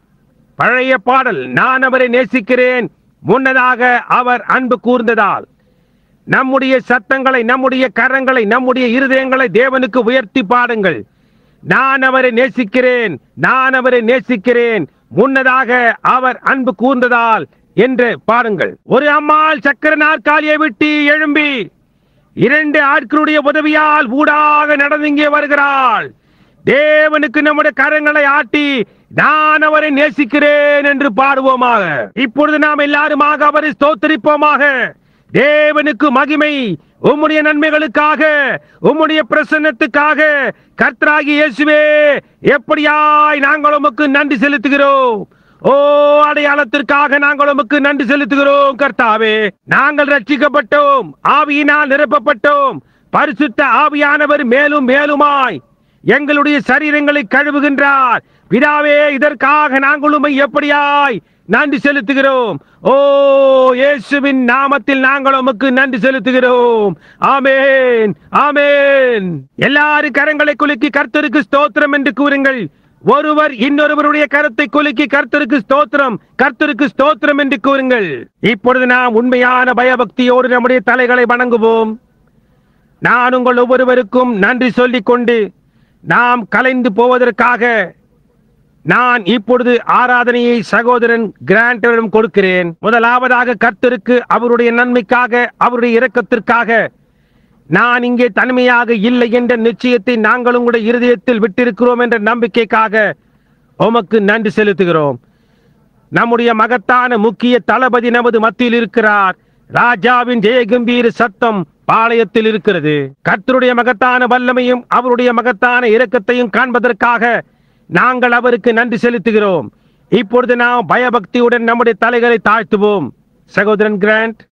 பழைய பாடல், நான் அவரை நேசிக்கிறேன், முன்னதாக அவர் அன்பு கூர்ந்ததால். நம்முடைய சத்தங்களை, நம்முடைய கரங்களை, நம்முடைய இருதயங்களை தேவனுக்கு உயர்த்தி பாடுங்கள். நான் அவரை நேசிக்கிறேன், நான் அவரை நேசிக்கிறேன், முன்னதாக அவர் அன்பு கூர்ந்ததால் என்று பாடுங்கள். ஒரு அம்மாள் சக்கர நாற்காலியை விட்டு எழும்பி இரண்டு ஆட்களுடைய உதவியால் ஊடாக நடந்து இங்கே வருகிறாள். தேவனுக்கு நம்முடைய கரங்களை ஆட்டி நான் அவரை நேசிக்கிறேன் என்று பாடுவோமாக. இப்பொழுது நாம் எல்லாருமாக அவரை ஸ்தோத்திரிப்போமாக. தேவனுக்கு மகிமை, உம்முடைய நன்மைகளுக்காக, உம்முடைய பிரசன்னத்துக்காக. கர்த்தராகிய இயேசுவே, எப்படியாய் நாங்கள் உமக்கு நன்றி செலுத்துகிறோம். ஓ, அடையாளத்திற்காக நாங்கள் உமக்கு நன்றி செலுத்துகிறோம். கர்த்தாவே, நாங்கள் ரட்சிக்கப்பட்டோம், ஆவியினால் நிரப்பப்பட்டோம். பரிசுத்த ஆவியானவர் மேலும் மேலுமாய் எங்களுடைய சரீரங்களை கழுவுகின்றார். பிதாவே, இதற்காக நாங்கள் உம்மை எப்படியாய் நன்றி செலுத்துகிறோம். ஓ, இயேசுவின் நாமத்தில் நாங்கள் உமக்கு நன்றி செலுத்துகிறோம். ஆமேன், ஆமேன். எல்லாரும் கரங்களை குலுக்கி கர்த்தருக்கு ஸ்தோத்திரம் என்று கூறுங்கள். ஒருவர் இன்னொருவருடைய கரத்தை குலுக்கி கர்த்தருக்கு ஸ்தோத்திரம், கர்த்தருக்கு ஸ்தோத்திரம் என்று கூறுங்கள். இப்பொழுது நாம் உண்மையான பயபக்தியோடு நம்முடைய தலைகளை வணங்குவோம். நான் உங்கள் ஒவ்வொருவருக்கும் நன்றி சொல்லிக் கொண்டு நாம் கலைந்து போவதற்காக நான் இப்பொழுது ஆராதனையை சகோதரன் கிராண்டிடம் கொடுக்கிறேன். முதலாவதாக கர்த்தருக்கு அவருடைய நன்மைக்காக, அவருடைய இரக்கத்திற்காக, நான் இங்கே தனிமையாக இல்லை என்ற நிச்சயத்தை நாங்கள் உங்களுடைய இருதயத்தில் விட்டிருக்கிறோம் என்ற நம்பிக்கைக்காக உமக்கு நன்றி செலுத்துகிறோம். நம்முடைய மகத்தான முக்கிய தளபதி நமது மத்தியில் இருக்கிறார். ராஜாவின் ஜெயகம்பீர சத்தம் பாளையத்தில் இருக்கிறது. கர்த்தருடைய மகத்தான வல்லமையும் அவருடைய மகத்தான இரக்கத்தையும் காண்பதற்காக நாங்கள் அவருக்கு நன்றி செலுத்துகிறோம். இப்பொழுது நாம் பயபக்தியுடன் நம்முடைய தலைகளை தாழ்த்துவோம். சகோதரன் கிராண்ட்.